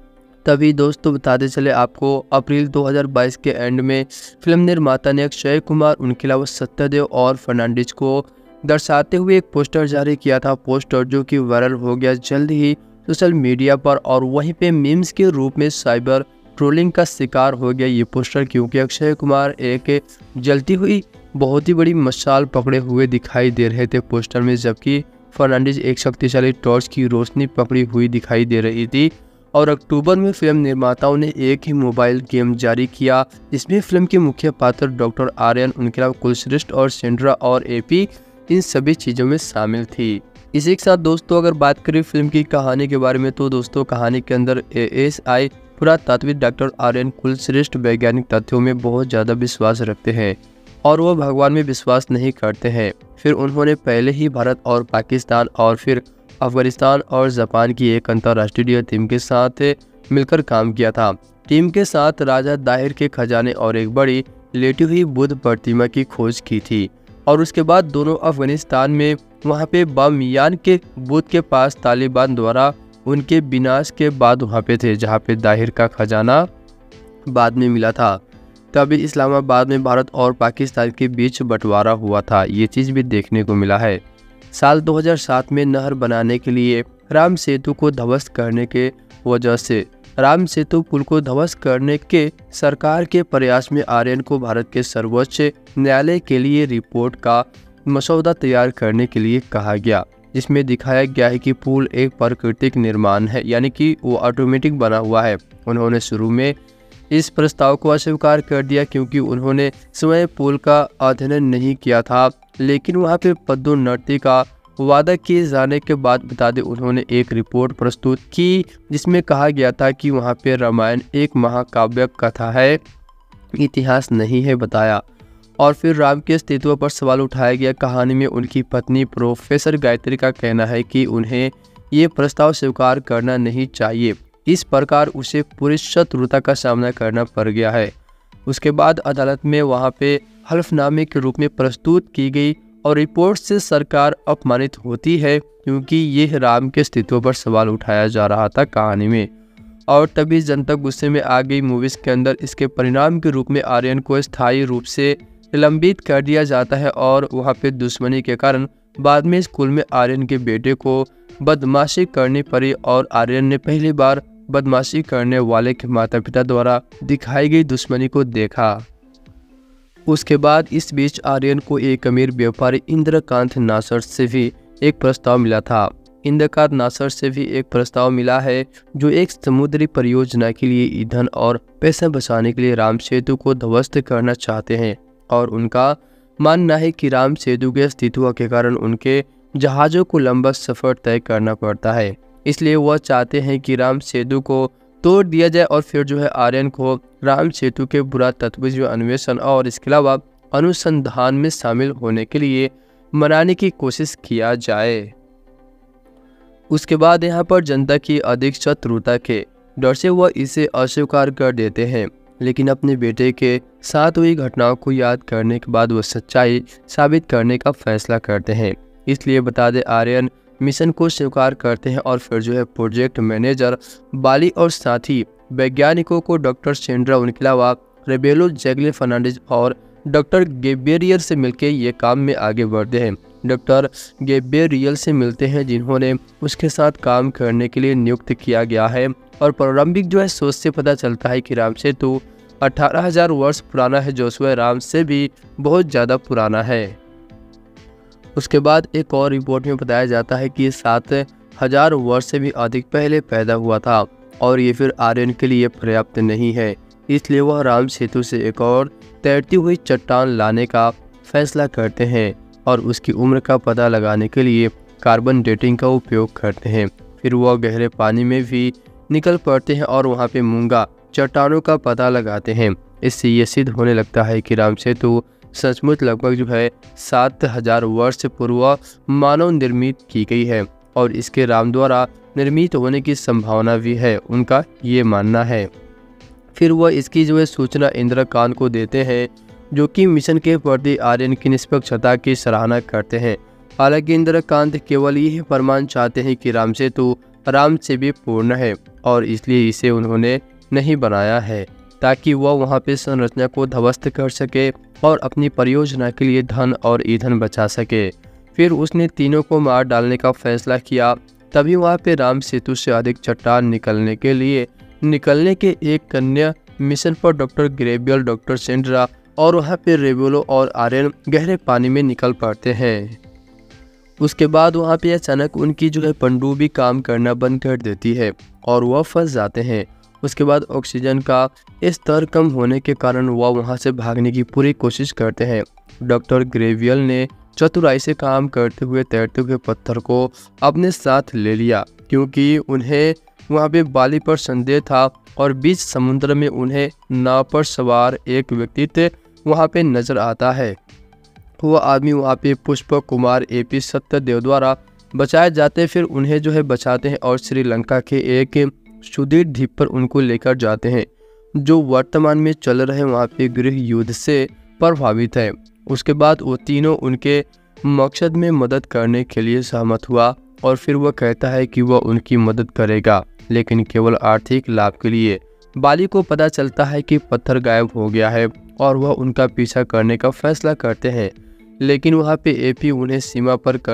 तभी दोस्तों बताते चले आपको, अप्रैल 2022 के एंड में फिल्म निर्माता ने अक्षय कुमार, उनके अलावा सत्यदेव और फर्नांडिस को दर्शाते हुए एक पोस्टर जारी किया था। पोस्टर जो कि वायरल हो गया जल्द ही सोशल मीडिया पर और वहीं पे मीम्स के रूप में साइबर ट्रोलिंग का शिकार हो गया ये पोस्टर, क्योंकि अक्षय कुमार एक जलती हुई बहुत ही बड़ी मशाल पकड़े हुए दिखाई दे रहे थे पोस्टर में, जबकि फर्नांडिस एक शक्तिशाली टॉर्च की रोशनी पकड़ी हुई दिखाई दे रही थी। और अक्टूबर में फिल्म निर्माताओं ने एक ही मोबाइल गेम जारी किया, जिसमें फिल्म के मुख्य पात्र डॉक्टर आर्यन, उनके अलावा कुलश्रेष्ठ और सेंड्रा और एपी इन सभी चीज़ों में शामिल थी। इसी के साथ दोस्तों अगर बात करें फिल्म की कहानी के बारे में, तो दोस्तों कहानी के अंदर ASI पुरातात्विक डॉक्टर आर्यन कुलश्रेष्ठ वैज्ञानिक तथ्यों में बहुत ज़्यादा विश्वास रखते हैं और वह भगवान में विश्वास नहीं करते हैं। फिर उन्होंने पहले ही भारत और पाकिस्तान और फिर अफगानिस्तान और जापान की एक अंतर्राष्ट्रीय टीम के साथ मिलकर काम किया था। टीम के साथ राजा दाहिर के खजाने और एक बड़ी लेटी हुई बुद्ध प्रतिमा की खोज की थी और उसके बाद दोनों अफगानिस्तान में वहां पे बामियान के बुद्ध के पास तालिबान द्वारा उनके विनाश के बाद वहां पे थे, जहां पे दाहिर का खजाना बाद में मिला था। तभी इस्लामाबाद में भारत और पाकिस्तान के बीच बंटवारा हुआ था, ये चीज़ भी देखने को मिला है। साल 2007 में नहर बनाने के लिए राम सेतु को ध्वस्त करने के वजह से राम सेतु पुल को ध्वस्त करने के सरकार के प्रयास में आर्यन को भारत के सर्वोच्च न्यायालय के लिए रिपोर्ट का मसौदा तैयार करने के लिए कहा गया, जिसमें दिखाया गया है कि पुल एक प्राकृतिक निर्माण है, यानी कि वो ऑटोमेटिक बना हुआ है। उन्होंने शुरू में इस प्रस्ताव को अस्वीकार कर दिया क्योंकि उन्होंने स्वयं पुल का अध्ययन नहीं किया था, लेकिन वहां पे पदोन्नति का वादा किए जाने के बाद बता दें उन्होंने एक रिपोर्ट प्रस्तुत की जिसमें कहा गया था कि वहां पे रामायण एक महाकाव्य कथा है, इतिहास नहीं है बताया। और फिर राम के अस्तित्व पर सवाल उठाया गया। कहानी में उनकी पत्नी प्रोफेसर गायत्री का कहना है कि उन्हें ये प्रस्ताव स्वीकार करना नहीं चाहिए, इस प्रकार उसे पूरी शत्रुता का सामना करना पड़ गया है। उसके बाद अदालत में वहां पे हल्फनामे के रूप में प्रस्तुत की गई और रिपोर्ट से सरकार अपमानित होती है क्योंकि ये राम के अस्तित्व पर सवाल उठाया जा रहा था कहानी में। और तभी जनता गुस्से में आ गई। मूवीज के अंदर इसके परिणाम के रूप में आर्यन को स्थायी रूप से निलंबित कर दिया जाता है और वहाँ पे दुश्मनी के कारण बाद में स्कूल में आर्यन के बेटे को बदमाशी करनी पड़ी और आर्यन ने पहली बार बदमाशी करने वाले के माता पिता द्वारा दिखाई गई दुश्मनी को देखा। उसके बाद इस बीच आर्यन को एक अमीर व्यापारी इंद्रकांत नासर से भी एक प्रस्ताव मिला था। इंद्रकांत नासर से भी एक प्रस्ताव मिला है जो एक समुद्री परियोजना के लिए ईंधन और पैसा बचाने के लिए राम सेतु को ध्वस्त करना चाहते हैं और उनका मानना है कि राम सेतु के अस्तित्व के कारण उनके जहाज़ों को लंबा सफ़र तय करना पड़ता है, इसलिए वह चाहते हैं कि राम सेतु को तोड़ दिया जाए और फिर जो है आर्यन को राम सेतु के पुरातत्व अन्वेषण और इसके अलावा अनुसंधान में शामिल होने के लिए मनाने की कोशिश किया जाए। उसके बाद यहाँ पर जनता की अधिक शत्रुता के डर से वह इसे अस्वीकार कर देते हैं, लेकिन अपने बेटे के साथ हुई घटनाओं को याद करने के बाद वह सच्चाई साबित करने का फैसला करते हैं। इसलिए बता दें आर्यन मिशन को स्वीकार करते हैं और फिर जो है प्रोजेक्ट मैनेजर बाली और साथी वैज्ञानिकों को डॉक्टर सेंड्रा, उनके अलावा रेबेलो जैगले फर्नांडिस और डॉक्टर गेब्रियल से मिलकर ये काम में आगे बढ़ते हैं। डॉक्टर गेब्रियल से मिलते हैं जिन्होंने उसके साथ काम करने के लिए नियुक्त किया गया है और प्रारंभिक जो है सोच से पता चलता है कि राम सेतु 18,000 वर्ष पुराना है, जो स्वयं राम से भी बहुत ज़्यादा पुराना है। उसके बाद एक और रिपोर्ट में बताया जाता है कि 7,000 वर्ष से भी अधिक पहले पैदा हुआ था और ये फिर आर्यन के लिए पर्याप्त नहीं है, इसलिए वह राम सेतु से एक और तैरती हुई चट्टान लाने का फैसला करते हैं और उसकी उम्र का पता लगाने के लिए कार्बन डेटिंग का उपयोग करते हैं। फिर वह गहरे पानी में भी निकल पड़ते हैं और वहाँ पे मूंगा चट्टानों का पता लगाते हैं। इससे ये सिद्ध होने लगता है कि राम सेतु सचमुच लगभग 7,000 वर्ष पूर्व मानव निर्मित की गई है और इसके राम द्वारा निर्मित होने की संभावना भी है, उनका ये मानना है। फिर वह इसकी सूचना इंद्रकांत को देते हैं, जो कि मिशन के प्रति आर्यन की निष्पक्षता की सराहना करते हैं। हालांकि इंद्रकांत केवल यह प्रमाण चाहते हैं कि राम सेतु राम से भी पूर्ण है और इसलिए इसे उन्होंने नहीं बनाया है ताकि वह वहां पे संरचना को ध्वस्त कर सके और अपनी परियोजना के लिए धन और ईंधन बचा सके। फिर उसने तीनों को मार डालने का फैसला किया। तभी वहां पे राम सेतु से अधिक चट्टान निकलने के एक कन्या मिशन पर डॉक्टर ग्रेबियल, डॉक्टर सेंड्रा और वहाँ पे रेबोलो और आर्यन गहरे पानी में निकल पड़ते हैं। उसके बाद वहाँ पे अचानक उनकी पनडुब्बी काम करना बंद कर देती है और वह फंस जाते हैं। उसके बाद ऑक्सीजन का स्तर कम होने के कारण वह वहाँ से भागने की पूरी कोशिश करते हैं। डॉक्टर ग्रेवियल ने चतुराई से काम करते हुए तैरते हुए पत्थर को अपने साथ ले लिया, क्योंकि उन्हें वहाँ पे बाली पर संदेह था और बीच समुद्र में उन्हें नाव पर सवार एक व्यक्तित्व वहाँ पे नजर आता है। वह आदमी वहाँ पे पुष्प कुमार AP सत्यदेव द्वारा बचाए जाते। फिर उन्हें बचाते हैं और श्रीलंका के एक सुदीर द्वीप पर उनको लेकर जाते हैं, जो वर्तमान में चल रहे वहाँ पे गृह युद्ध से प्रभावित है। उसके बाद वो तीनों उनके मकसद में मदद करने के लिए सहमत हुआ और फिर वह कहता है कि वह उनकी मदद करेगा, लेकिन केवल आर्थिक लाभ के लिए। बाली को पता चलता है कि पत्थर गायब हो गया है और वह उनका पीछा करने का फैसला करते हैं, लेकिन वहाँ पे AP उन्हें सीमा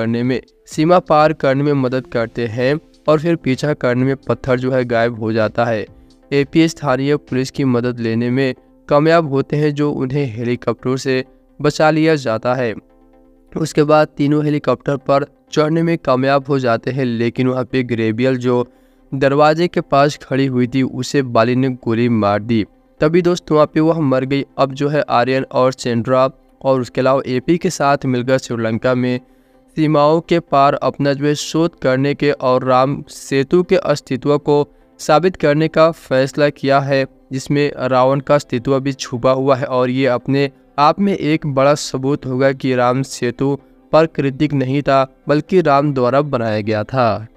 पार करने में मदद करते हैं और फिर पीछा करने में पत्थर गायब हो जाता है। AP स्थानीय पुलिस की मदद लेने में कामयाब होते हैं, जो उन्हें हेलीकॉप्टर से बचा लिया जाता है। उसके बाद तीनों हेलीकॉप्टर पर चढ़ने में कामयाब हो जाते हैं, लेकिन वहाँ पे ग्रेबियल जो दरवाजे के पास खड़ी हुई थी उसे बाली ने गोली मार दी। तभी दोस्तों वहाँ पे वह मर गई। अब आर्यन और सेंड्रा और उसके अलावा AP के साथ मिलकर श्रीलंका में सीमाओं के पार अपना शोध करने के और राम सेतु के अस्तित्व को साबित करने का फैसला किया है, जिसमें रावण का अस्तित्व भी छुपा हुआ है और ये अपने आप में एक बड़ा सबूत होगा कि राम सेतु प्राकृतिक नहीं था, बल्कि राम द्वारा बनाया गया था।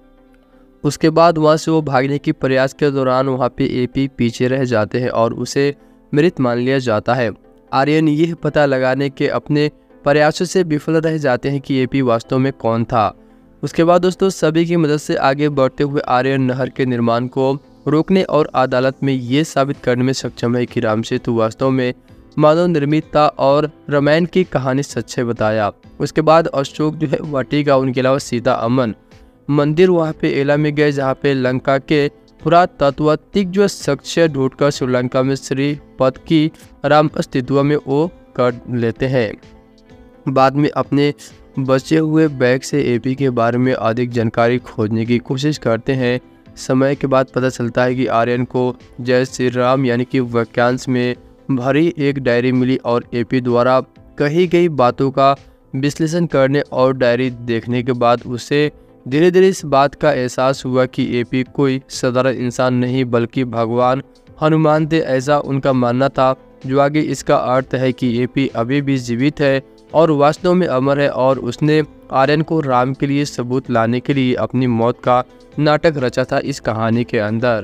उसके बाद वहाँ से वो भागने की प्रयास के दौरान वहाँ पे AP पीछे रह जाते हैं और उसे मृत मान लिया जाता है। आर्यन यह पता लगाने के अपने प्रयासों से विफल रह जाते हैं कि AP वास्तव में कौन था। उसके बाद दोस्तों सभी की मदद से आगे बढ़ते हुए आर्यन नहर के निर्माण को रोकने और अदालत में ये साबित करने में सक्षम है कि राम सेतु वास्तव में मानव निर्मित था और रामायण की कहानी सच है बताया। उसके बाद अशोक वाटिका, उनके अलावा सीता अमन मंदिर वहाँ पे एला में गए, जहाँ पे लंका के पुरातत्वविद साक्ष्य ढूंढकर श्रीलंका में श्री पद की राम अस्तित्व में वो कर लेते हैं। बाद में अपने बचे हुए बैग से AP के बारे में अधिक जानकारी खोजने की कोशिश करते हैं। समय के बाद पता चलता है कि आर्यन को जय श्री राम यानी कि वाक्यांश में भरी एक डायरी मिली और AP द्वारा कही गई बातों का विश्लेषण करने और डायरी देखने के बाद उसे धीरे धीरे इस बात का एहसास हुआ कि AP कोई साधारण इंसान नहीं बल्कि भगवान हनुमान थे, ऐसा उनका मानना था। जो आगे इसका अर्थ है कि AP अभी भी जीवित है और वास्तव में अमर है और उसने आर्यन को राम के लिए सबूत लाने के लिए अपनी मौत का नाटक रचा था इस कहानी के अंदर।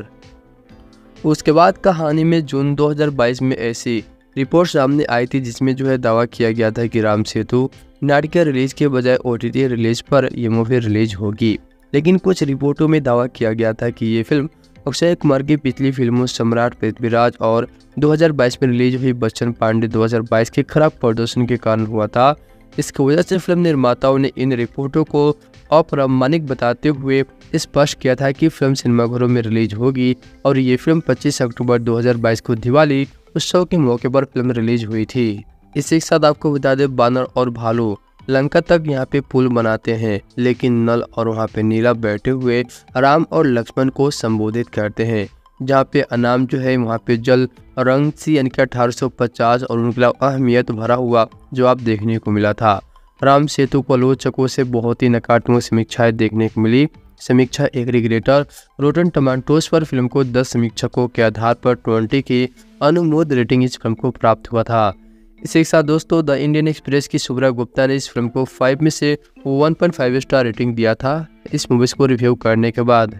उसके बाद कहानी में जून 2022 में ऐसी रिपोर्ट सामने आई थी जिसमें दावा किया गया था कि राम सेतु नाटकीय रिलीज के बजाय OTT रिलीज पर यह मूवी रिलीज होगी। लेकिन कुछ रिपोर्टों में दावा किया गया था कि ये फिल्म अक्षय कुमार की पिछली फिल्मों सम्राट, पृथ्वीराज और 2022 में रिलीज हुई बच्चन पांडे 2022 के खराब प्रदर्शन के कारण हुआ था। इसकी वजह से फिल्म निर्माताओं ने इन रिपोर्टों को अप्रामाणिक बताते हुए स्पष्ट किया था कि फिल्म सिनेमाघरों में रिलीज होगी और ये फिल्म 25 अक्टूबर 2022 को दिवाली उत्सव के मौके पर फिल्म रिलीज हुई थी। इसी के साथ आपको बता दें बानर और भालू लंका तक यहाँ पे पुल बनाते हैं, लेकिन नल और वहाँ पे नीला बैठे हुए राम और लक्ष्मण को संबोधित करते हैं, जहाँ पे अनाम जो है वहाँ पे जल रंग सी यानी कि 1850 और उनके अलावा अहमियत भरा हुआ जवाब देखने को मिला था। राम सेतु को आलोचकों से बहुत ही नकारात्मक समीक्षाएं देखने को मिली। समीक्षा एग्रीगेटर रोटन टमाटोस पर फिल्म को 10 समीक्षकों के आधार पर 20 की अनुमोद रेटिंग इस फिल्म को प्राप्त हुआ था। इसी के साथ दोस्तों द इंडियन एक्सप्रेस की शुभ्रा गुप्ता ने इस फिल्म को 5 में से 1.5 स्टार रेटिंग दिया था इस मूवीज को रिव्यू करने के बाद,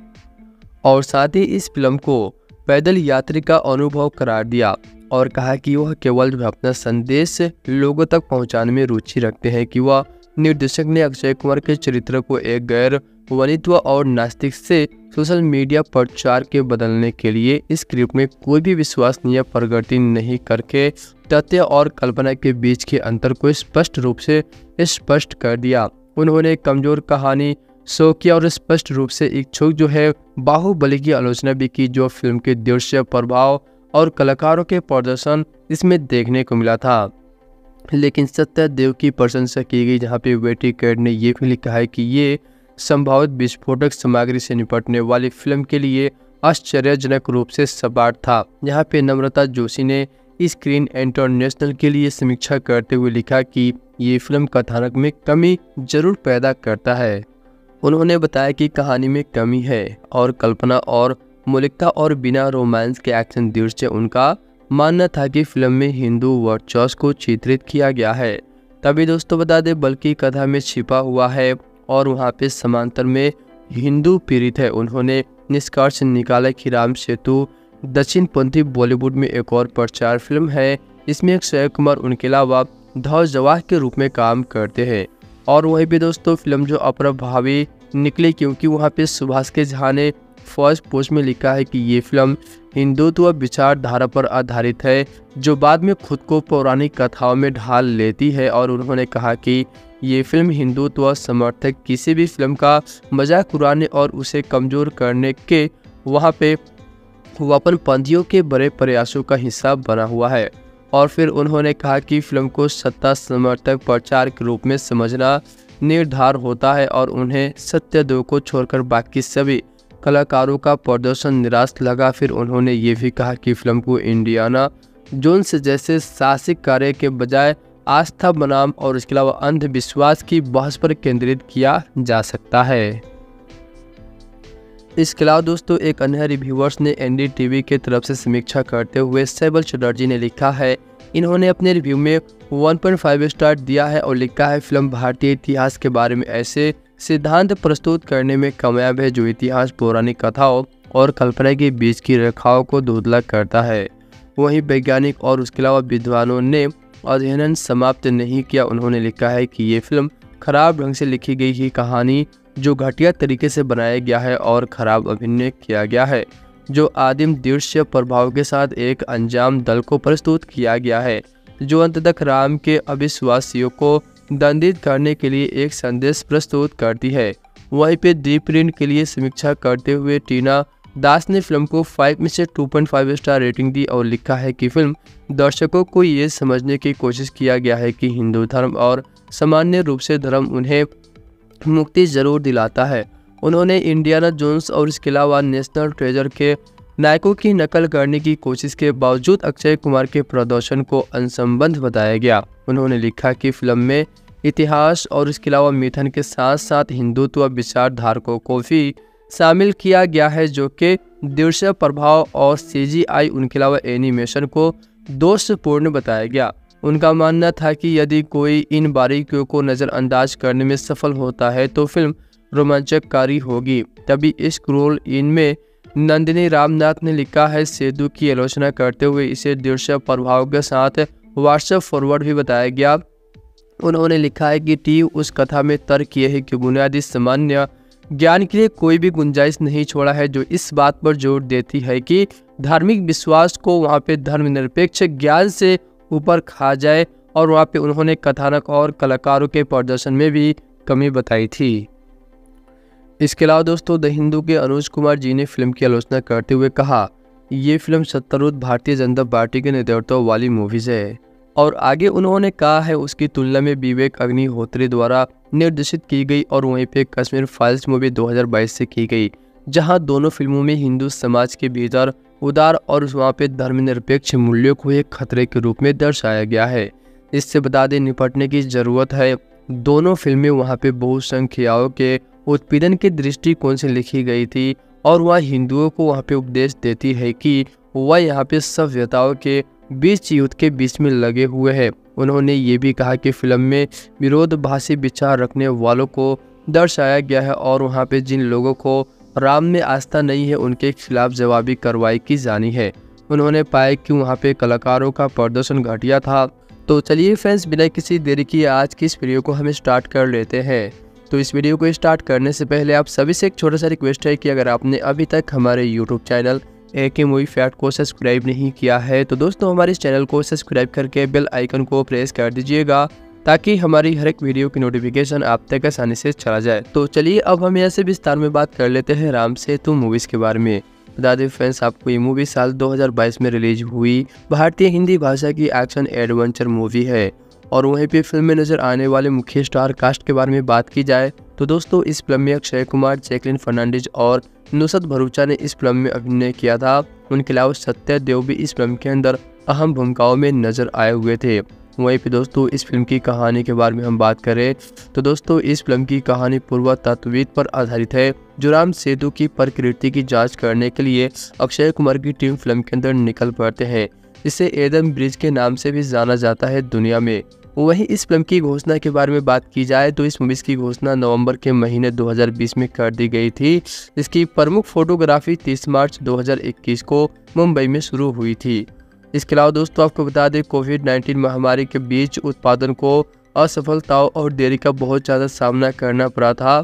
और साथ ही इस फिल्म को पैदल यात्री का अनुभव करार दिया और कहा कि वह केवल अपना संदेश लोगों तक पहुंचाने में रुचि रखते हैं कि वह निर्देशक ने अक्षय कुमार के चरित्र को एक गैर वनित्व और नास्तिक से सोशल मीडिया प्रचार के बदलने के लिए इस स्क्रिप्ट में कोई भी विश्वसनीय प्रगति नहीं करके तथ्य और कल्पना के बीच के अंतर को स्पष्ट रूप से स्पष्ट कर दिया। उन्होंने कमजोर कहानी, शौकिया और स्पष्ट रूप से इच्छुक जो है बाहुबली की आलोचना भी की, जो फिल्म के दृश्य प्रभाव और कलाकारों के प्रदर्शन इसमें देखने को मिला था। लेकिन सत्यदेव की प्रशंसा की गई, जहाँ पे वेटी कैड ने ये भी लिखा है कि ये संभावित विस्फोटक सामग्री से निपटने वाली फिल्म के लिए आश्चर्यजनक रूप से सपाट था। यहाँ पे नम्रता जोशी ने स्क्रीन इंटरनेशनल के लिए समीक्षा करते हुए लिखा कि ये फिल्म कथानक में कमी जरूर पैदा करता है। उन्होंने बताया कि कहानी में कमी है और कल्पना और मौलिकता और बिना रोमांस के एक्शन दृश्य। उनका मानना था कि फिल्म में हिंदू वर्चस्व को चित्रित किया गया है। तभी दोस्तों बता दें बल्कि कथा में छिपा हुआ है और वहाँ पे समांतर में हिंदू पीड़ित है। उन्होंने निष्कर्ष निकाला कि राम सेतु दक्षिणपंथी बॉलीवुड में एक और प्रचार फिल्म है। इसमें अक्षय कुमार उनके अलावा ध्वजवाहक के रूप में काम करते हैं। और वहीं पे दोस्तों फिल्म जो अप्रभावी निकली, क्योंकि वहाँ पे सुभाष के झा ने फर्स्ट पोस्ट में लिखा है कि ये फिल्म हिंदुत्व विचारधारा पर आधारित है, जो बाद में खुद को पौराणिक कथाओं में ढाल लेती है। और उन्होंने कहा कि ये फिल्म हिंदुत्व समर्थक किसी भी फिल्म का मजाक उड़ाने और उसे कमजोर करने के वहाँ पे वापनपंथियों के बड़े प्रयासों का हिस्सा बना हुआ है। और फिर उन्होंने कहा कि फिल्म को सत्ता समर्थक प्रचार के रूप में समझना निर्धार होता है और उन्हें सत्यदेव को छोड़कर बाकी सभी कलाकारों का प्रदर्शन निराश लगा। फिर उन्होंने ये भी कहा कि फिल्म को इंडियाना जोन्स जैसे साहसिक कार्य के बजाय आस्था बनाम और इसके अलावा अंधविश्वास की बहस पर केंद्रित किया जा सकता है। इसके अलावा दोस्तों एक अन्य रिव्यूअर्स ने एनडीटीवी के तरफ से समीक्षा करते हुए सैबल चटर्जी ने लिखा है, इन्होंने अपने रिव्यू में 1.5 स्टार दिया है और लिखा है फिल्म भारतीय इतिहास के बारे में ऐसे सिद्धांत प्रस्तुत करने में कामयाब है जो इतिहास, पौराणिक कथाओं और कल्पना के बीच की रेखाओं को धुंधला करता है। वहीं वैज्ञानिक और उसके अलावा विद्वानों ने अध्ययन समाप्त नहीं किया। उन्होंने लिखा है कि ये फिल्म खराब ढंग से लिखी गई ही कहानी जो घटिया तरीके से बनाया गया है और खराब अभिनय किया गया है, जो आदिम दृश्य प्रभाव के साथ एक अंजाम दल को प्रस्तुत किया गया है, जो अंततः राम के अविश्वासियों को दंडित करने के लिए एक संदेश प्रस्तुत करती है। वहीं पे दी प्रिंट के लिए समीक्षा करते हुए टीना दास ने फिल्म को 5 में से 2.5 स्टार रेटिंग दी और लिखा है कि फिल्म दर्शकों को ये समझने की कोशिश किया गया है कि हिंदू धर्म और सामान्य रूप से धर्म उन्हें मुक्ति जरूर दिलाता है। उन्होंने इंडियाना जोन्स और इसके अलावा नेशनल ट्रेजर के नायकों की नकल करने की कोशिश के बावजूद अक्षय कुमार के प्रदर्शन को असंबद्ध बताया गया। उन्होंने लिखा कि फिल्म में इतिहास और इसके अलावा मिथन के साथ साथ हिंदुत्व विचारधारकों को भी शामिल किया गया है, जो कि दृश्य प्रभाव और CGI उनके अलावा एनिमेशन को दोषपूर्ण बताया गया। उनका मानना था कि यदि कोई इन बारीकियों को नज़रअंदाज करने में सफल होता है तो फिल्म रोमांचकारी होगी। तभी इस क्रोल इन में नंदिनी रामनाथ ने लिखा है, सेतु की आलोचना करते हुए इसे दृश्य प्रभाव के साथ व्हाट्सएप फॉरवर्ड भी बताया गया। उन्होंने लिखा है कि टीम उस कथा में तर्क ये है कि बुनियादी सामान्य ज्ञान के लिए कोई भी गुंजाइश नहीं छोड़ा है, जो इस बात पर जोर देती है कि धार्मिक विश्वास को वहाँ पे धर्मनिरपेक्ष ज्ञान से ऊपर खा जाए। और वहाँ पे उन्होंने कथानक और कलाकारों के प्रदर्शन में भी कमी बताई थी। इसके अलावा दोस्तों द हिंदू के अनुज कुमार जी ने फिल्म की आलोचना करते हुए कहा, ये फिल्म सत्तारूढ़ भारतीय जनता पार्टी के नेतृत्व वाली मूवीज है। और आगे उन्होंने कहा है उसकी तुलना में विवेक अग्निहोत्री द्वारा निर्देशित की गई और वहीं पे कश्मीर फाइल्स मूवी 2022 से की गई, जहां दोनों फिल्मों में हिंदू समाज के भीतर उदार और वहाँ पे धर्मनिरपेक्ष मूल्यों को एक खतरे के रूप में दर्शाया गया है। इससे बता दें निपटने की जरूरत है। दोनों फिल्में वहाँ पे बहुसंख्याओं के उत्पीड़न के दृष्टिकोण से लिखी गई थी और वह हिंदुओं को वहाँ पे उपदेश देती है कि वह यहाँ पे सभ्यताओं के बीच युद्ध के बीच में लगे हुए हैं। उन्होंने ये भी कहा कि फिल्म में विरोधाभासी विचार रखने वालों को दर्शाया गया है और वहाँ पे जिन लोगों को राम में आस्था नहीं है उनके खिलाफ जवाबी कार्रवाई की जानी है। उन्होंने पाया कि वहाँ पे कलाकारों का प्रदर्शन घटिया था। तो चलिए फ्रेंड्स, बिना किसी देरी की आज की इस वीडियो को हम स्टार्ट कर लेते हैं। तो इस वीडियो को स्टार्ट करने से पहले आप सभी से एक छोटा सा रिक्वेस्ट है कि अगर आपने अभी तक हमारे YouTube channel AK movie fact को सब्सक्राइब नहीं किया है तो दोस्तों हमारे इस चैनल को सब्सक्राइब करके बेल आइकन को प्रेस कर दीजिएगा ताकि हमारी हर एक वीडियो की नोटिफिकेशन आप तक आसानी से चला जाए। तो चलिए अब हम यहाँ से विस्तार में बात कर लेते हैं राम सेतु मूवीज के बारे में। बता दें फ्रेंड्स आपको ये मूवी साल 2022 में रिलीज हुई भारतीय हिंदी भाषा की एक्शन एडवेंचर मूवी है। और वहीं पे फिल्म में नजर आने वाले मुख्य स्टार कास्ट के बारे में बात की जाए तो दोस्तों इस फिल्म में अक्षय कुमार, जैकलीन फर्नांडिस और नुसरत भरूचा ने इस फिल्म में अभिनय किया था। उनके अलावा सत्यदेव भी इस फिल्म के अंदर अहम भूमिकाओं में नजर आए हुए थे। वहीं पे दोस्तों इस फिल्म की कहानी के बारे में हम बात करें तो दोस्तों इस फिल्म की कहानी पुरातत्वविद पर आधारित है जो राम सेतु की प्रकृति की जांच करने के लिए अक्षय कुमार की टीम फिल्म के अंदर निकल पड़ते हैं। इसे एडम ब्रिज के नाम से भी जाना जाता है दुनिया में। वहीं इस फिल्म की घोषणा के बारे में बात की जाए तो इस मूवी की घोषणा नवंबर के महीने 2020 में कर दी गई थी। इसकी प्रमुख फोटोग्राफी 30 मार्च 2021 को मुंबई में शुरू हुई थी। इसके अलावा दोस्तों आपको बता दें कोविड-19 महामारी के बीच उत्पादन को असफलताओं और देरी का बहुत ज़्यादा सामना करना पड़ा था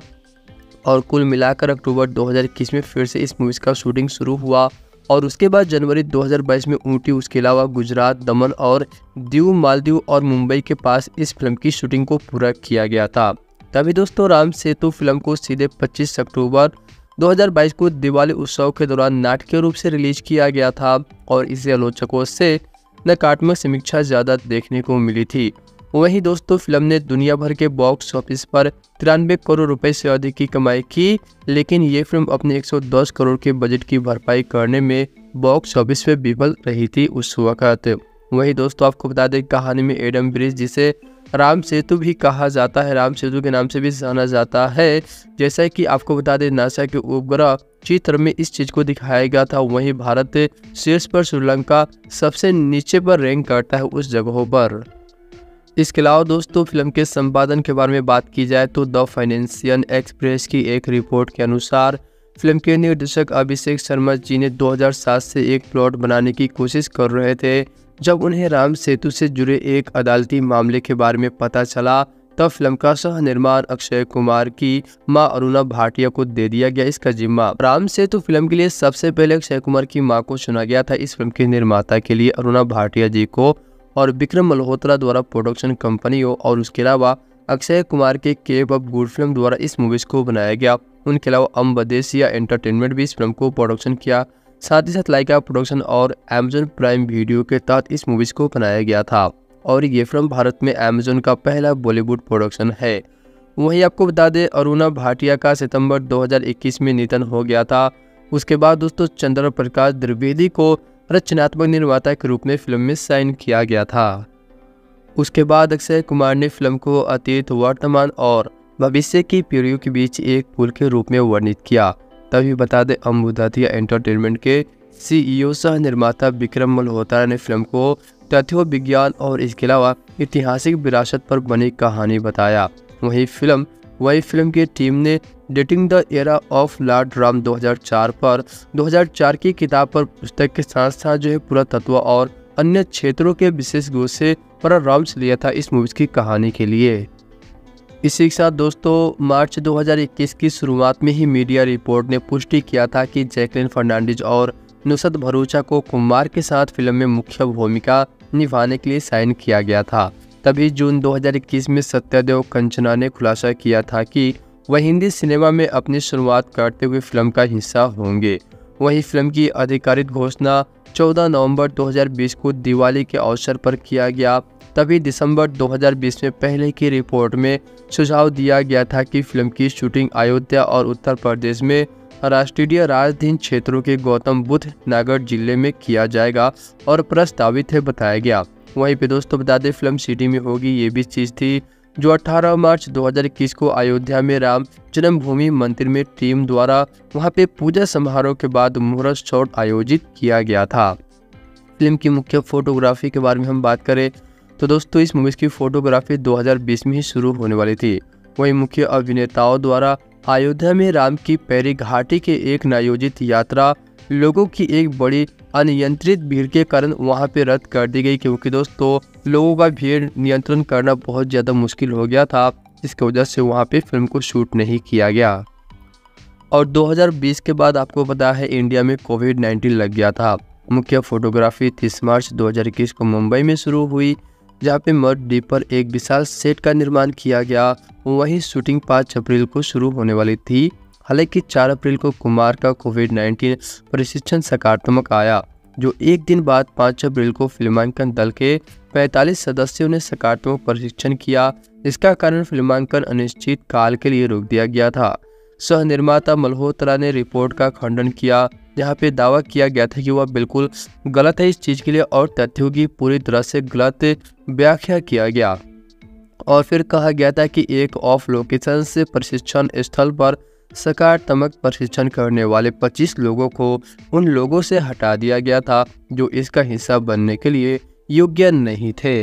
और कुल मिलाकर अक्टूबर 2021 में फिर से इस मूवी का शूटिंग शुरू हुआ और उसके बाद जनवरी 2022 में ऊटी, उसके अलावा गुजरात, दमन और दीव, मालदीव और मुंबई के पास इस फिल्म की शूटिंग को पूरा किया गया था। तभी दोस्तों राम सेतु फिल्म को सीधे 25 अक्टूबर 2022 को दिवाली उत्सव के दौरान नाटकीय रूप से रिलीज किया गया था और इसे आलोचकों से नकारात्मक समीक्षा ज़्यादा देखने को मिली थी। वहीं दोस्तों फिल्म ने दुनिया भर के बॉक्स ऑफिस पर 93 करोड़ रुपए से अधिक की कमाई की, लेकिन ये फिल्म अपने 110 करोड़ के बजट की भरपाई करने में बॉक्स ऑफिस पे विफल रही थी उस वक्त। वहीं दोस्तों आपको बता दें कहानी में एडम ब्रिज, जिसे राम सेतु भी कहा जाता है, राम सेतु के नाम से भी जाना जाता है, जैसा कि आपको बता दें नासा के उपग्रह चित्र में इस चीज को दिखाया गया था। वहीं भारत शीर्ष पर, श्रीलंका सबसे नीचे पर रैंक करता है उस जगहों पर। इसके अलावा दोस्तों फिल्म के संपादन के बारे में बात की जाए तो द फाइनेंशियल एक्सप्रेस की एक रिपोर्ट के अनुसार फिल्म के निर्देशक अभिषेक शर्मा जी ने 2007 से एक प्लॉट बनाने की कोशिश कर रहे थे। जब उन्हें राम सेतु से जुड़े एक अदालती मामले के बारे में पता चला तब फिल्म का सह निर्माण अक्षय कुमार की मां अरुणा भाटिया को दे दिया गया इसका जिम्मा। राम सेतु फिल्म के लिए सबसे पहले अक्षय कुमार की मां को चुना गया था। इस फिल्म के निर्माता के लिए अरुणा भाटिया जी को और विक्रम मल्होत्रा द्वारा प्रोडक्शन कंपनियों और उसके अलावा अक्षय कुमार के केप ऑफ गुड फिल्म द्वारा इस मूवीज को बनाया गया। उनके अलावा अम्बदेसिया एंटरटेनमेंट भी इस फिल्म को प्रोडक्शन किया। साथ ही साथ लाइका प्रोडक्शन और अमेजन प्राइम वीडियो के तहत इस मूवीज को बनाया गया था और ये फिल्म भारत में अमेजन का पहला बॉलीवुड प्रोडक्शन है। वहीं आपको बता दें अरुणा भाटिया का सितंबर 2021 में निधन हो गया था। उसके बाद दोस्तों चंद्र प्रकाश द्विवेदी को रचनात्मक निर्माता के रूप में फिल्म में साइन किया गया था। उसके बाद अक्षय कुमार ने फिल्म को अतीत, वर्तमान और भविष्य की पीढ़ियों के बीच एक पुल के रूप में वर्णित किया। तभी बता दें अम्बुदातिया एंटरटेनमेंट के CEO सह निर्माता विक्रम मल्होत्रा ने फिल्म को तथ्यों, विज्ञान और इसके अलावा ऐतिहासिक विरासत पर बनी कहानी बताया। वही फिल्म की टीम ने dating the era of lord Ram 2004 पर 2004 की किताब पर पुस्तक के साथ साथ जो है पुरातत्व और अन्य क्षेत्रों के विशेषज्ञों से परामर्श लिया था इस मूवी की कहानी के लिए। इसी के साथ दोस्तों मार्च 2021 की शुरुआत में ही मीडिया रिपोर्ट ने पुष्टि किया था कि जैकलीन फर्नांडिस और नुसरत भरूचा को कुमार के साथ फिल्म में मुख्य भूमिका निभाने के लिए साइन किया गया था। तभी जून 2021 में सत्यदेव कंचना ने खुलासा किया था कि वह हिंदी सिनेमा में अपनी शुरुआत करते हुए फिल्म का हिस्सा होंगे। वहीं फिल्म की आधिकारिक घोषणा 14 नवंबर 2020 को दिवाली के अवसर पर किया गया। तभी दिसंबर 2020 में पहले की रिपोर्ट में सुझाव दिया गया था कि फिल्म की शूटिंग अयोध्या और उत्तर प्रदेश में राष्ट्रीय राजधानी क्षेत्रों के गौतम बुद्ध नगर जिले में किया जाएगा और प्रस्तावित है बताया गया। वहीं पे दोस्तों बता दें फिल्म सिटी में होगी, ये भी चीज़ थी जो 18 मार्च 2021 को अयोध्या में राम जन्मभूमि मंदिर में टीम द्वारा वहां पे पूजा समारोह के बाद मुहूर्त शॉट आयोजित किया गया था। फिल्म की मुख्य फोटोग्राफी के बारे में हम बात करें तो दोस्तों इस मूवी की फोटोग्राफी 2020 में ही शुरू होने वाली थी। वहीं मुख्य अभिनेताओं द्वारा अयोध्या में राम की पैरी घाटी के एक नायोजित यात्रा लोगों की एक बड़ी अनियंत्रित भीड़ के कारण वहां पे रद्द कर दी गई, क्योंकि दोस्तों लोगों का भीड़ नियंत्रण करना बहुत ज़्यादा मुश्किल हो गया था। इसकी वजह से वहां पे फिल्म को शूट नहीं किया गया। और 2020 के बाद आपको पता है इंडिया में कोविड-19 लग गया था। मुख्य फोटोग्राफी 30 मार्च 2021 को मुंबई में शुरू हुई, जहाँ पे मड द्वीप पर एक विशाल सेट का निर्माण किया गया। वहीं शूटिंग 5 अप्रैल को शुरू होने वाली थी। हालांकि 4 अप्रैल को कुमार का कोविड-19 प्रशिक्षण सकारात्मक आया, जो एक दिन बाद 5 अप्रैल को फिल्मांकन दल के 45 सदस्यों ने सकारात्मक प्रशिक्षण किया। इसका कारण फिल्मांकन अनिश्चित काल के लिए रोक दिया गया था। सह निर्माता मल्होत्रा ने रिपोर्ट का खंडन किया, जहां पे दावा किया गया था कि वह बिल्कुल गलत है इस चीज़ के लिए और तथ्यों की पूरी तरह से गलत व्याख्या किया गया। और फिर कहा गया था कि एक ऑफ लोकेशन से प्रशिक्षण स्थल पर सकारात्मक प्रशिक्षण करने वाले 25 लोगों को उन लोगों से हटा दिया गया था जो इसका हिस्सा बनने के लिए योग्य नहीं थे।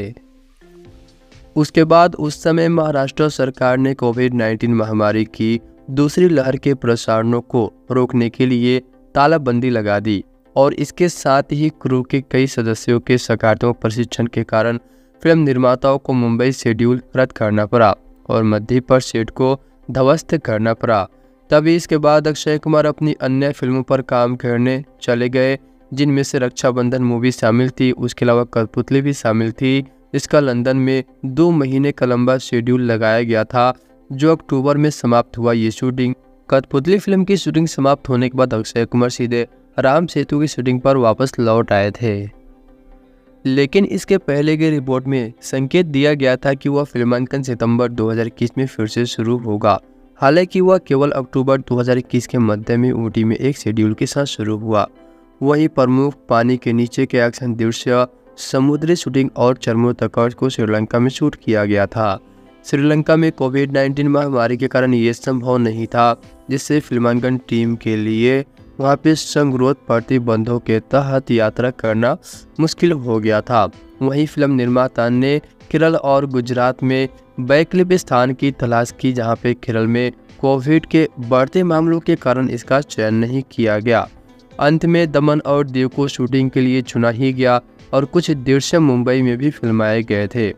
उसके बाद उस समय महाराष्ट्र सरकार ने कोविड-19 महामारी की दूसरी लहर के प्रसारणों को रोकने के लिए तालाबंदी लगा दी और इसके साथ ही क्रू के कई सदस्यों के सकारात्मक प्रशिक्षण के कारण फिल्म निर्माताओं को मुंबई शेड्यूल रद्द करना पड़ा और मध्य पर सेट को ध्वस्त करना पड़ा। तभी इसके बाद अक्षय कुमार अपनी अन्य फिल्मों पर काम करने चले गए, जिनमें से रक्षाबंधन मूवी शामिल थी। उसके अलावा कठपुतली भी शामिल थी, जिसका लंदन में 2 महीने का लंबा शेड्यूल लगाया गया था, जो अक्टूबर में समाप्त हुआ। ये शूटिंग कठपुतली फिल्म की शूटिंग समाप्त होने के बाद अक्षय कुमार सीधे राम सेतु की शूटिंग पर वापस लौट आए थे। लेकिन इसके पहले की रिपोर्ट में संकेत दिया गया था कि वह फिल्मांकन सितंबर 2021 में फिर से शुरू होगा। हालांकि वह केवल अक्टूबर 2021 के मध्य में ऊटी में एक शेड्यूल के साथ शुरू हुआ। वहीं प्रमुख पानी के नीचे के एक्शन दृश्य, समुद्री शूटिंग और चरमोत्कर्ष को श्रीलंका में शूट किया गया था। श्रीलंका में कोविड-19 महामारी के कारण ये संभव नहीं था, जिससे फिल्मांकन टीम के लिए वहां पे संगरोध प्रतिबंधों के तहत यात्रा करना मुश्किल हो गया था। वहीं फिल्म निर्माता ने केरल और गुजरात में वैकल्पिक स्थान की तलाश की, जहां पे केरल में कोविड के बढ़ते मामलों के कारण इसका चयन नहीं किया गया। अंत में दमन और दीव को शूटिंग के लिए चुना ही गया और कुछ दृश्य मुंबई में भी फिल्माए गए थे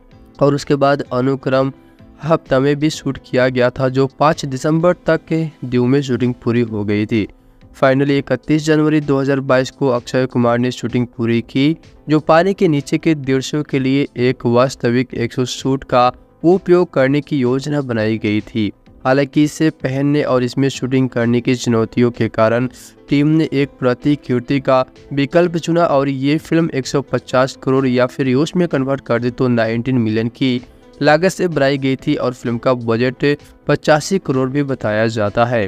और उसके बाद अनुक्रम हफ्ता में भी शूट किया गया था, जो 5 दिसंबर तक के दीव में शूटिंग पूरी हो गई थी। फाइनली 31 जनवरी 2022 को अक्षय कुमार ने शूटिंग पूरी की, जो पानी के नीचे के दृश्यों के लिए एक वास्तविक 100 शूट का उपयोग करने की योजना बनाई गई थी। हालांकि इसे पहनने और इसमें शूटिंग करने की चुनौतियों के कारण टीम ने एक प्रतिकृति का विकल्प चुना और ये फिल्म 150 करोड़ या फिर यूएस में कन्वर्ट कर दे तो 19 मिलियन की लागत से बनाई गई थी और फिल्म का बजट 85 करोड़ भी बताया जाता है।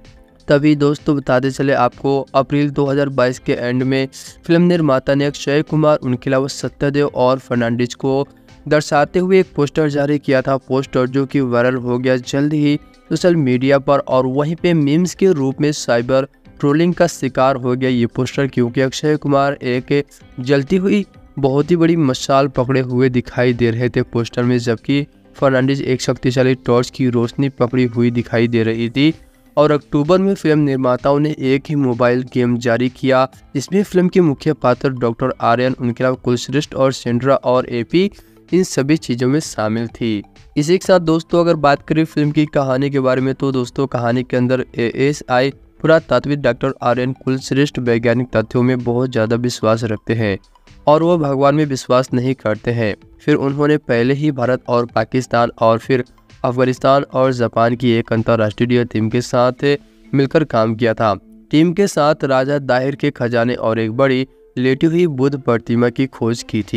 तभी दोस्तों बताते चले आपको, अप्रैल 2022 के एंड में फिल्म निर्माता ने अक्षय कुमार, उनके अलावा सत्यदेव और फर्नांडिस को दर्शाते हुए एक पोस्टर जारी किया था। पोस्टर जो कि वायरल हो गया जल्द ही सोशल मीडिया पर और वहीं पे मीम्स के रूप में साइबर ट्रोलिंग का शिकार हो गया ये पोस्टर, क्योंकि अक्षय कुमार एक जलती हुई बहुत ही बड़ी मशाल पकड़े हुए दिखाई दे रहे थे पोस्टर में, जबकि फर्नांडिस एक शक्तिशाली टॉर्च की रोशनी पकड़ी हुई दिखाई दे रही थी। और अक्टूबर में फिल्म निर्माताओं ने एक ही मोबाइल गेम जारी किया, जिसमें फिल्म के मुख्य पात्र डॉक्टर आर्यन, उनके अलावा कुलश्रेष्ठ और सेंड्रा और एपी इन सभी चीज़ों में शामिल थी। इसी के साथ दोस्तों अगर बात करें फिल्म की कहानी के बारे में, तो दोस्तों कहानी के अंदर ASI पुरातात्विक डॉक्टर आर्यन कुलश्रेष्ठ वैज्ञानिक तथ्यों में बहुत ज़्यादा विश्वास रखते हैं और वह भगवान में विश्वास नहीं करते हैं। फिर उन्होंने पहले ही भारत और पाकिस्तान और फिर अफगानिस्तान और जापान की एक अंतर्राष्ट्रीय टीम के साथ मिलकर काम किया था। टीम के साथ राजा दाहिर के खजाने और एक बड़ी लेटी हुई बुद्ध प्रतिमा की खोज की थी।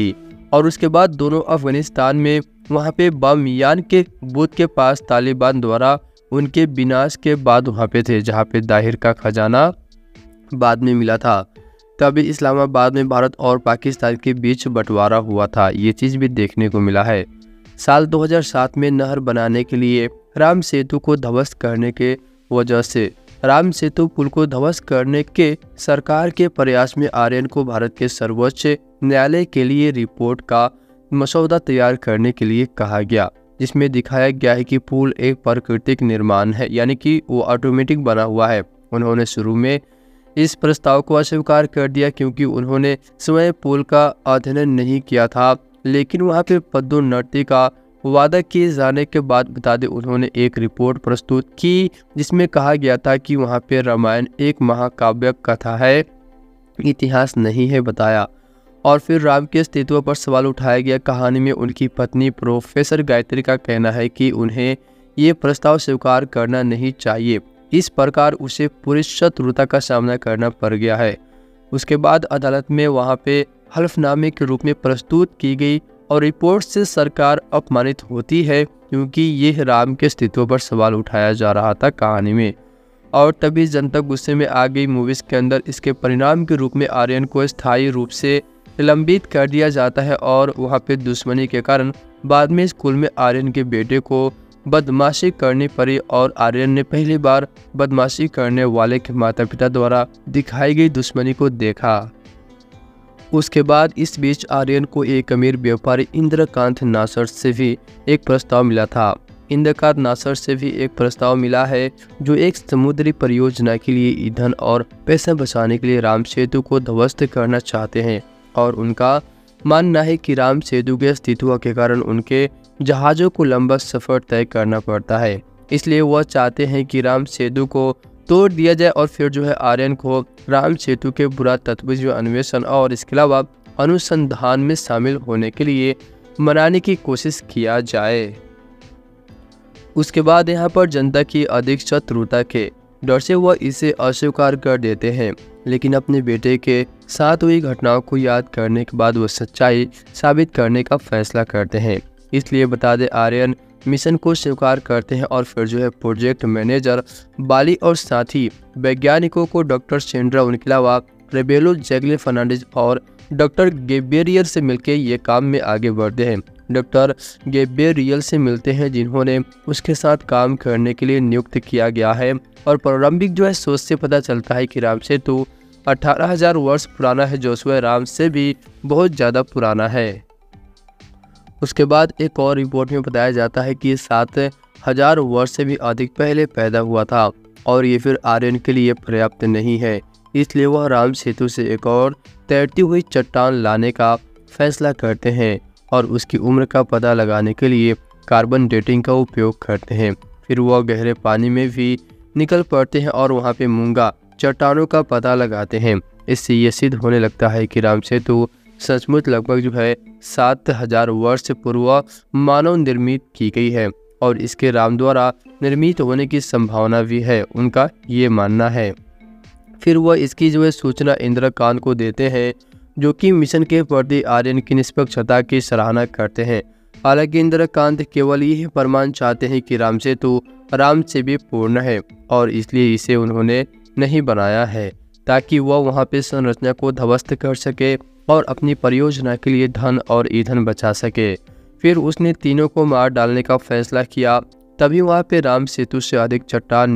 और उसके बाद दोनों अफगानिस्तान में वहाँ पे बामियान के बुद्ध के पास तालिबान द्वारा उनके विनाश के बाद वहाँ पे थे, जहाँ पे दाहिर का खजाना बाद में मिला था। तभी इस्लामाबाद में भारत और पाकिस्तान के बीच बंटवारा हुआ था, ये चीज़ भी देखने को मिला है। साल 2007 में नहर बनाने के लिए राम सेतु को ध्वस्त करने के वजह से राम सेतु पुल को ध्वस्त करने के सरकार के प्रयास में आर्यन को भारत के सर्वोच्च न्यायालय के लिए रिपोर्ट का मसौदा तैयार करने के लिए कहा गया, जिसमें दिखाया गया है कि पुल एक प्राकृतिक निर्माण है, यानी कि वो ऑटोमेटिक बना हुआ है। उन्होंने शुरू में इस प्रस्ताव को अस्वीकार कर दिया क्योंकि उन्होंने स्वयं पुल का अध्ययन नहीं किया था, लेकिन वहाँ पे पदोन्नति का वादा किए जाने के बाद बता दें उन्होंने एक रिपोर्ट प्रस्तुत की जिसमें कहा गया था कि वहाँ पे रामायण एक महाकाव्य कथा है, इतिहास नहीं है बताया। और फिर राम के अस्तित्व पर सवाल उठाया गया। कहानी में उनकी पत्नी प्रोफेसर गायत्री का कहना है कि उन्हें ये प्रस्ताव स्वीकार करना नहीं चाहिए, इस प्रकार उसे पूरी शत्रुता का सामना करना पड़ गया है। उसके बाद अदालत में वहाँ पे हल्फनामे के रूप में प्रस्तुत की गई और रिपोर्ट से सरकार अपमानित होती है क्योंकि ये राम के अस्तित्व पर सवाल उठाया जा रहा था कहानी में। और तभी जनता गुस्से में आ गई। मूवीज़ के अंदर इसके परिणाम के रूप में आर्यन को स्थायी रूप से निलंबित कर दिया जाता है और वहाँ पे दुश्मनी के कारण बाद में स्कूल में आर्यन के बेटे को बदमाशी करनी पड़ी और आर्यन ने पहली बार बदमाशी करने वाले के माता पिता द्वारा दिखाई गई दुश्मनी को देखा। उसके बाद इस बीच आर्यन को एक अमीर व्यापारी इंद्रकांत नासर से भी एक प्रस्ताव मिला था। इंद्रकांत नासर से भी एक प्रस्ताव मिला है जो एक समुद्री परियोजना के लिए ईंधन और पैसा बचाने के लिए राम सेतु को ध्वस्त करना चाहते हैं और उनका मानना है कि राम सेतु के अस्तित्व के कारण उनके जहाज़ों को लंबा सफ़र तय करना पड़ता है, इसलिए वह चाहते हैं कि राम सेतु को तोड़ दिया जाए और फिर जो है आर्यन को राम सेतु के पुरातत्व अन्वेषण और इसके अलावा अनुसंधान में शामिल होने के लिए मनाने की कोशिश किया जाए। उसके बाद यहाँ पर जनता की अधिक शत्रुता के डर से वह इसे अस्वीकार कर देते हैं, लेकिन अपने बेटे के साथ हुई घटनाओं को याद करने के बाद वह सच्चाई साबित करने का फैसला करते हैं। इसलिए बता दें आर्यन मिशन को स्वीकार करते हैं और फिर जो है प्रोजेक्ट मैनेजर बाली और साथी वैज्ञानिकों को डॉक्टर सेंड्रा, उनके अलावा रेबेलो जैगले फर्नांडिस और डॉक्टर गेब्रियल से मिलकर ये काम में आगे बढ़ते हैं। डॉक्टर गेब्रियल से मिलते हैं जिन्होंने उसके साथ काम करने के लिए नियुक्त किया गया है और प्रारंभिक जो है सोच से पता चलता है कि राम सेतु 18,000 वर्ष पुराना है, जो स्वयं राम से भी बहुत ज़्यादा पुराना है। उसके बाद एक और रिपोर्ट में बताया जाता है कि 7,000 वर्ष से भी अधिक पहले पैदा हुआ था और ये फिर आर्यन के लिए पर्याप्त नहीं है, इसलिए वह राम सेतु से एक और तैरती हुई चट्टान लाने का फैसला करते हैं और उसकी उम्र का पता लगाने के लिए कार्बन डेटिंग का उपयोग करते हैं। फिर वह गहरे पानी में भी निकल पड़ते हैं और वहाँ पे मूंगा चट्टानों का पता लगाते हैं। इससे ये सिद्ध होने लगता है कि राम सेतु सचमुच लगभग जो है 7,000 वर्ष पूर्व मानव निर्मित की गई है और इसके राम द्वारा निर्मित होने की संभावना भी है, उनका ये मानना है। फिर वह इसकी जो है सूचना इंद्रकांत को देते हैं जो कि मिशन के प्रति आर्यन की निष्पक्षता की सराहना करते हैं। हालांकि इंद्रकांत केवल यह प्रमाण चाहते हैं कि राम सेतु राम से भी पूर्ण है और इसलिए इसे उन्होंने नहीं बनाया है ताकि वह वहां पे संरचना को ध्वस्त कर सके और अपनी परियोजना के लिए धन और ईंधन बचा सके। फिर उसने तीनों को मार डालने का फैसला किया। तभी वहां पे राम सेतु से अधिक चट्टान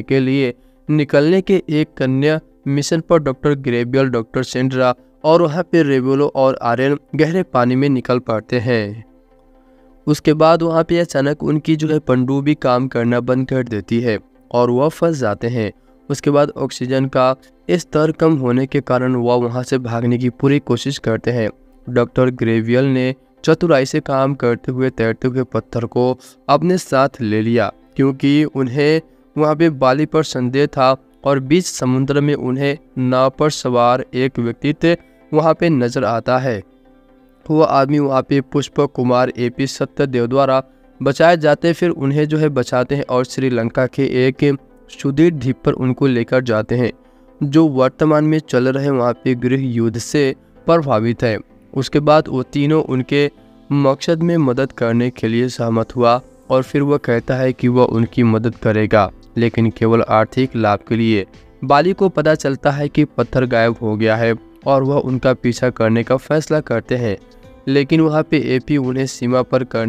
निकलने के एक कन्या मिशन पर डॉक्टर ग्रेबियल, डॉक्टर सेंड्रा और वहाँ पे रेबेलो और आर्यन गहरे पानी में निकल पड़ते हैं। उसके बाद वहाँ पे अचानक उनकी जो है पनडुब्बी काम करना बंद कर देती है और वह फंस जाते हैं। उसके बाद ऑक्सीजन का स्तर कम होने के कारण वह वहाँ से भागने की पूरी कोशिश करते हैं। डॉक्टर ग्रेवियल ने चतुराई से काम करते हुए तैरते हुए पत्थर को अपने साथ ले लिया क्योंकि उन्हें वहाँ पे बाली पर संदेह था और बीच समुद्र में उन्हें नाव पर सवार एक व्यक्ति वहाँ पे नजर आता है। वह आदमी वहाँ पे पुष्प कुमार AP सत्यदेव द्वारा बचाए जाते, फिर उन्हें जो है बचाते हैं और श्रीलंका के एक सुदीर द्वीप पर उनको लेकर जाते हैं जो वर्तमान में चल रहे वहाँ पे गृह युद्ध से प्रभावित है। उसके बाद वो तीनों उनके मकसद में मदद करने के लिए सहमत हुआ और फिर वह कहता है कि वह उनकी मदद करेगा, लेकिन केवल आर्थिक लाभ के लिए। बाली को पता चलता है कि पत्थर गायब हो गया है और वह उनका पीछा करने का फैसला करते हैं, लेकिन वहाँ पे एपी उन्हें सीमा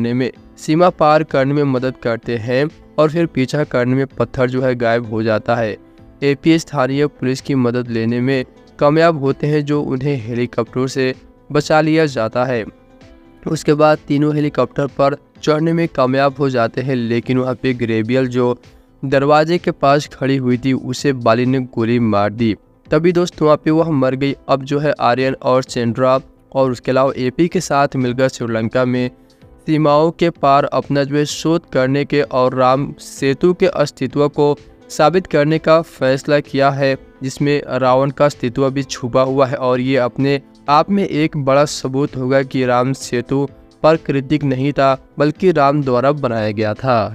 पार करने में मदद करते हैं और फिर पीछा करने में पत्थर जो है गायब हो जाता है। एपी स्थानीय पुलिस की मदद लेने में कामयाब होते हैं, जो उन्हें हेलीकॉप्टर से बचा लिया जाता है। उसके बाद तीनों हेलीकॉप्टर पर चढ़ने में कामयाब हो जाते हैं, लेकिन वहाँ पे ग्रेबियल जो दरवाजे के पास खड़ी हुई थी उसे बाली ने गोली मार दी। तभी दोस्त वहाँ पे वह मर गई। अब जो है आर्यन और सेंड्रा और उसके अलावा एपी के साथ मिलकर श्रीलंका में सीमाओं के पार अपना जो है शोध करने के और राम सेतु के अस्तित्व को साबित करने का फैसला किया है, जिसमें रावण का अस्तित्व भी छुपा हुआ है और ये अपने आप में एक बड़ा सबूत होगा कि राम सेतु प्राकृतिक नहीं था बल्कि राम द्वारा बनाया गया था।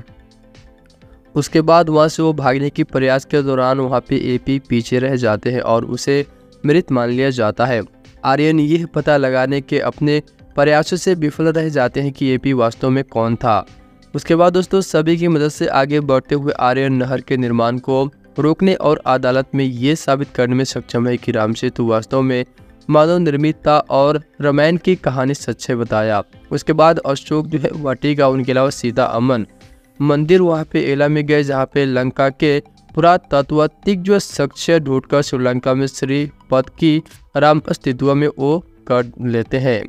उसके बाद वहाँ से वो भागने की प्रयास के दौरान वहाँ पे एपी पीछे रह जाते हैं और उसे मृत मान लिया जाता है। आर्यन यह पता लगाने के अपने प्रयासों से विफल रह जाते हैं कि एपी वास्तव में कौन था। उसके बाद दोस्तों सभी की मदद से आगे बढ़ते हुए आर्यन नहर के निर्माण को रोकने और अदालत में ये साबित करने में सक्षम है कि राम सेतु वास्तव में मानव निर्मित था और रामायण की कहानी सच है बताया। उसके बाद अशोक जो है वाटिका, उनके अलावा सीता अमन मंदिर वहाँ पे एला में गए, जहाँ पे लंका के पुरातत्वविद जो साक्ष्य ढूंढकर श्रीलंका में श्रीपद की राम अस्तित्व में वो कर लेते हैं।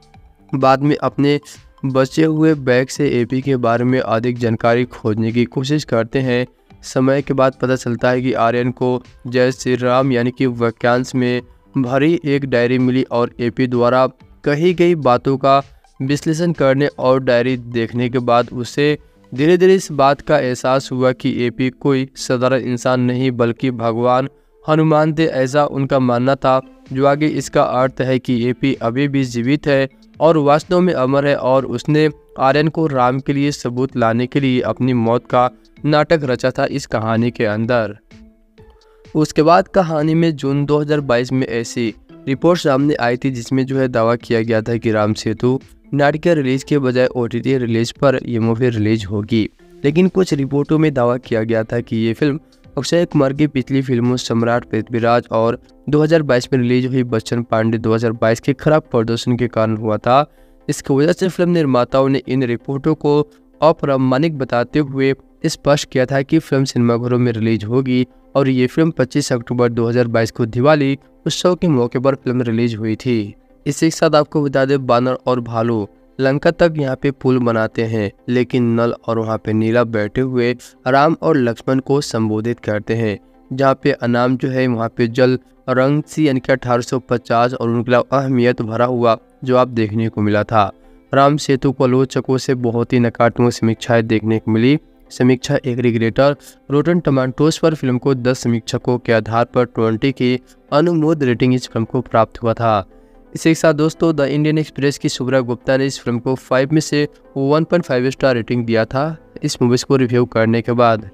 बाद में अपने बचे हुए बैग से एपी के बारे में अधिक जानकारी खोजने की कोशिश करते हैं। समय के बाद पता चलता है कि आर्यन को जय श्री राम यानी कि वाक्यांश में भरी एक डायरी मिली और एपी द्वारा कही गई बातों का विश्लेषण करने और डायरी देखने के बाद उसे धीरे धीरे इस बात का एहसास हुआ कि एपी कोई साधारण इंसान नहीं बल्कि भगवान हनुमान थे, ऐसा उनका मानना था। जो आगे इसका अर्थ है कि एपी अभी भी जीवित है और वास्तव में अमर है और उसने आर्यन को राम के लिए सबूत लाने के लिए अपनी मौत का नाटक रचा था इस कहानी के अंदर। उसके बाद कहानी में जून 2022 में ऐसी रिपोर्ट सामने आई थी जिसमें जो है दावा किया गया था कि राम सेतु नाटक रिलीज के बजाय OTT रिलीज पर ये मूवी रिलीज होगी, लेकिन कुछ रिपोर्टों में दावा किया गया था कि ये फिल्म अक्षय कुमार की पिछली फिल्मों सम्राट, पृथ्वीराज और 2022 में रिलीज हुई बच्चन पांडे 2022 के खराब प्रदर्शन के कारण हुआ था। इसकी वजह से फिल्म निर्माताओं ने इन रिपोर्टों को अप्रामाणिक बताते हुए स्पष्ट किया था कि फिल्म सिनेमाघरों में रिलीज होगी और ये फिल्म 25 अक्टूबर 2022 को दिवाली उत्सव के मौके पर फिल्म रिलीज हुई थी। इसी के साथ आपको बता दें बानर और भालू लंका तक यहाँ पे पुल बनाते हैं, लेकिन नल और वहाँ पे नीला बैठे हुए राम और लक्ष्मण को संबोधित करते हैं, जहाँ पे अनाम जो है वहाँ पे जल रंग सी यानी कि 1850 और उनके अलावा अहमियत भरा हुआ जवाब देखने को मिला था। राम सेतु को आलोचकों से बहुत ही नकारात्मक समीक्षाएं देखने को मिली। समीक्षा एग्रीगेटर रोटन टमाटोस पर फिल्म को 10 समीक्षकों के आधार पर 20 की अनुमोद रेटिंग इस फिल्म को प्राप्त हुआ था। इसी के साथ दोस्तों द इंडियन एक्सप्रेस की शुभ्रा गुप्ता ने इस फिल्म को 5 में से 1.5 स्टार रेटिंग दिया था इस मूवीज को रिव्यू करने के बाद,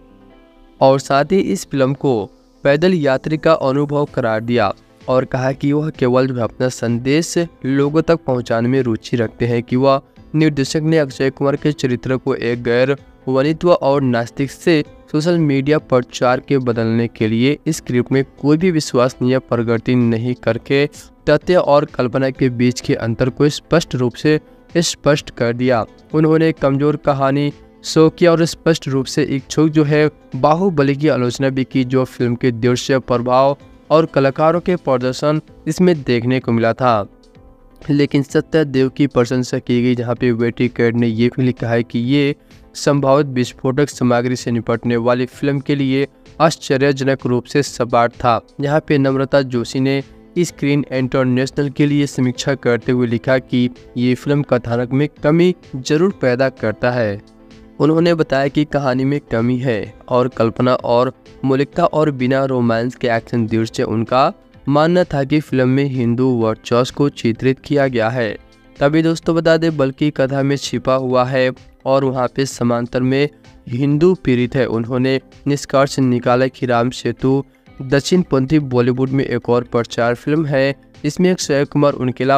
और साथ ही इस फिल्म को पैदल यात्री का अनुभव करार दिया और कहा कि वह केवल अपना संदेश लोगों तक पहुंचाने में रुचि रखते हैं कि वह निर्देशक ने अक्षय कुमार के चरित्र को एक गैर वनित्व और नास्तिक से सोशल मीडिया प्रचार के बदलने के लिए इस स्क्रिप्ट में कोई भी विश्वसनीय प्रगति नहीं करके तथ्य और कल्पना के बीच के अंतर को स्पष्ट रूप से स्पष्ट कर दिया। उन्होंने कमजोर कहानी शो किया और स्पष्ट रूप से इच्छुक जो है बाहुबली की आलोचना भी की, जो फिल्म के दृश्य प्रभाव और कलाकारों के प्रदर्शन इसमें देखने को मिला था। लेकिन सत्यदेव की प्रशंसा की गई, जहाँ पे वेटी कैड ने ये भी लिखा है कि ये संभावित विस्फोटक सामग्री से निपटने वाली फिल्म के लिए आश्चर्यजनक रूप से सपाट था। यहाँ पे नम्रता जोशी ने स्क्रीन इंटरनेशनल के लिए समीक्षा करते हुए लिखा कि ये फिल्म कथानक में कमी जरूर पैदा करता है। उन्होंने बताया कि कहानी में कमी है और कल्पना और मौलिकता और बिना रोमांस के एक्शन दृश्य। उनका मानना था कि फिल्म में हिंदू वर्चस्व को चित्रित किया गया है। तभी दोस्तों बता दें बल्कि कथा में छिपा हुआ है और वहाँ पे समांतर में हिंदू पीड़ित है। उन्होंने निष्कर्ष निकाला कि राम सेतु दक्षिणपंथी बॉलीवुड में एक और प्रचार फिल्म है। इसमें अक्षय कुमार, उनके अलावा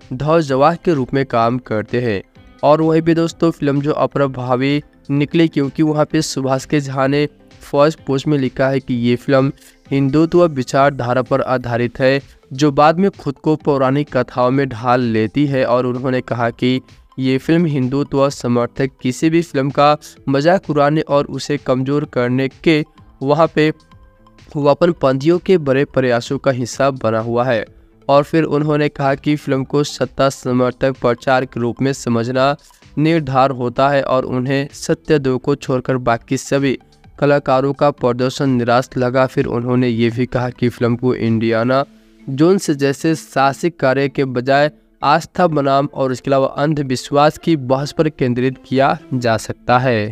ध्वजवाह के रूप में काम करते हैं। और वहीं पे दोस्तों फिल्म जो अप्रभावी निकली क्योंकि वहाँ पे सुभाष के झा ने फर्स्ट पोस्ट में लिखा है कि ये फिल्म हिंदुत्व विचारधारा पर आधारित है जो बाद में खुद को पौराणिक कथाओं में ढाल लेती है। और उन्होंने कहा कि ये फिल्म हिंदुत्व समर्थक किसी भी फिल्म का मजाक उड़ाने और उसे कमज़ोर करने के वहाँ पे वापनपंथियों के बड़े प्रयासों का हिस्सा बना हुआ है। और फिर उन्होंने कहा कि फिल्म को सत्ता समर्थक प्रचार के रूप में समझना निर्धार होता है और उन्हें सत्यदेव को छोड़कर बाकी सभी कलाकारों का प्रदर्शन निराश लगा। फिर उन्होंने ये भी कहा कि फिल्म को इंडियाना जोन्स जैसे साहसिक कार्य के बजाय आस्था बनाम और इसके अलावा अंधविश्वास की बहस पर केंद्रित किया जा सकता है।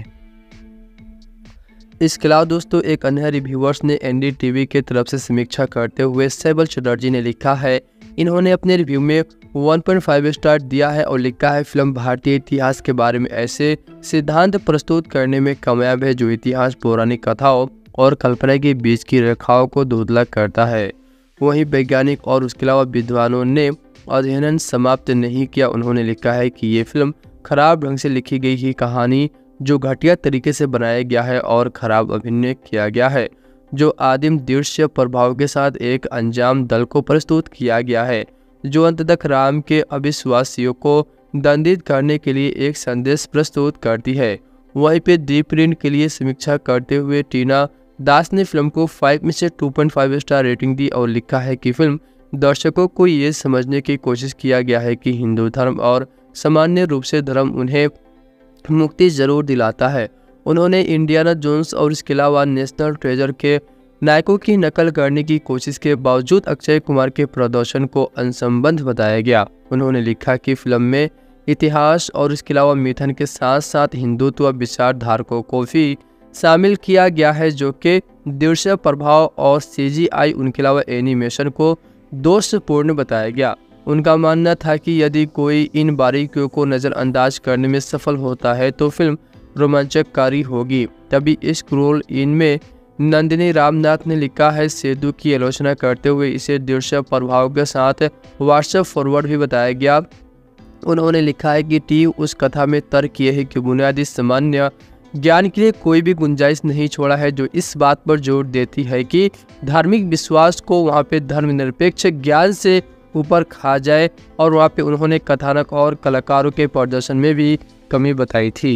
इसके अलावा दोस्तों एक अन्य रिव्यूअर्स ने एनडीटीवी के तरफ से समीक्षा करते हुए सैबल चटर्जी ने लिखा है, इन्होंने अपने रिव्यू में 1.5 स्टार दिया है और लिखा है फिल्म भारतीय इतिहास के बारे में ऐसे सिद्धांत प्रस्तुत करने में कामयाब है जो इतिहास पौराणिक कथाओं और कल्पना के बीच की रेखाओं को धुंधला करता है। वहीं वैज्ञानिक और उसके अलावा विद्वानों ने अध्ययन समाप्त नहीं किया। उन्होंने लिखा है कि ये फिल्म खराब ढंग से लिखी गई ही कहानी जो घटिया तरीके से बनाया गया है और खराब अभिनय किया गया है जो आदिम दृश्य प्रभाव के साथ एक अंजाम दल को प्रस्तुत किया गया है जो अंत तक राम के अविश्वासियों को दंडित करने के लिए एक संदेश प्रस्तुत करती है। वहीं पे डीप प्रिंट के लिए समीक्षा करते हुए टीना दास ने फिल्म को 5 में से 2.5 स्टार रेटिंग दी और लिखा है कि फिल्म दर्शकों को ये समझने की कोशिश किया गया है कि हिंदू धर्म और सामान्य रूप से धर्म उन्हें मुक्ति जरूर दिलाता है। उन्होंने इंडियाना जोन्स और इसके अलावा नेशनल ट्रेजर के नायकों की नकल करने की कोशिश के बावजूद अक्षय कुमार के प्रदर्शन को असंबद्ध बताया गया। उन्होंने लिखा कि फिल्म में इतिहास और इसके अलावा मिथन के साथ साथ हिंदुत्व विचारधारकों को भी शामिल किया गया है जो कि दृश्य प्रभाव और CGI उनके अलावा एनिमेशन को दोषपूर्ण बताया गया। उनका मानना था कि यदि कोई इन बारीकियों को नज़रअंदाज करने में सफल होता है तो फिल्म रोमांचकारी होगी। तभी इस क्रूल इन में नंदिनी रामनाथ ने लिखा है, सेतु की आलोचना करते हुए इसे दृश्य प्रभाव के साथ व्हाट्सएप फॉरवर्ड भी बताया गया। उन्होंने लिखा है कि टीव उस कथा में तर्क ये है कि बुनियादी सामान्य ज्ञान के लिए कोई भी गुंजाइश नहीं छोड़ा है जो इस बात पर जोर देती है कि धार्मिक विश्वास को वहाँ पे धर्मनिरपेक्ष ज्ञान से ऊपर खा जाए। और वहाँ पे उन्होंने कथानक और कलाकारों के प्रदर्शन में भी कमी बताई थी।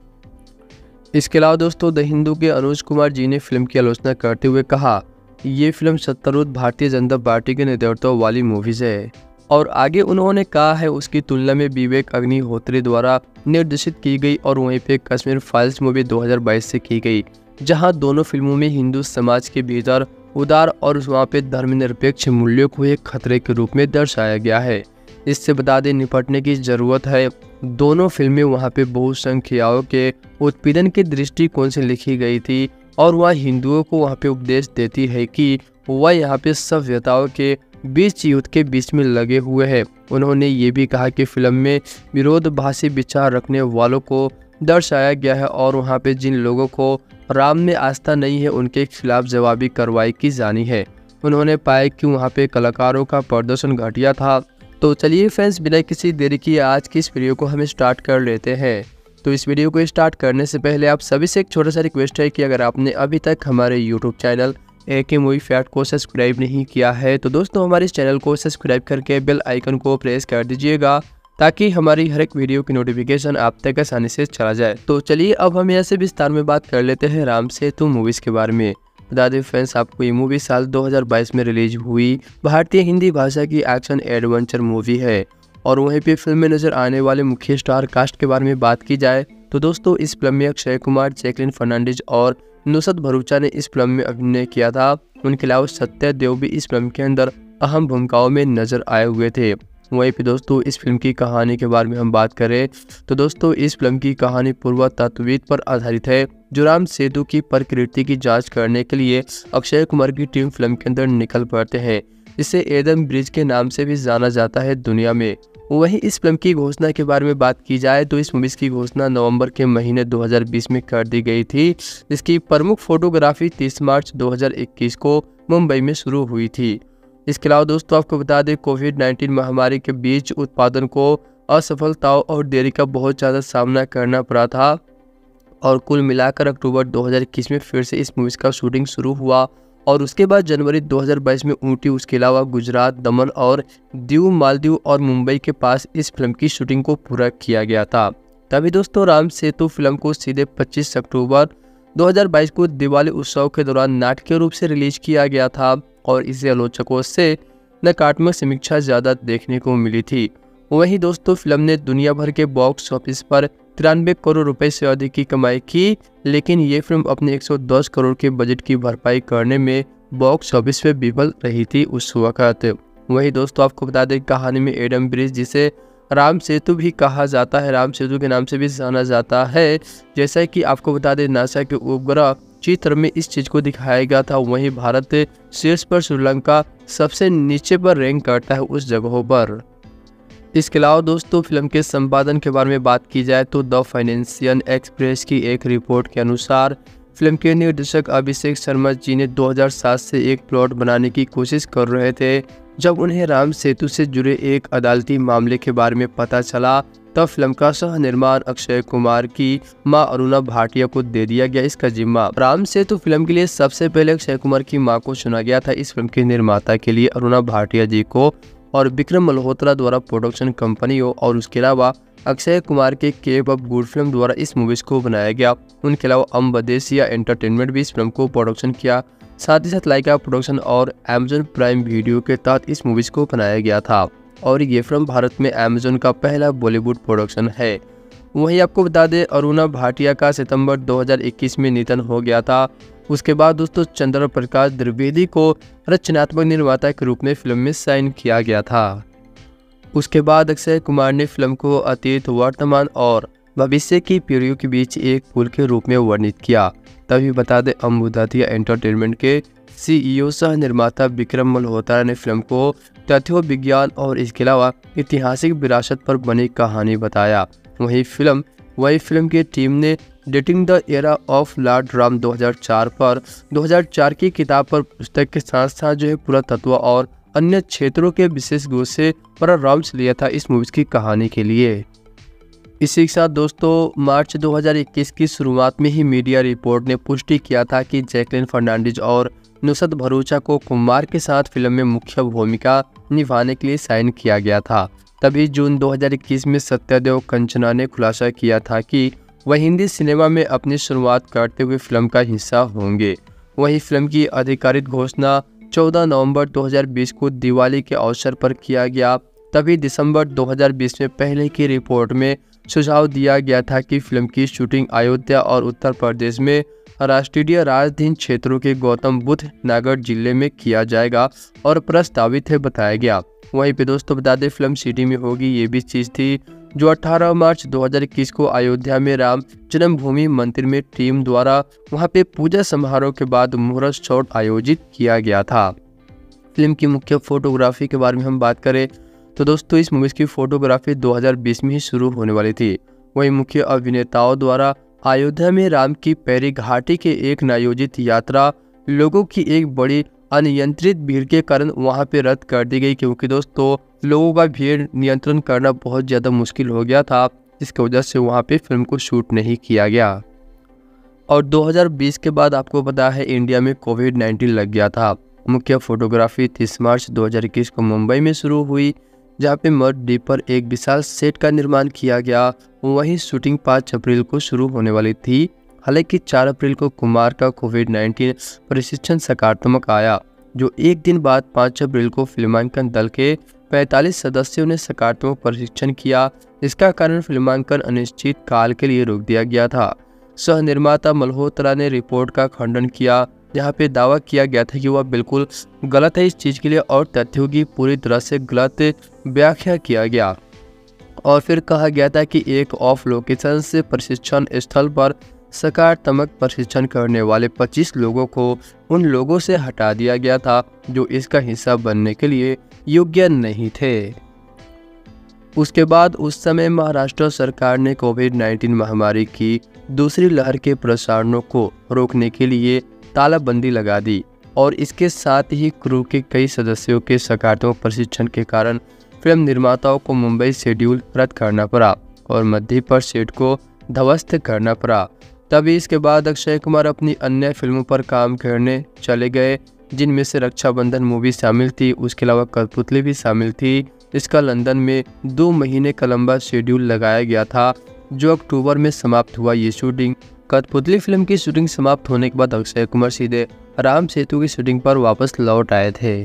इसके अलावा दोस्तों द हिंदू के अनुज कुमार जी ने फिल्म की आलोचना करते हुए कहा, ये फिल्म सत्तारूढ़ भारतीय जनता पार्टी के नेतृत्व वाली मूवीज है। और आगे उन्होंने कहा है उसकी तुलना में विवेक अग्निहोत्री द्वारा निर्देशित की गई और वहीं पे कश्मीर फाइल्स मूवी 2022 से की गई जहां दोनों फिल्मों में हिंदू समाज के भीतर उदार और वहाँ पे धर्मनिरपेक्ष मूल्यों को एक खतरे के रूप में दर्शाया गया है। इससे बता दें निपटने की जरूरत है। दोनों फिल्में वहाँ पे बहुसंख्याओं के उत्पीड़न के दृष्टिकोण से लिखी गई थी और वह हिंदुओं को वहाँ पे उपदेश देती है कि वह यहाँ पे सभ्यताओं के बीच युद्ध के बीच में लगे हुए हैं। उन्होंने ये भी कहा कि फिल्म में विरोधाभासी विचार रखने वालों को दर्शाया गया है और वहाँ पे जिन लोगों को राम में आस्था नहीं है उनके खिलाफ जवाबी कार्रवाई की जानी है। उन्होंने पाया कि वहाँ पे कलाकारों का प्रदर्शन घटिया था। तो चलिए फ्रेंड्स, बिना किसी देरी की आज की इस वीडियो को हम स्टार्ट कर लेते हैं। तो इस वीडियो को स्टार्ट करने से पहले आप सभी से एक छोटा सा रिक्वेस्ट है कि अगर आपने अभी तक हमारे YouTube channel AK movie fact को सब्सक्राइब नहीं किया है तो दोस्तों हमारे इस चैनल को सब्सक्राइब करके बेल आइकन को प्रेस कर दीजिएगा ताकि हमारी हर एक वीडियो की नोटिफिकेशन आप तक आसानी से चला जाए। तो चलिए अब हम यहाँ से विस्तार में बात कर लेते हैं राम सेतु मूवीज़ के बारे में। बता दें फ्रेंड्स आपको ये मूवी साल 2022 में रिलीज हुई भारतीय हिंदी भाषा की एक्शन एडवेंचर मूवी है। और वहीं पे फिल्म में नजर आने वाले मुख्य स्टार कास्ट के बारे में बात की जाए तो दोस्तों इस फिल्म में अक्षय कुमार, जैकलिन फर्नांडिस और नुसरत भरूचा ने इस फिल्म में अभिनय किया था। उनके अलावा सत्यदेव भी इस फिल्म के अंदर अहम भूमिकाओं में नजर आए हुए थे। वहीं पे दोस्तों इस फिल्म की कहानी के बारे में हम बात करें तो दोस्तों इस फिल्म की कहानी पुरातत्वविद पर आधारित है जो राम सेतु की प्रकृति की जांच करने के लिए अक्षय कुमार की टीम फिल्म के अंदर निकल पड़ते हैं, जिसे एडम ब्रिज के नाम से भी जाना जाता है दुनिया में। वहीं इस फिल्म की घोषणा के बारे में बात की जाए तो इस मूवीज की घोषणा नवंबर के महीने 2020 में कर दी गई थी। इसकी प्रमुख फोटोग्राफी 30 मार्च 2021 को मुंबई में शुरू हुई थी। इसके अलावा दोस्तों आपको बता दें कोविड-19 महामारी के बीच उत्पादन को असफलताओं और देरी का बहुत ज़्यादा सामना करना पड़ा था और कुल मिलाकर अक्टूबर 2021 में फिर से इस मूवी का शूटिंग शुरू हुआ और उसके बाद जनवरी 2022 में ऊटी, उसके अलावा गुजरात, दमन और दीव, मालदीव और मुंबई के पास इस फिल्म की शूटिंग को पूरा किया गया था। तभी दोस्तों राम सेतु फिल्म को सीधे 25 अक्टूबर 2022 को दिवाली उत्सव के दौरान नाटकीय रूप से रिलीज किया गया था और इसे आलोचकों से नकारात्मक समीक्षा ज़्यादा देखने को मिली थी। वहीं दोस्तों फिल्म ने दुनिया भर के बॉक्स ऑफिस पर 93 करोड़ रुपए से अधिक की कमाई की, लेकिन ये फिल्म अपने 110 करोड़ के बजट की भरपाई करने में बॉक्स ऑफिस पे विफल रही थी उस वक्त। वहीं दोस्तों आपको बता दें कहानी में एडम ब्रिज, जिसे राम सेतु भी कहा जाता है, राम सेतु के नाम से भी जाना जाता है, जैसा कि आपको बता दें नासा के उपग्रह चित्र में इस चीज़ को दिखाया गया था। वहीं भारत शीर्ष पर, श्रीलंका सबसे नीचे पर रैंक करता है उस जगहों पर। इसके अलावा दोस्तों फिल्म के संपादन के बारे में बात की जाए तो द फाइनेंशियल एक्सप्रेस की एक रिपोर्ट के अनुसार फिल्म के निर्देशक अभिषेक शर्मा जी ने 2007 से एक प्लॉट बनाने की कोशिश कर रहे थे। जब उन्हें राम सेतु से जुड़े एक अदालती मामले के बारे में पता चला तब फिल्म का सह निर्माण अक्षय कुमार की मां अरुणा भाटिया को दे दिया गया इसका जिम्मा। राम सेतु फिल्म के लिए सबसे पहले अक्षय कुमार की मां को चुना गया था इस फिल्म के निर्माता के लिए अरुणा भाटिया जी को, और विक्रम मल्होत्रा द्वारा प्रोडक्शन कंपनियों और उसके अलावा अक्षय कुमार के केप ऑफ गुड फिल्म द्वारा इस मूवीज को बनाया गया। उनके अलावा अम्बदेसिया एंटरटेनमेंट भी इस फिल्म को प्रोडक्शन किया। साथ ही साथ लाइका प्रोडक्शन और अमेजन प्राइम वीडियो के तहत इस मूवीज को बनाया गया था और ये फिल्म भारत में अमेजन का पहला बॉलीवुड प्रोडक्शन है। वहीं आपको बता दें अरुणा भाटिया का सितंबर 2021 में निधन हो गया था। उसके बाद दोस्तों चंद्र प्रकाश द्विवेदी को रचनात्मक निर्माता के रूप में फिल्म में साइन किया गया था। उसके बाद अक्षय कुमार ने फिल्म को अतीत, वर्तमान और भविष्य की पीढ़ियों के बीच एक पुल के रूप में वर्णित किया। तभी बता दें अम्बुदातिया एंटरटेनमेंट के CEO सह निर्माता विक्रम मल्होत्रा ने फिल्म को तथ्यों, विज्ञान और इसके अलावा ऐतिहासिक विरासत पर बनी कहानी बताया। वही फिल्म की टीम ने dating the era of lord Ram 2004 की किताब पर पुस्तक के साथ साथ जो है पुरातत्व और अन्य क्षेत्रों के विशेष गुण से परामर्श लिया था इस मूवी की कहानी के लिए। इसी के साथ दोस्तों मार्च 2021 की शुरुआत में ही मीडिया रिपोर्ट ने पुष्टि किया था कि जैकलिन फर्नांडिस और नुसरत भरूचा को कुमार के साथ फिल्म में मुख्य भूमिका निभाने के लिए साइन किया गया था। तभी जून 2021 में सत्यदेव कंचना ने खुलासा किया था कि वह हिंदी सिनेमा में अपनी शुरुआत करते हुए फिल्म का हिस्सा होंगे। वहीं फिल्म की आधिकारिक घोषणा 14 नवंबर 2020 को दिवाली के अवसर पर किया गया। तभी दिसंबर 2020 में पहले की रिपोर्ट में सुझाव दिया गया था कि फिल्म की शूटिंग अयोध्या और उत्तर प्रदेश में राष्ट्रीय राजधानी क्षेत्रों के गौतम बुद्ध नगर जिले में किया जाएगा और प्रस्तावित है बताया गया। वहीं पे दोस्तों बता दें फिल्म सिटी में होगी, ये भी चीज़ थी जो 18 मार्च 2021 को अयोध्या में राम जन्मभूमि मंदिर में टीम द्वारा वहां पे पूजा समारोह के बाद मुहूर्त शॉट आयोजित किया गया था। फिल्म की मुख्य फोटोग्राफी के बारे में हम बात करें तो दोस्तों इस मूवी की फोटोग्राफी 2020 में ही शुरू होने वाली थी। वहीं मुख्य अभिनेताओं द्वारा अयोध्या में राम की पैरी घाटी के एक नायोजित यात्रा लोगों की एक बड़ी अनियंत्रित भीड़ के कारण वहां पे रद्द कर दी गई, क्योंकि दोस्तों लोगों का भीड़ नियंत्रण करना बहुत ज़्यादा मुश्किल हो गया था। इसकी वजह से वहां पे फिल्म को शूट नहीं किया गया। और 2020 के बाद आपको पता है इंडिया में कोविड-19 लग गया था। मुख्य फोटोग्राफी 30 मार्च 2021 को मुंबई में शुरू हुई, जहाँ पे मड डी पर एक विशाल सेट का निर्माण किया गया। वहीं शूटिंग 5 अप्रैल को शुरू होने वाली थी। हालांकि 4 अप्रैल को कुमार का कोविड-19 परीक्षण सकारात्मक आया, जो एक दिन बाद 5 अप्रैल को फिल्मांकन दल के 45 सदस्यों ने सकारात्मक परीक्षण किया। इसका कारण फिल्मांकन अनिश्चित काल के लिए रोक दिया गया था। सह निर्माता मल्होत्रा ने रिपोर्ट का खंडन किया, जहाँ पे दावा किया गया था कि वह बिल्कुल गलत है इस चीज़ के लिए और तथ्यों की पूरी तरह से गलत व्याख्या किया गया। और फिर कहा गया था कि एक ऑफ लोकेशन से प्रशिक्षण स्थल पर सकारात्मक प्रशिक्षण करने वाले 25 लोगों को उन लोगों से हटा दिया गया था जो इसका हिस्सा बनने के लिए योग्य नहीं थे। उसके बाद उस समय महाराष्ट्र सरकार ने कोविड-19 महामारी की दूसरी लहर के प्रसारणों को रोकने के लिए तालाबंदी लगा दी। और इसके साथ ही क्रू के कई सदस्यों के सकारात्मक प्रशिक्षण के कारण फिल्म निर्माताओं को मुंबई शेड्यूल रद्द करना पड़ा और मध्य पर सेट को ध्वस्त करना पड़ा। तभी इसके बाद अक्षय कुमार अपनी अन्य फिल्मों पर काम करने चले गए, जिनमें से रक्षाबंधन मूवी शामिल थी। उसके अलावा कठपुतली भी शामिल थी। इसका लंदन में 2 महीने का लंबा शेड्यूल लगाया गया था, जो अक्टूबर में समाप्त हुआ। ये शूटिंग कठपुतली फिल्म की शूटिंग समाप्त होने के बाद अक्षय कुमार सीधे राम सेतु की शूटिंग पर वापस लौट आए थे।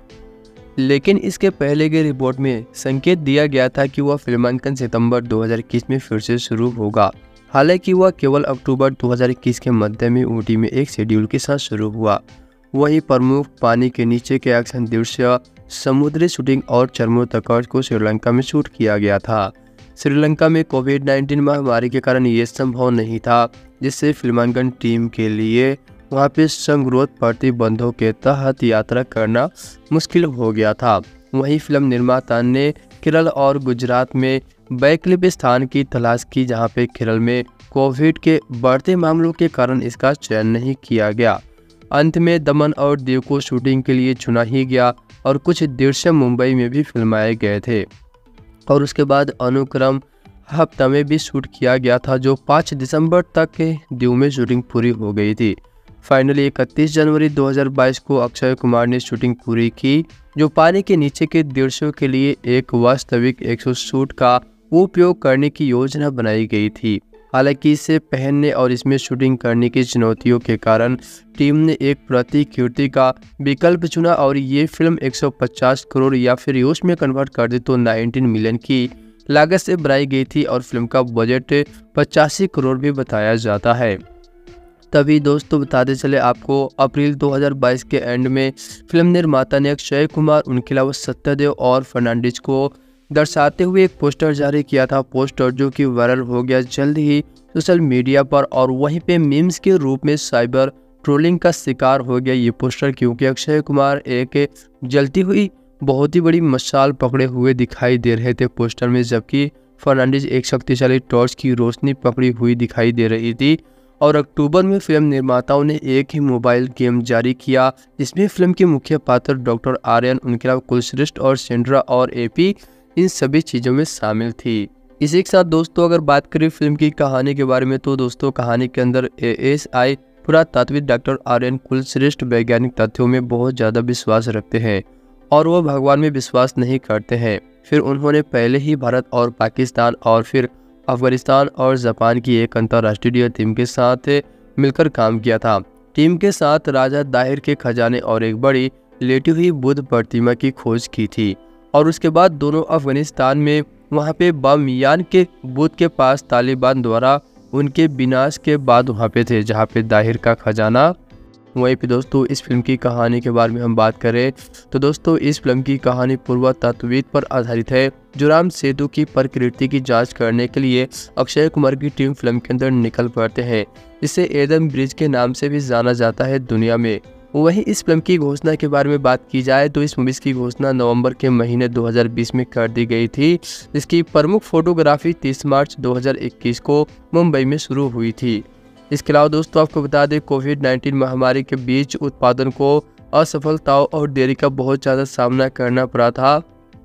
लेकिन इसके पहले की रिपोर्ट में संकेत दिया गया था कि वह फिल्मांकन सितंबर 2021 में फिर से शुरू होगा। हालांकि वह केवल अक्टूबर 2021 के मध्य में ऊटी में एक शेड्यूल के साथ शुरू हुआ। वहीं प्रमुख पानी के नीचे के एक्शन दृश्य, समुद्री शूटिंग और चरमोत्कर्ष को श्रीलंका में शूट किया गया था। श्रीलंका में कोविड-19 महामारी के कारण ये संभव नहीं था, जिससे फिल्मांकन टीम के लिए वहां पे संगरोध प्रतिबंधों के तहत यात्रा करना मुश्किल हो गया था। वहीं फिल्म निर्माता ने केरल और गुजरात में वैकल्पिक स्थान की तलाश की, जहां पे केरल में कोविड के बढ़ते मामलों के कारण इसका चयन नहीं किया गया। अंत में दमन और दीव को शूटिंग के लिए चुना ही गया और कुछ दृश्य मुंबई में भी फिल्माए गए थे और उसके बाद अनुक्रम हफ्ता में भी शूट किया गया था, जो 5 दिसंबर तक के दीव में शूटिंग पूरी हो गई थी। फाइनली 31 जनवरी 2022 को अक्षय कुमार ने शूटिंग पूरी की, जो पानी के नीचे के दृश्यों के लिए एक वास्तविक 100 शूट का उपयोग करने की योजना बनाई गई थी। हालांकि इसे पहनने और इसमें शूटिंग करने की चुनौतियों के कारण टीम ने एक प्रतिकृति का विकल्प चुना और ये फिल्म 150 करोड़ या फिर यूएस में कन्वर्ट कर दे तो 19 मिलियन की लागत से बनाई गई थी और फिल्म का बजट 85 करोड़ भी बताया जाता है। तभी दोस्तों बताते चले आपको, अप्रैल 2022 के एंड में फिल्म निर्माता ने अक्षय कुमार, उनके अलावा सत्यदेव और फर्नांडिस को दर्शाते हुए एक पोस्टर जारी किया था। पोस्टर जो कि वायरल हो गया जल्द ही सोशल मीडिया पर और वहीं पे मीम्स के रूप में साइबर ट्रोलिंग का शिकार हो गया ये पोस्टर, क्योंकि अक्षय कुमार एक जलती हुई बहुत ही बड़ी मशाल पकड़े हुए दिखाई दे रहे थे पोस्टर में, जबकि फर्नांडिस एक शक्तिशाली टॉर्च की रोशनी पकड़ी हुई दिखाई दे रही थी। और अक्टूबर में फिल्म निर्माताओं ने एक ही मोबाइल गेम जारी किया, जिसमें फिल्म के मुख्य पात्र डॉक्टर आर्यन, उनके अलावा कुलश्रेष्ठ और सेंड्रा और एपी इन सभी चीज़ों में शामिल थी। इसी के साथ दोस्तों अगर बात करें फिल्म की कहानी के बारे में, तो दोस्तों कहानी के अंदर ASI पुरातात्विक डॉक्टर आर्यन कुलश्रेष्ठ वैज्ञानिक तथ्यों में बहुत ज़्यादा विश्वास रखते हैं और वह भगवान में विश्वास नहीं करते हैं। फिर उन्होंने पहले ही भारत और पाकिस्तान और फिर अफगानिस्तान और जापान की एक अंतर्राष्ट्रीय टीम के साथ मिलकर काम किया था। टीम के साथ राजा दाहिर के खजाने और एक बड़ी लेटी हुई बुद्ध प्रतिमा की खोज की थी और उसके बाद दोनों अफगानिस्तान में वहां पे बामियान के बुद्ध के पास तालिबान द्वारा उनके विनाश के बाद वहां पे थे, जहां पे दाहिर का खजाना। वहीं पे दोस्तों इस फिल्म की कहानी के बारे में हम बात करें तो दोस्तों इस फिल्म की कहानी पुरातत्वविद पर आधारित है, जो राम सेतु की प्रकृति की जांच करने के लिए अक्षय कुमार की टीम फिल्म के अंदर निकल पड़ते हैं। इसे एडम ब्रिज के नाम से भी जाना जाता है दुनिया में। वहीं इस फिल्म की घोषणा के बारे में बात की जाए तो इस मूवी की घोषणा नवंबर के महीने 2020 में कर दी गई थी। इसकी प्रमुख फोटोग्राफी 30 मार्च 2021 को मुंबई में शुरू हुई थी। इसके अलावा दोस्तों आपको बता दें कोविड-19 महामारी के बीच उत्पादन को असफलताओं और देरी का बहुत ज़्यादा सामना करना पड़ा था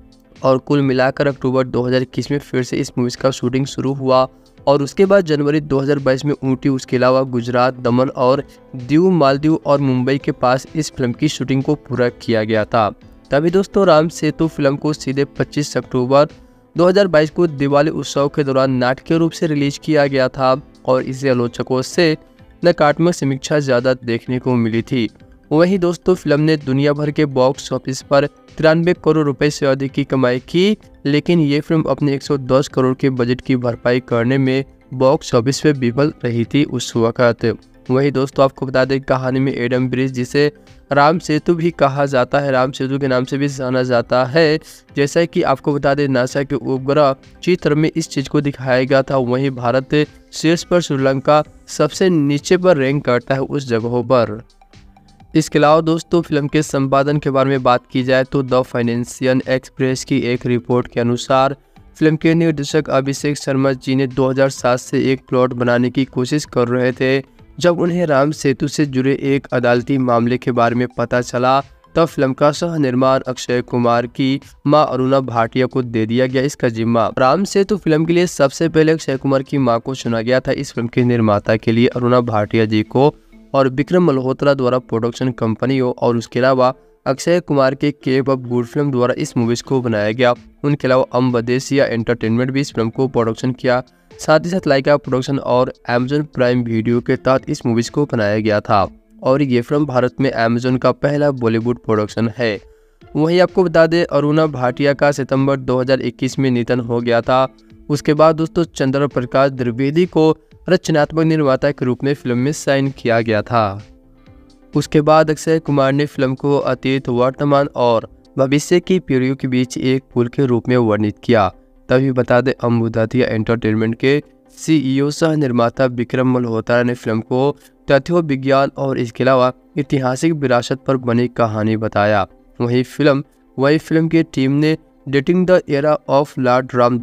और कुल मिलाकर अक्टूबर 2021 में फिर से इस मूवी का शूटिंग शुरू हुआ और उसके बाद जनवरी 2022 में ऊटी, उसके अलावा गुजरात, दमन और दीव, मालदीव और मुंबई के पास इस फिल्म की शूटिंग को पूरा किया गया था। तभी दोस्तों राम सेतु फिल्म को सीधे 25 अक्टूबर 2022 को दिवाली उत्सव के दौरान नाटकीय रूप से रिलीज किया गया था और इसे आलोचकों से नकारात्मक समीक्षा ज़्यादा देखने को मिली थी। वहीं दोस्तों फिल्म ने दुनिया भर के बॉक्स ऑफिस पर 93 करोड़ रुपए से अधिक की कमाई की, लेकिन ये फिल्म अपने 110 करोड़ के बजट की भरपाई करने में बॉक्स ऑफिस पे विफल रही थी उस वक्त। वहीं दोस्तों आपको बता दें कहानी में एडम ब्रिज, जिसे राम सेतु भी कहा जाता है, राम सेतु के नाम से भी जाना जाता है, जैसा कि आपको बता दें नासा के उपग्रह चित्र में इस चीज़ को दिखाया गया था। वहीं भारत शीर्ष पर, श्रीलंका सबसे नीचे पर रैंक करता है उस जगहों पर। इसके अलावा दोस्तों फिल्म के संपादन के बारे में बात की जाए तो द फाइनेंशियल एक्सप्रेस की एक रिपोर्ट के अनुसार फिल्म के निर्देशक अभिषेक शर्मा जी ने 2007 से एक प्लॉट बनाने की कोशिश कर रहे थे, जब उन्हें राम सेतु से जुड़े एक अदालती मामले के बारे में पता चला तब फिल्म का सह निर्माण अक्षय कुमार की मां अरुणा भाटिया को दे दिया गया इसका जिम्मा। राम सेतु फिल्म के लिए सबसे पहले अक्षय कुमार की मां को चुना गया था। इस फिल्म के निर्माता के लिए अरुणा भाटिया जी को और विक्रम मल्होत्रा द्वारा प्रोडक्शन कंपनियों और उसके अलावा अक्षय कुमार के केप ऑफ गुड फिल्म द्वारा इस मूवीज को बनाया गया। उनके अलावा अम्बदेसिया एंटरटेनमेंट भी इस फिल्म को प्रोडक्शन किया। साथ ही साथ लाइका प्रोडक्शन और अमेजन प्राइम वीडियो के तहत इस मूवीज को बनाया गया था और ये फिल्म भारत में अमेजन का पहला बॉलीवुड प्रोडक्शन है। वहीं आपको बता दें अरुणा भाटिया का सितंबर 2021 में निधन हो गया था। उसके बाद दोस्तों चंद्र प्रकाश द्विवेदी को रचनात्मक निर्माता के रूप में फिल्म में साइन किया गया था। उसके बाद अक्षय कुमार ने फिल्म को अतीत, वर्तमान और भविष्य की पीढ़ियों के बीच एक पुल के रूप में वर्णित किया। तभी बता दें अम्बुदातिया एंटरटेनमेंट के CEO सह निर्माता विक्रम मल्होत्रा ने फिल्म को तथ्यों, विज्ञान और इसके अलावा ऐतिहासिक विरासत पर बनी कहानी बताया। वही फिल्म की टीम ने dating the era of lord Ram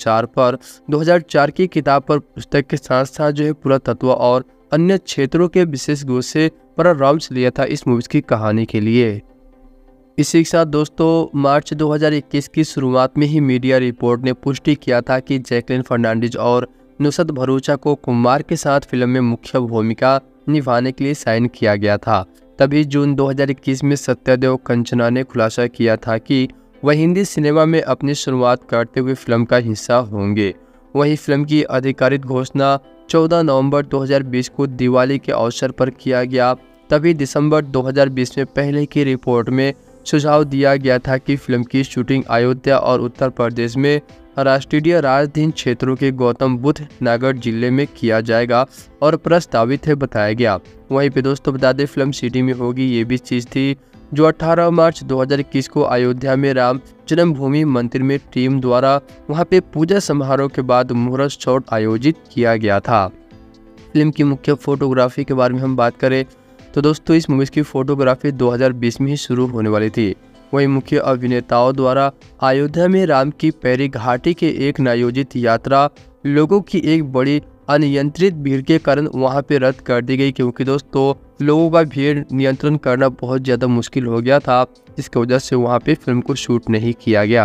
2004 की किताब पर पुस्तक के साथ साथ जो है पुरातत्व और अन्य क्षेत्रों के विशेषज्ञों से परामर्श लिया था इस मूवी की कहानी के लिए। इसी के साथ दोस्तों मार्च 2021 की शुरुआत में ही मीडिया रिपोर्ट ने पुष्टि किया था कि जैकलिन फर्नांडिस और नुसरत भरूचा को कुमार के साथ फिल्म में मुख्य भूमिका निभाने के लिए साइन किया गया था। तभी जून 2021 में सत्यदेव कंचना ने खुलासा किया था कि वह हिंदी सिनेमा में अपनी शुरुआत करते हुए फिल्म का हिस्सा होंगे। वहीं फिल्म की आधिकारिक घोषणा 14 नवंबर 2020 को दिवाली के अवसर पर किया गया। तभी दिसंबर 2020 में पहले की रिपोर्ट में सुझाव दिया गया था कि फिल्म की शूटिंग अयोध्या और उत्तर प्रदेश में राष्ट्रीय राजधानी क्षेत्रों के गौतम बुद्ध नगर जिले में किया जाएगा और प्रस्तावित है बताया गया। वहीं पे दोस्तों बता दें फिल्म सिटी में होगी, ये भी चीज़ थी जो 18 मार्च 2021 को अयोध्या में राम जन्मभूमि मंदिर में टीम द्वारा वहां पे पूजा समारोह के बाद मुहूर्त शॉट आयोजित किया गया था। फिल्म की मुख्य फोटोग्राफी के बारे में हम बात करें तो दोस्तों इस मूवी की फोटोग्राफी 2020 में ही शुरू होने वाली थी। वहीं मुख्य अभिनेताओं द्वारा अयोध्या में राम की पैरी घाटी के एक आयोजित यात्रा लोगों की एक बड़ी अनियंत्रित भीड़ के कारण वहां पे रद्द कर दी गई, क्योंकि दोस्तों लोगों का भीड़ नियंत्रण करना बहुत ज़्यादा मुश्किल हो गया था। इसकी वजह से वहां पे फिल्म को शूट नहीं किया गया।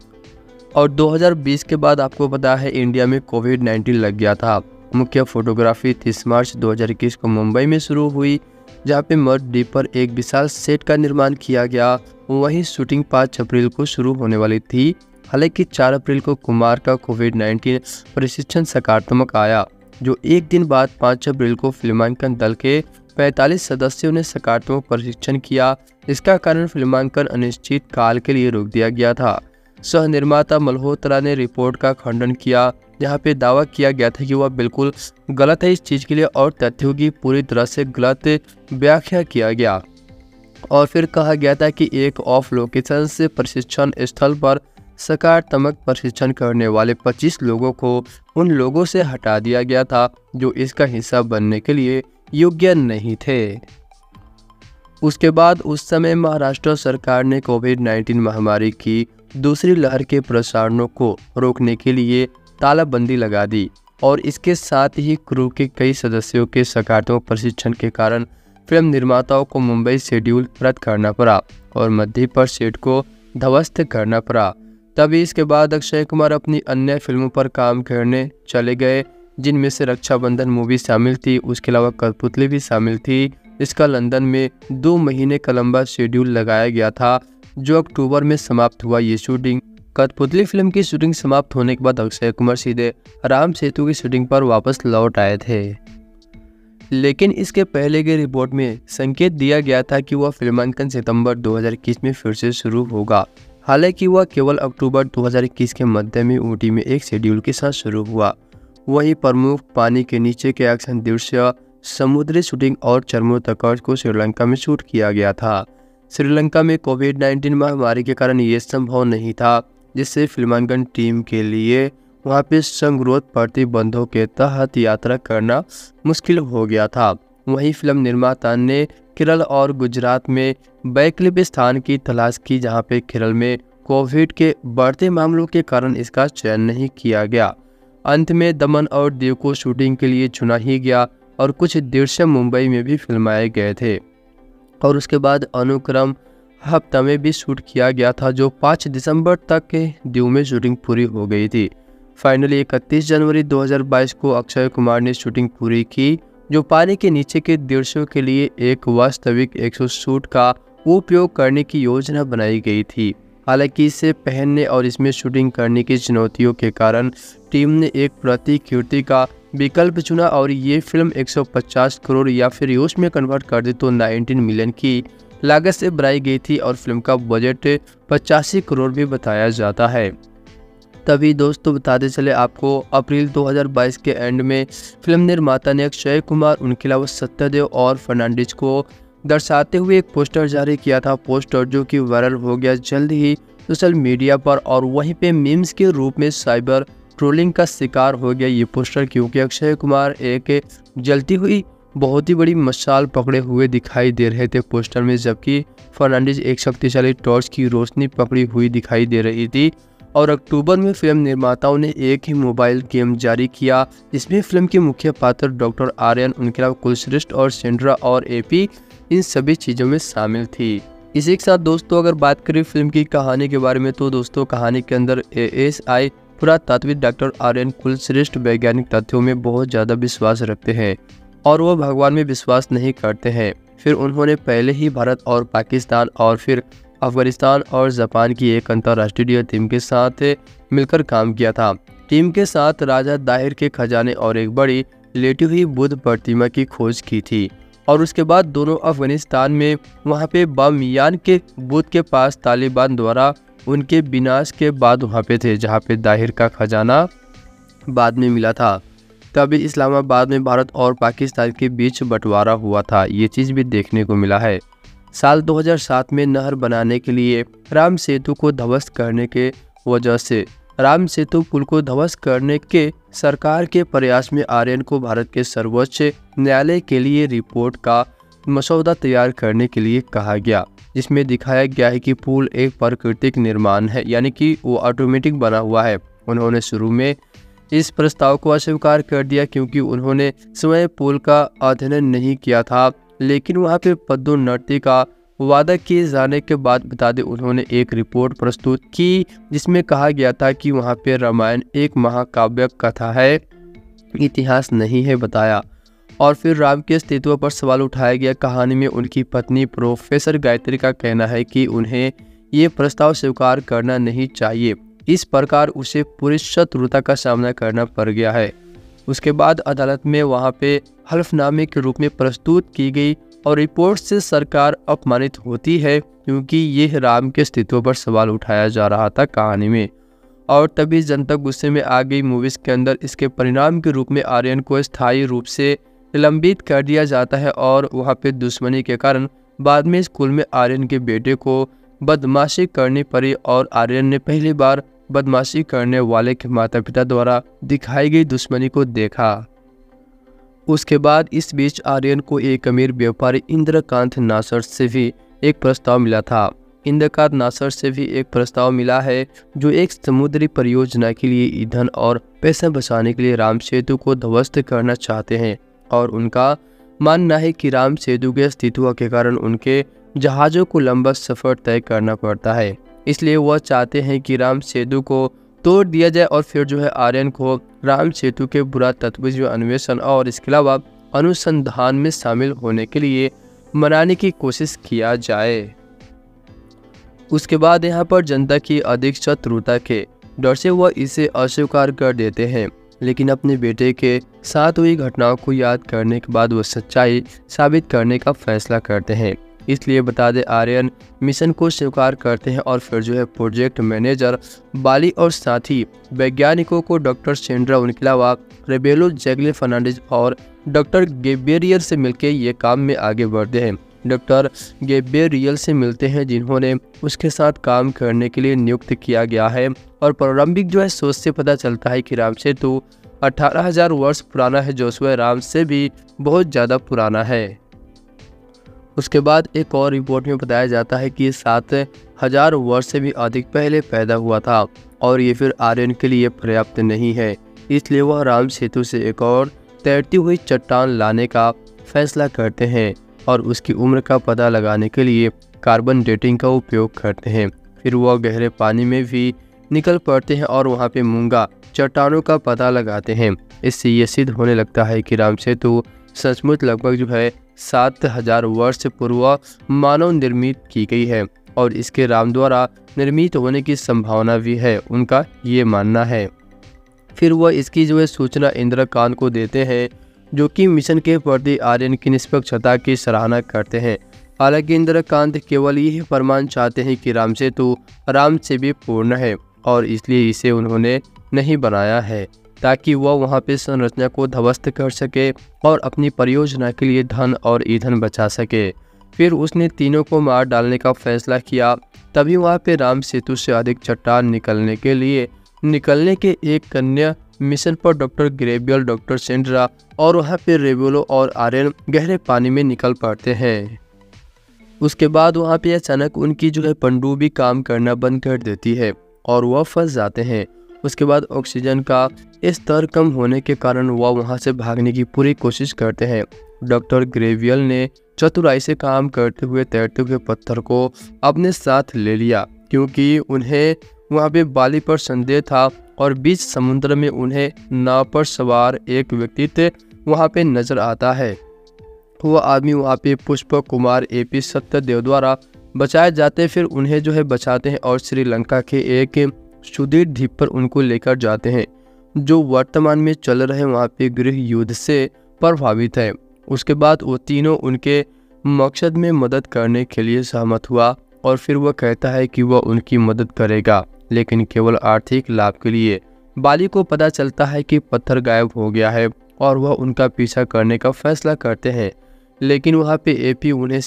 और 2020 के बाद आपको पता है इंडिया में कोविड-19 लग गया था। मुख्य फोटोग्राफी 30 मार्च 2021 को मुंबई में शुरू हुई, जहाँ पे मड डीप पर एक विशाल सेट का निर्माण किया गया। वहीं शूटिंग 5 अप्रैल को शुरू होने वाली थी। हालांकि 4 अप्रैल को कुमार का कोविड-19 परीक्षण सकारात्मक आया, जो एक दिन बाद 5 अप्रैल को फिल्मांकन दल के 45 सदस्यों ने सकारात्मक परीक्षण किया। इसका कारण फिल्मांकन अनिश्चित काल के लिए रोक दिया गया था। सह निर्माता मल्होत्रा ने रिपोर्ट का खंडन किया, जहां पे दावा किया गया था कि वह बिल्कुल गलत है इस चीज़ के लिए और तथ्यों की पूरी तरह से गलत व्याख्या किया गया। और फिर कहा गया था कि एक ऑफ लोकेशन से प्रशिक्षण स्थल पर सकारात्मक प्रशिक्षण करने वाले 25 लोगों को उन लोगों से हटा दिया गया था जो इसका हिस्सा बनने के लिए योग्य नहीं थे। उसके बाद उस समय महाराष्ट्र सरकार ने कोविड-19 महामारी की दूसरी लहर के प्रसारणों को रोकने के लिए तालाबंदी लगा दी और इसके साथ ही क्रू के कई सदस्यों के सकारात्मक प्रशिक्षण के कारण फिल्म निर्माताओं को मुंबई शेड्यूल रद्द करना पड़ा और मध्य पर सेट को ध्वस्त करना पड़ा। तभी इसके बाद अक्षय कुमार अपनी अन्य फिल्मों पर काम करने चले गए, जिनमें से रक्षाबंधन मूवी शामिल थी। उसके अलावा कठपुतली भी शामिल थी। इसका लंदन में 2 महीने का लंबा शेड्यूल लगाया गया था, जो अक्टूबर में समाप्त हुआ। ये शूटिंग कठपुतली फिल्म की शूटिंग समाप्त होने के बाद अक्षय कुमार सीधे राम सेतु की शूटिंग पर वापस लौट आए थे। लेकिन इसके पहले की रिपोर्ट में संकेत दिया गया था कि वह फिल्मांकन सितंबर 2021 में फिर से शुरू होगा। हालांकि वह केवल अक्टूबर 2021 के मध्य में ऊटी में एक शेड्यूल के साथ शुरू हुआ। वही प्रमुख पानी के नीचे के एक्शन दृश्य, समुद्री शूटिंग और चरमोत्कर्ष को श्रीलंका में शूट किया गया था। श्रीलंका में कोविड-19 महामारी के कारण ये संभव नहीं था, जिससे फिल्मांकन टीम के लिए वहां पे संगरोध प्रतिबंधों के तहत यात्रा करना मुश्किल हो गया था। वहीं फिल्म निर्माता ने केरल और गुजरात में वैकल्पिक स्थान की तलाश की, जहां पे केरल में कोविड के बढ़ते मामलों के कारण इसका चयन नहीं किया गया। अंत में दमन और दीव को शूटिंग के लिए चुना ही गया। और कुछ दृश्य मुंबई में भी फिल्माए गए थे और उसके बाद अनुक्रम हफ्ता में भी शूट किया गया था, जो 5 दिसंबर तक के दीव में शूटिंग पूरी हो गई थी। फाइनली 31 जनवरी 2022 को अक्षय कुमार ने शूटिंग पूरी की, जो पानी के नीचे के दृश्यों के लिए एक वास्तविक एक्सो सूट का उपयोग करने की योजना बनाई गई थी। हालांकि इसे पहनने और इसमें शूटिंग करने की चुनौतियों के कारण टीम ने एक प्रतिकृति का विकल्प चुना और ये फिल्म 150 करोड़ या फिर यूएस में कन्वर्ट कर दे तो 19 मिलियन की लागत से बनाई गई थी और फिल्म का बजट 85 करोड़ भी बताया जाता है। तभी दोस्तों बताते चले आपको, अप्रैल 2022 के एंड में फिल्म निर्माता ने अक्षय कुमार, उनके अलावा सत्यदेव और फर्नांडिस को दर्शाते हुए एक पोस्टर जारी किया था। पोस्टर जो कि वायरल हो गया जल्द ही सोशल मीडिया पर और वहीं पे मीम्स के रूप में साइबर ट्रोलिंग का शिकार हो गया ये पोस्टर, क्योंकि अक्षय कुमार एक जलती हुई बहुत ही बड़ी मशाल पकड़े हुए दिखाई दे रहे थे पोस्टर में, जबकि फर्नांडिस एक शक्तिशाली टॉर्च की रोशनी पकड़ी हुई दिखाई दे रही थी। और अक्टूबर में फिल्म निर्माताओं ने एक ही मोबाइल गेम जारी किया, जिसमें फिल्म के मुख्य पात्र डॉक्टर आर्यन, उनके अलावा कुलश्रेष्ठ और सेंड्रा और एपी इन सभी चीज़ों में शामिल थी। इसी के साथ दोस्तों अगर बात करें फिल्म की कहानी के बारे में, तो दोस्तों कहानी के अंदर ASI पुरातात्विक डॉक्टर आर्यन कुलश्रेष्ठ वैज्ञानिक तथ्यों में बहुत ज़्यादा विश्वास रखते हैं और वह भगवान में विश्वास नहीं करते हैं। फिर उन्होंने पहले ही भारत और पाकिस्तान और फिर अफगानिस्तान और जापान की एक अंतर्राष्ट्रीय टीम के साथ मिलकर काम किया था। टीम के साथ राजा दाहिर के खजाने और एक बड़ी लेटी हुई बुद्ध प्रतिमा की खोज की थी और उसके बाद दोनों अफगानिस्तान में वहां पे बामियान के बुद्ध के पास तालिबान द्वारा उनके विनाश के बाद वहां पे थे, जहां पे दाहिर का खजाना बाद में मिला था। तभी इस्लामाबाद में भारत और पाकिस्तान के बीच बंटवारा हुआ था, ये चीज़ भी देखने को मिला है। साल 2007 में नहर बनाने के लिए राम सेतु को ध्वस्त करने के वजह से राम सेतु पुल को ध्वस्त करने के सरकार के प्रयास में आर्यन को भारत के सर्वोच्च न्यायालय के लिए रिपोर्ट का मसौदा तैयार करने के लिए कहा गया, जिसमें दिखाया गया है कि पुल एक प्राकृतिक निर्माण है, यानी कि वो ऑटोमेटिक बना हुआ है। उन्होंने शुरू में इस प्रस्ताव को अस्वीकार कर दिया क्योंकि उन्होंने स्वयं पुल का अध्ययन नहीं किया था, लेकिन वहां पे पदोन्नति का वादा किए जाने के बाद बता दें उन्होंने एक रिपोर्ट प्रस्तुत की जिसमें कहा गया था कि वहां पे रामायण एक महाकाव्य कथा है, इतिहास नहीं है बताया। और फिर राम के अस्तित्व पर सवाल उठाया गया। कहानी में उनकी पत्नी प्रोफेसर गायत्री का कहना है कि उन्हें ये प्रस्ताव स्वीकार करना नहीं चाहिए, इस प्रकार उसे पूरी शत्रुता का सामना करना पड़ गया है। उसके बाद अदालत में वहां पे हल्फनामे के रूप में प्रस्तुत की गई और रिपोर्ट से सरकार अपमानित होती है क्योंकि यह राम के अस्तित्व पर सवाल उठाया जा रहा था कहानी में। और तभी जनता गुस्से में आ गई। मूवीज के अंदर इसके परिणाम के रूप में आर्यन को स्थायी रूप से निलंबित कर दिया जाता है और वहां पे दुश्मनी के कारण बाद में स्कूल में आर्यन के बेटे को बदमाशी करनी पड़ी और आर्यन ने पहली बार बदमाशी करने वाले के माता पिता द्वारा दिखाई गई दुश्मनी को देखा। उसके बाद इस बीच आर्यन को एक अमीर व्यापारी इंद्रकांत नासर से भी एक प्रस्ताव मिला था। इंद्रकांत नासर से भी एक प्रस्ताव मिला है जो एक समुद्री परियोजना के लिए ईंधन और पैसा बचाने के लिए राम सेतु को ध्वस्त करना चाहते हैं और उनका मानना है कि राम सेतु के अस्तित्व के कारण उनके जहाज़ों को लंबा सफ़र तय करना पड़ता है, इसलिए वह चाहते हैं कि राम सेतु को तोड़ दिया जाए और फिर जो है आर्यन को राम सेतु के पुरातत्व अन्वेषण और इसके अलावा अनुसंधान में शामिल होने के लिए मनाने की कोशिश किया जाए। उसके बाद यहाँ पर जनता की अधिक शत्रुता के डर से वह इसे अस्वीकार कर देते हैं, लेकिन अपने बेटे के साथ हुई घटनाओं को याद करने के बाद वह सच्चाई साबित करने का फैसला करते हैं। इसलिए बता दें आर्यन मिशन को स्वीकार करते हैं और फिर जो है प्रोजेक्ट मैनेजर बाली और साथी वैज्ञानिकों को डॉक्टर सेंड्रा, उनके अलावा रेबेलो जैगले फर्नांडिस और डॉक्टर गेब्रियल से मिलकर ये काम में आगे बढ़ते हैं। डॉक्टर गेब्रियल से मिलते हैं जिन्होंने उसके साथ काम करने के लिए नियुक्त किया गया है और प्रारंभिक जो है सोच से पता चलता है कि राम सेतु 18,000 वर्ष पुराना है, जो स्वयं राम से भी बहुत ज़्यादा पुराना है। उसके बाद एक और रिपोर्ट में बताया जाता है कि 7,000 वर्ष से भी अधिक पहले पैदा हुआ था और ये फिर आर्यन के लिए पर्याप्त नहीं है, इसलिए वह राम सेतु से एक और तैरती हुई चट्टान लाने का फैसला करते हैं और उसकी उम्र का पता लगाने के लिए कार्बन डेटिंग का उपयोग करते हैं। फिर वह गहरे पानी में भी निकल पड़ते हैं और वहाँ पे मूंगा चट्टानों का पता लगाते हैं। इससे ये सिद्ध होने लगता है कि राम सेतु सचमुच लगभग 7000 वर्ष पूर्व मानव निर्मित की गई है और इसके राम द्वारा निर्मित होने की संभावना भी है, उनका ये मानना है। फिर वह इसकी सूचना इंद्रकांत को देते हैं, जो कि मिशन के प्रति आर्यन की निष्पक्षता की सराहना करते हैं। हालांकि इंद्रकांत केवल यही प्रमाण चाहते हैं कि राम सेतु राम से भी पूर्ण है और इसलिए इसे उन्होंने नहीं बनाया है ताकि वह वहां पे संरचना को ध्वस्त कर सके और अपनी परियोजना के लिए धन और ईंधन बचा सके। फिर उसने तीनों को मार डालने का फैसला किया। तभी वहां पे राम सेतु से अधिक चट्टान निकलने के एक कन्या मिशन पर डॉक्टर ग्रेबियल, डॉक्टर सेंड्रा और वहां पे रेबेलो और आर्यन गहरे पानी में निकल पड़ते हैं। उसके बाद वहां पे अचानक उनकी पनडुब्बी काम करना बंद कर देती है और वह फंस जाते हैं। उसके बाद ऑक्सीजन का स्तर कम होने के कारण वह वहां से भागने की पूरी कोशिश करते हैं। डॉक्टर ग्रेवियल ने चतुराई से काम करते हुए तैरते हुए पत्थर को अपने साथ ले लिया, क्योंकि उन्हें वहां पे बाली पर संदेह था और बीच समुद्र में उन्हें नाव पर सवार एक व्यक्तित्व वहां पे नजर आता है। वह आदमी वहां पे पुष्प कुमार AP सत्यदेव द्वारा बचाए जाते। फिर उन्हें बचाते हैं और श्रीलंका के एक सुदूर द्वीप पर उनको लेकर जाते हैं, जो वर्तमान में चल रहे वहाँ पे गृह युद्ध से प्रभावित है। उसके बाद वो तीनों उनके मकसद में मदद करने के लिए सहमत हुआ और फिर वह कहता है कि वह उनकी मदद करेगा, लेकिन केवल आर्थिक लाभ के लिए। बाली को पता चलता है कि पत्थर गायब हो गया है और वह उनका पीछा करने का फैसला करते हैं, लेकिन वहाँ पे AP उन्हें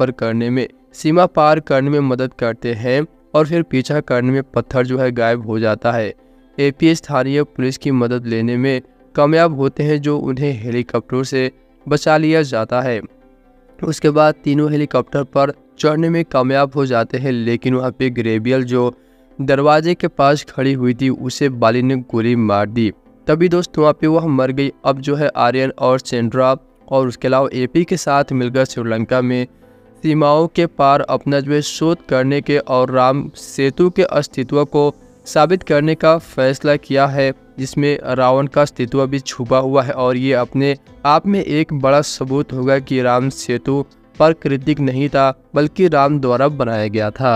सीमा पार करने में मदद करते हैं और फिर पीछा करने में पत्थर गायब हो जाता है। AP स्थानीय पुलिस की मदद लेने में कामयाब होते हैं, जो उन्हें हेलीकॉप्टर से बचा लिया जाता है। उसके बाद तीनों हेलीकॉप्टर पर चढ़ने में कामयाब हो जाते हैं, लेकिन वहाँ पे ग्रेबियल जो दरवाजे के पास खड़ी हुई थी उसे बाली ने गोली मार दी। तभी दोस्तों वहाँ पे वह मर गई। अब आर्यन और सेंड्रा और उसके अलावा AP के साथ मिलकर श्रीलंका में सीमाओं के पार अपना शोध करने के और राम सेतु के अस्तित्व को साबित करने का फैसला किया है, जिसमें रावण का अस्तित्व भी छुपा हुआ है और ये अपने आप में एक बड़ा सबूत होगा कि राम सेतु प्राकृतिक नहीं था बल्कि राम द्वारा बनाया गया था।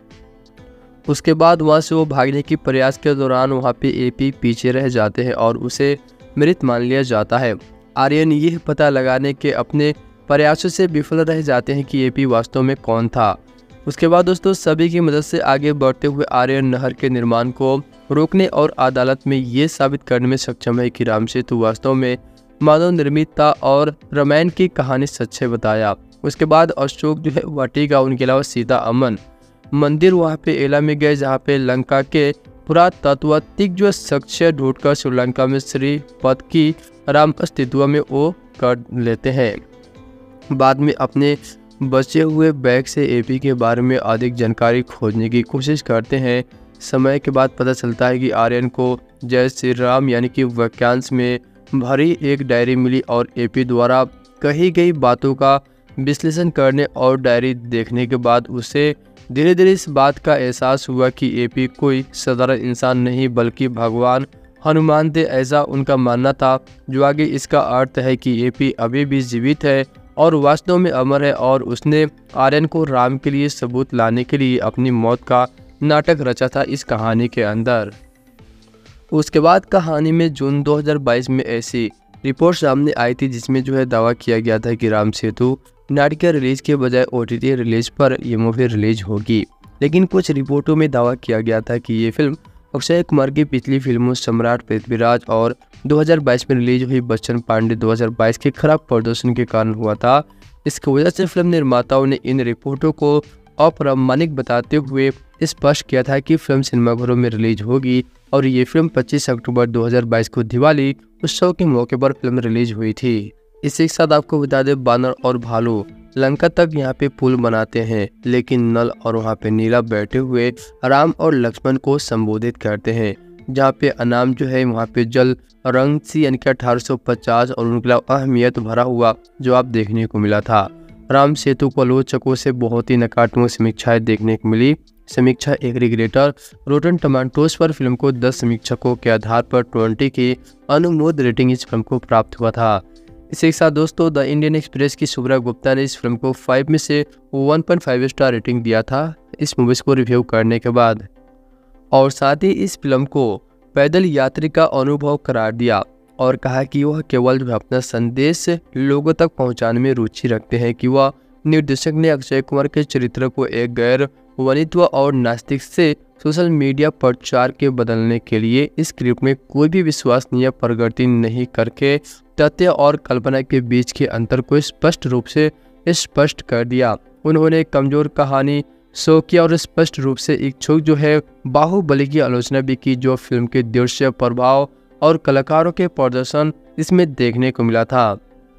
उसके बाद वहाँ से वो भागने की प्रयास के दौरान वहाँ पे AP पीछे रह जाते हैं और उसे मृत मान लिया जाता है। आर्यन यह पता लगाने के अपने प्रयासों से विफल रह जाते हैं कि AP वास्तव में कौन था। उसके बाद दोस्तों सभी की मदद से आगे बढ़ते हुए आर्यन नहर के निर्माण को रोकने और अदालत में ये साबित करने में सक्षम है कि राम सेतु वास्तव में मानव निर्मित था और रामायण की कहानी सच है बताया। उसके बाद अशोक वाटिका, उनके अलावा सीता अमन मंदिर वहाँ पे एला में गए, जहाँ पे लंका के पुरातत्वविद साक्ष्य ढूंढकर श्रीलंका में श्रीपद की राम अस्तित्व में वो कर लेते हैं। बाद में अपने बचे हुए बैग से AP के बारे में अधिक जानकारी खोजने की कोशिश करते हैं। समय के बाद पता चलता है कि आर्यन को जय श्री राम यानी कि वाक्यांश में भरी एक डायरी मिली और AP द्वारा कही गई बातों का विश्लेषण करने और डायरी देखने के बाद उसे धीरे धीरे इस बात का एहसास हुआ कि AP कोई साधारण इंसान नहीं बल्कि भगवान हनुमान थे, ऐसा उनका मानना था। जो आगे इसका अर्थ है कि AP अभी भी जीवित है और वास्तव में अमर है और उसने आर्यन को राम के लिए सबूत लाने के लिए अपनी मौत का नाटक रचा था इस कहानी के अंदर। उसके बाद कहानी में जून 2022 में ऐसी रिपोर्ट सामने आई थी जिसमें दावा किया गया था कि राम सेतु नाटकीय रिलीज के बजाय OTT रिलीज पर ये मूवी रिलीज होगी। लेकिन कुछ रिपोर्टों में दावा किया गया था कि ये फिल्म अक्षय कुमार की पिछली फिल्मों सम्राट, पृथ्वीराज और 2022 में रिलीज हुई बच्चन पांडे 2022 के खराब प्रदर्शन के कारण हुआ था। इसकी वजह से फिल्म निर्माताओं ने इन रिपोर्टों को अप्रामाणिक बताते हुए स्पष्ट किया था कि फिल्म सिनेमाघरों में रिलीज होगी और ये फिल्म 25 अक्टूबर 2022 को दिवाली उत्सव के मौके पर फिल्म रिलीज हुई थी। इसी के साथ आपको बता दें, बानर और भालू लंका तक यहाँ पे पुल बनाते हैं, लेकिन नल और वहाँ पे नीला बैठे हुए राम और लक्ष्मण को संबोधित करते हैं। जहाँ पे अनाम जो है वहाँ पे जल रंग सी यानी कि 1850 और उनके अलावा अहमियत भरा हुआ जवाब देखने को मिला था। राम सेतु को आलोचकों से बहुत ही नकारात्मक समीक्षाएं देखने को मिली। समीक्षा एग्रीगेटर रोटन टमाटोस पर फिल्म को 10 समीक्षकों के आधार पर 20 की अनुमोद रेटिंग इस फिल्म को प्राप्त हुआ था। इसी के साथ दोस्तों द इंडियन एक्सप्रेस की शुभ्रा गुप्ता ने इस फिल्म को 5 में से 1.5 स्टार रेटिंग दिया था इस मूवीज को रिव्यू करने के बाद, और साथ ही इस फिल्म को पैदल यात्री का अनुभव करार दिया और कहा कि वह केवल अपना संदेश लोगों तक पहुंचाने में रुचि रखते हैं कि वह निर्देशक ने अक्षय कुमार के चरित्र को एक गैर वनित्व और नास्तिक से सोशल मीडिया प्रचार के बदलने के लिए इस स्क्रिप्ट में कोई भी विश्वसनीय प्रगति नहीं करके तथ्य और कल्पना के बीच के अंतर को स्पष्ट रूप से स्पष्ट कर दिया। उन्होंने कमजोर कहानी शौकिया और स्पष्ट रूप से इच्छुक जो है बाहुबली की आलोचना भी की, जो फिल्म के दृश्य प्रभाव और कलाकारों के प्रदर्शन इसमें देखने को मिला था।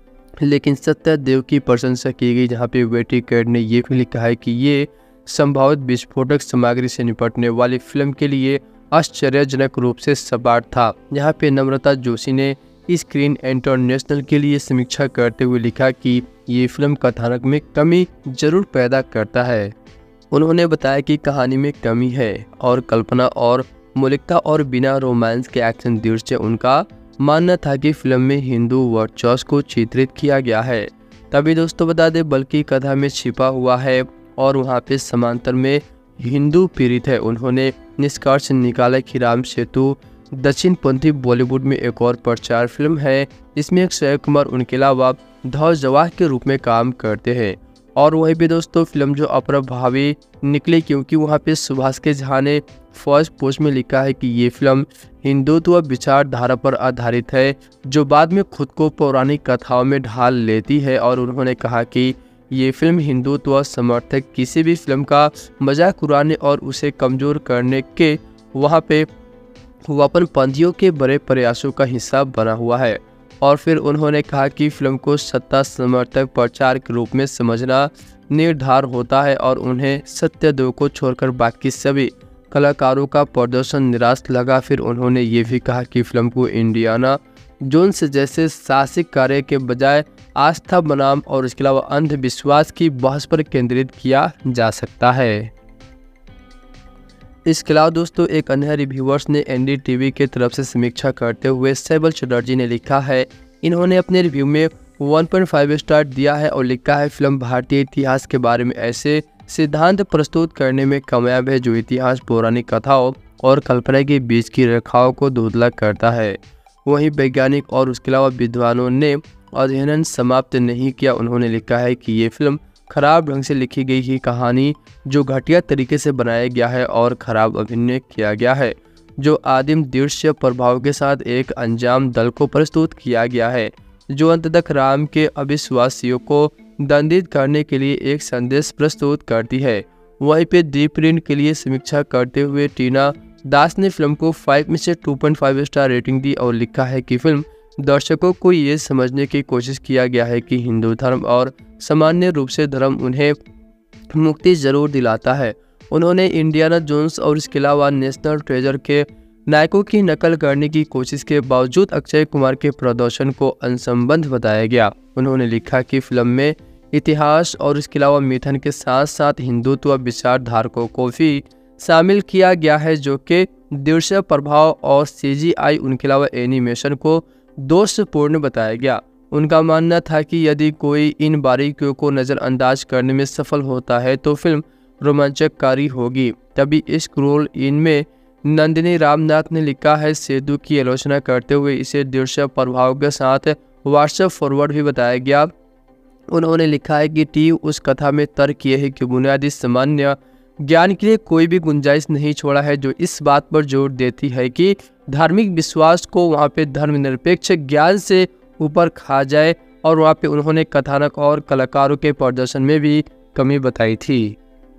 लेकिन सत्यदेव की प्रशंसा की गई, जहाँ पे वेटी कैड ने ये भी लिखा है कि ये संभावित विस्फोटक सामग्री से निपटने वाली फिल्म के लिए आश्चर्यजनक रूप से सपाट था। यहाँ पे नम्रता जोशी ने स्क्रीन इंटरनेशनल के लिए समीक्षा करते हुए लिखा कि ये फिल्म कथानक में कमी जरूर पैदा करता है। उन्होंने बताया कि कहानी में कमी है और कल्पना और मौलिकता और बिना रोमांस के एक्शन दृश्य। उनका मानना था कि फिल्म में हिंदू वर्चस्व को चित्रित किया गया है। तभी दोस्तों बता दें बल्कि कथा में छिपा हुआ है और वहाँ पे समांतर में हिंदू पीड़ित है। उन्होंने निष्कर्ष निकाला कि राम सेतु दक्षिणपंथी बॉलीवुड में एक और प्रचार फिल्म है। इसमें अक्षय कुमार उनके अलावा ध्वजवाहक के रूप में काम करते हैं। और वहीं पे दोस्तों फिल्म जो अप्रभावी निकली क्योंकि वहाँ पे सुभाष के झा ने फर्स्ट पोस्ट में लिखा है कि ये फिल्म हिंदुत्व विचारधारा पर आधारित है जो बाद में खुद को पौराणिक कथाओं में ढाल लेती है। और उन्होंने कहा कि ये फिल्म हिंदुत्व समर्थक किसी भी फिल्म का मजाक उड़ाने और उसे कमजोर करने के वहाँ पे वापनपंथियों के बड़े प्रयासों का हिस्सा बना हुआ है। और फिर उन्होंने कहा कि फिल्म को सत्ता समर्थक प्रचार के रूप में समझना निर्धार होता है और उन्हें सत्यदेव को छोड़कर बाकी सभी कलाकारों का प्रदर्शन निराश लगा। फिर उन्होंने ये भी कहा कि फिल्म को इंडियाना जोन्स जैसे साहसिक कार्य के बजाय आस्था बनाम और इसके अलावा अंधविश्वास की बहस पर केंद्रित किया जा सकता है। इसके अलावा दोस्तों एक अन्य रिव्यूअर्स ने एनडीटीवी के तरफ से समीक्षा करते हुए सैबल चटर्जी ने लिखा है, इन्होंने अपने रिव्यू में 1.5 स्टार दिया है और लिखा है फिल्म भारतीय इतिहास के बारे में ऐसे सिद्धांत प्रस्तुत करने में कामयाब है जो इतिहास पौराणिक कथाओं और कल्पना के बीच की रेखाओं को धुंधला करता है। वहीं वैज्ञानिक और उसके अलावा विद्वानों ने अध्ययन समाप्त नहीं किया। उन्होंने लिखा है कि ये फिल्म खराब ढंग से लिखी गई ही कहानी जो घटिया तरीके से बनाया गया है और खराब अभिनय किया गया है जो आदिम दृश्य प्रभाव के साथ एक अंजाम दल को प्रस्तुत किया गया है जो अंततः राम के अविश्वासियों को दंडित करने के लिए एक संदेश प्रस्तुत करती है। वहीं पे डी प्रिंट के लिए समीक्षा करते हुए टीना दास ने फिल्म को 5 में से 2.5 स्टार रेटिंग दी और लिखा है कि फिल्म दर्शकों को ये समझने की कोशिश किया गया है कि हिंदू धर्म और सामान्य रूप से धर्म उन्हें मुक्ति जरूर दिलाता है। उन्होंने इंडियाना जोन्स और इसके अलावा नेशनल ट्रेजर के नायकों की नकल करने की कोशिश के बावजूद अक्षय कुमार के प्रदर्शन को असंबद्ध बताया गया। उन्होंने लिखा कि फिल्म में इतिहास और इसके अलावा मिथन के साथ साथ हिंदुत्व विचारधारकों को भी शामिल किया गया है जो कि दृश्य प्रभाव और CGI उनके अलावा एनिमेशन को दोषपूर्ण बताया गया। उनका मानना था कि यदि कोई इन बारीकियों को नज़रअंदाज करने में सफल होता है तो फिल्म रोमांचकारी होगी। तभी इस क्रूल इनमें नंदिनी रामनाथ ने लिखा है, सेतु की आलोचना करते हुए इसे दृश्य प्रभाव के साथ व्हाट्सएप फॉरवर्ड भी बताया गया। उन्होंने लिखा है कि टीम उस कथा में तर्क ये है कि बुनियादी सामान्य ज्ञान के लिए कोई भी गुंजाइश नहीं छोड़ा है जो इस बात पर जोर देती है कि धार्मिक विश्वास को वहाँ पे धर्मनिरपेक्ष ज्ञान से ऊपर खा जाए। और वहाँ पे उन्होंने कथानक और कलाकारों के प्रदर्शन में भी कमी बताई थी।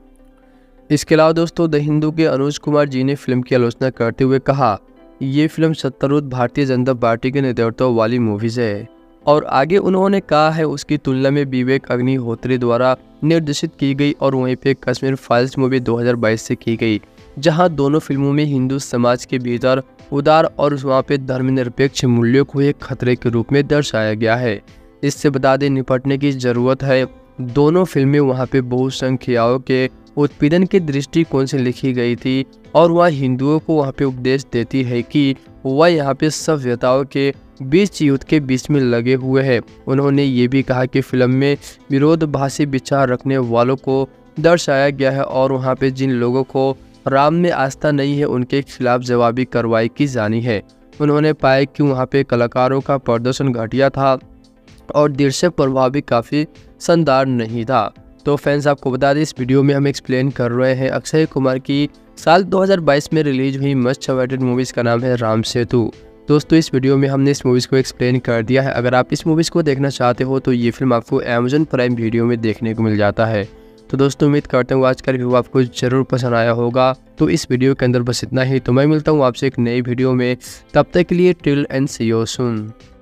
इसके अलावा दोस्तों द हिंदू के अनुज कुमार जी ने फिल्म की आलोचना करते हुए कहा, ये फिल्म सत्तारूढ़ भारतीय जनता पार्टी के नेतृत्व वाली मूवीज है। और आगे उन्होंने कहा है उसकी तुलना में विवेक अग्निहोत्री द्वारा निर्देशित की गई और वहीं पे कश्मीर फाइल्स मूवी 2022 से की गई जहां दोनों फिल्मों में हिंदू समाज के भीतर उदार और वहाँ पे धर्मनिरपेक्ष मूल्यों को एक खतरे के रूप में दर्शाया गया है। इससे बता दें निपटने की ज़रूरत है। दोनों फिल्में वहाँ पे बहुसंख्याओं के उत्पीड़न के दृष्टिकोण से लिखी गई थी और वह हिंदुओं को वहाँ पे उपदेश देती है कि वह यहाँ पे सभ्यताओं के बीच युद्ध के बीच में लगे हुए हैं। उन्होंने ये भी कहा कि फिल्म में विरोधाभासी विचार रखने वालों को दर्शाया गया है और वहाँ पे जिन लोगों को राम में आस्था नहीं है उनके खिलाफ जवाबी कार्रवाई की जानी है। उन्होंने पाया कि वहाँ पे कलाकारों का प्रदर्शन घटिया था और दृश्य प्रभाव भी काफ़ी शानदार नहीं था। तो फैंस आपको बता दें इस वीडियो में हम एक्सप्लेन कर रहे हैं अक्षय कुमार की साल 2022 में रिलीज हुई मस्ट अवेटेड मूवीज़ का नाम है राम सेतु। दोस्तों इस वीडियो में हमने इस मूवीज़ को एक्सप्लेन कर दिया है। अगर आप इस मूवीज़ को देखना चाहते हो तो ये फिल्म आपको अमेजन प्राइम वीडियो में देखने को मिल जाता है। तो दोस्तों उम्मीद करता हूँ आज का रिव्यू आपको ज़रूर पसंद आया होगा। तो इस वीडियो के अंदर बस इतना ही। तो मैं मिलता हूँ आपसे एक नई वीडियो में, तब तक के लिए till end see you soon.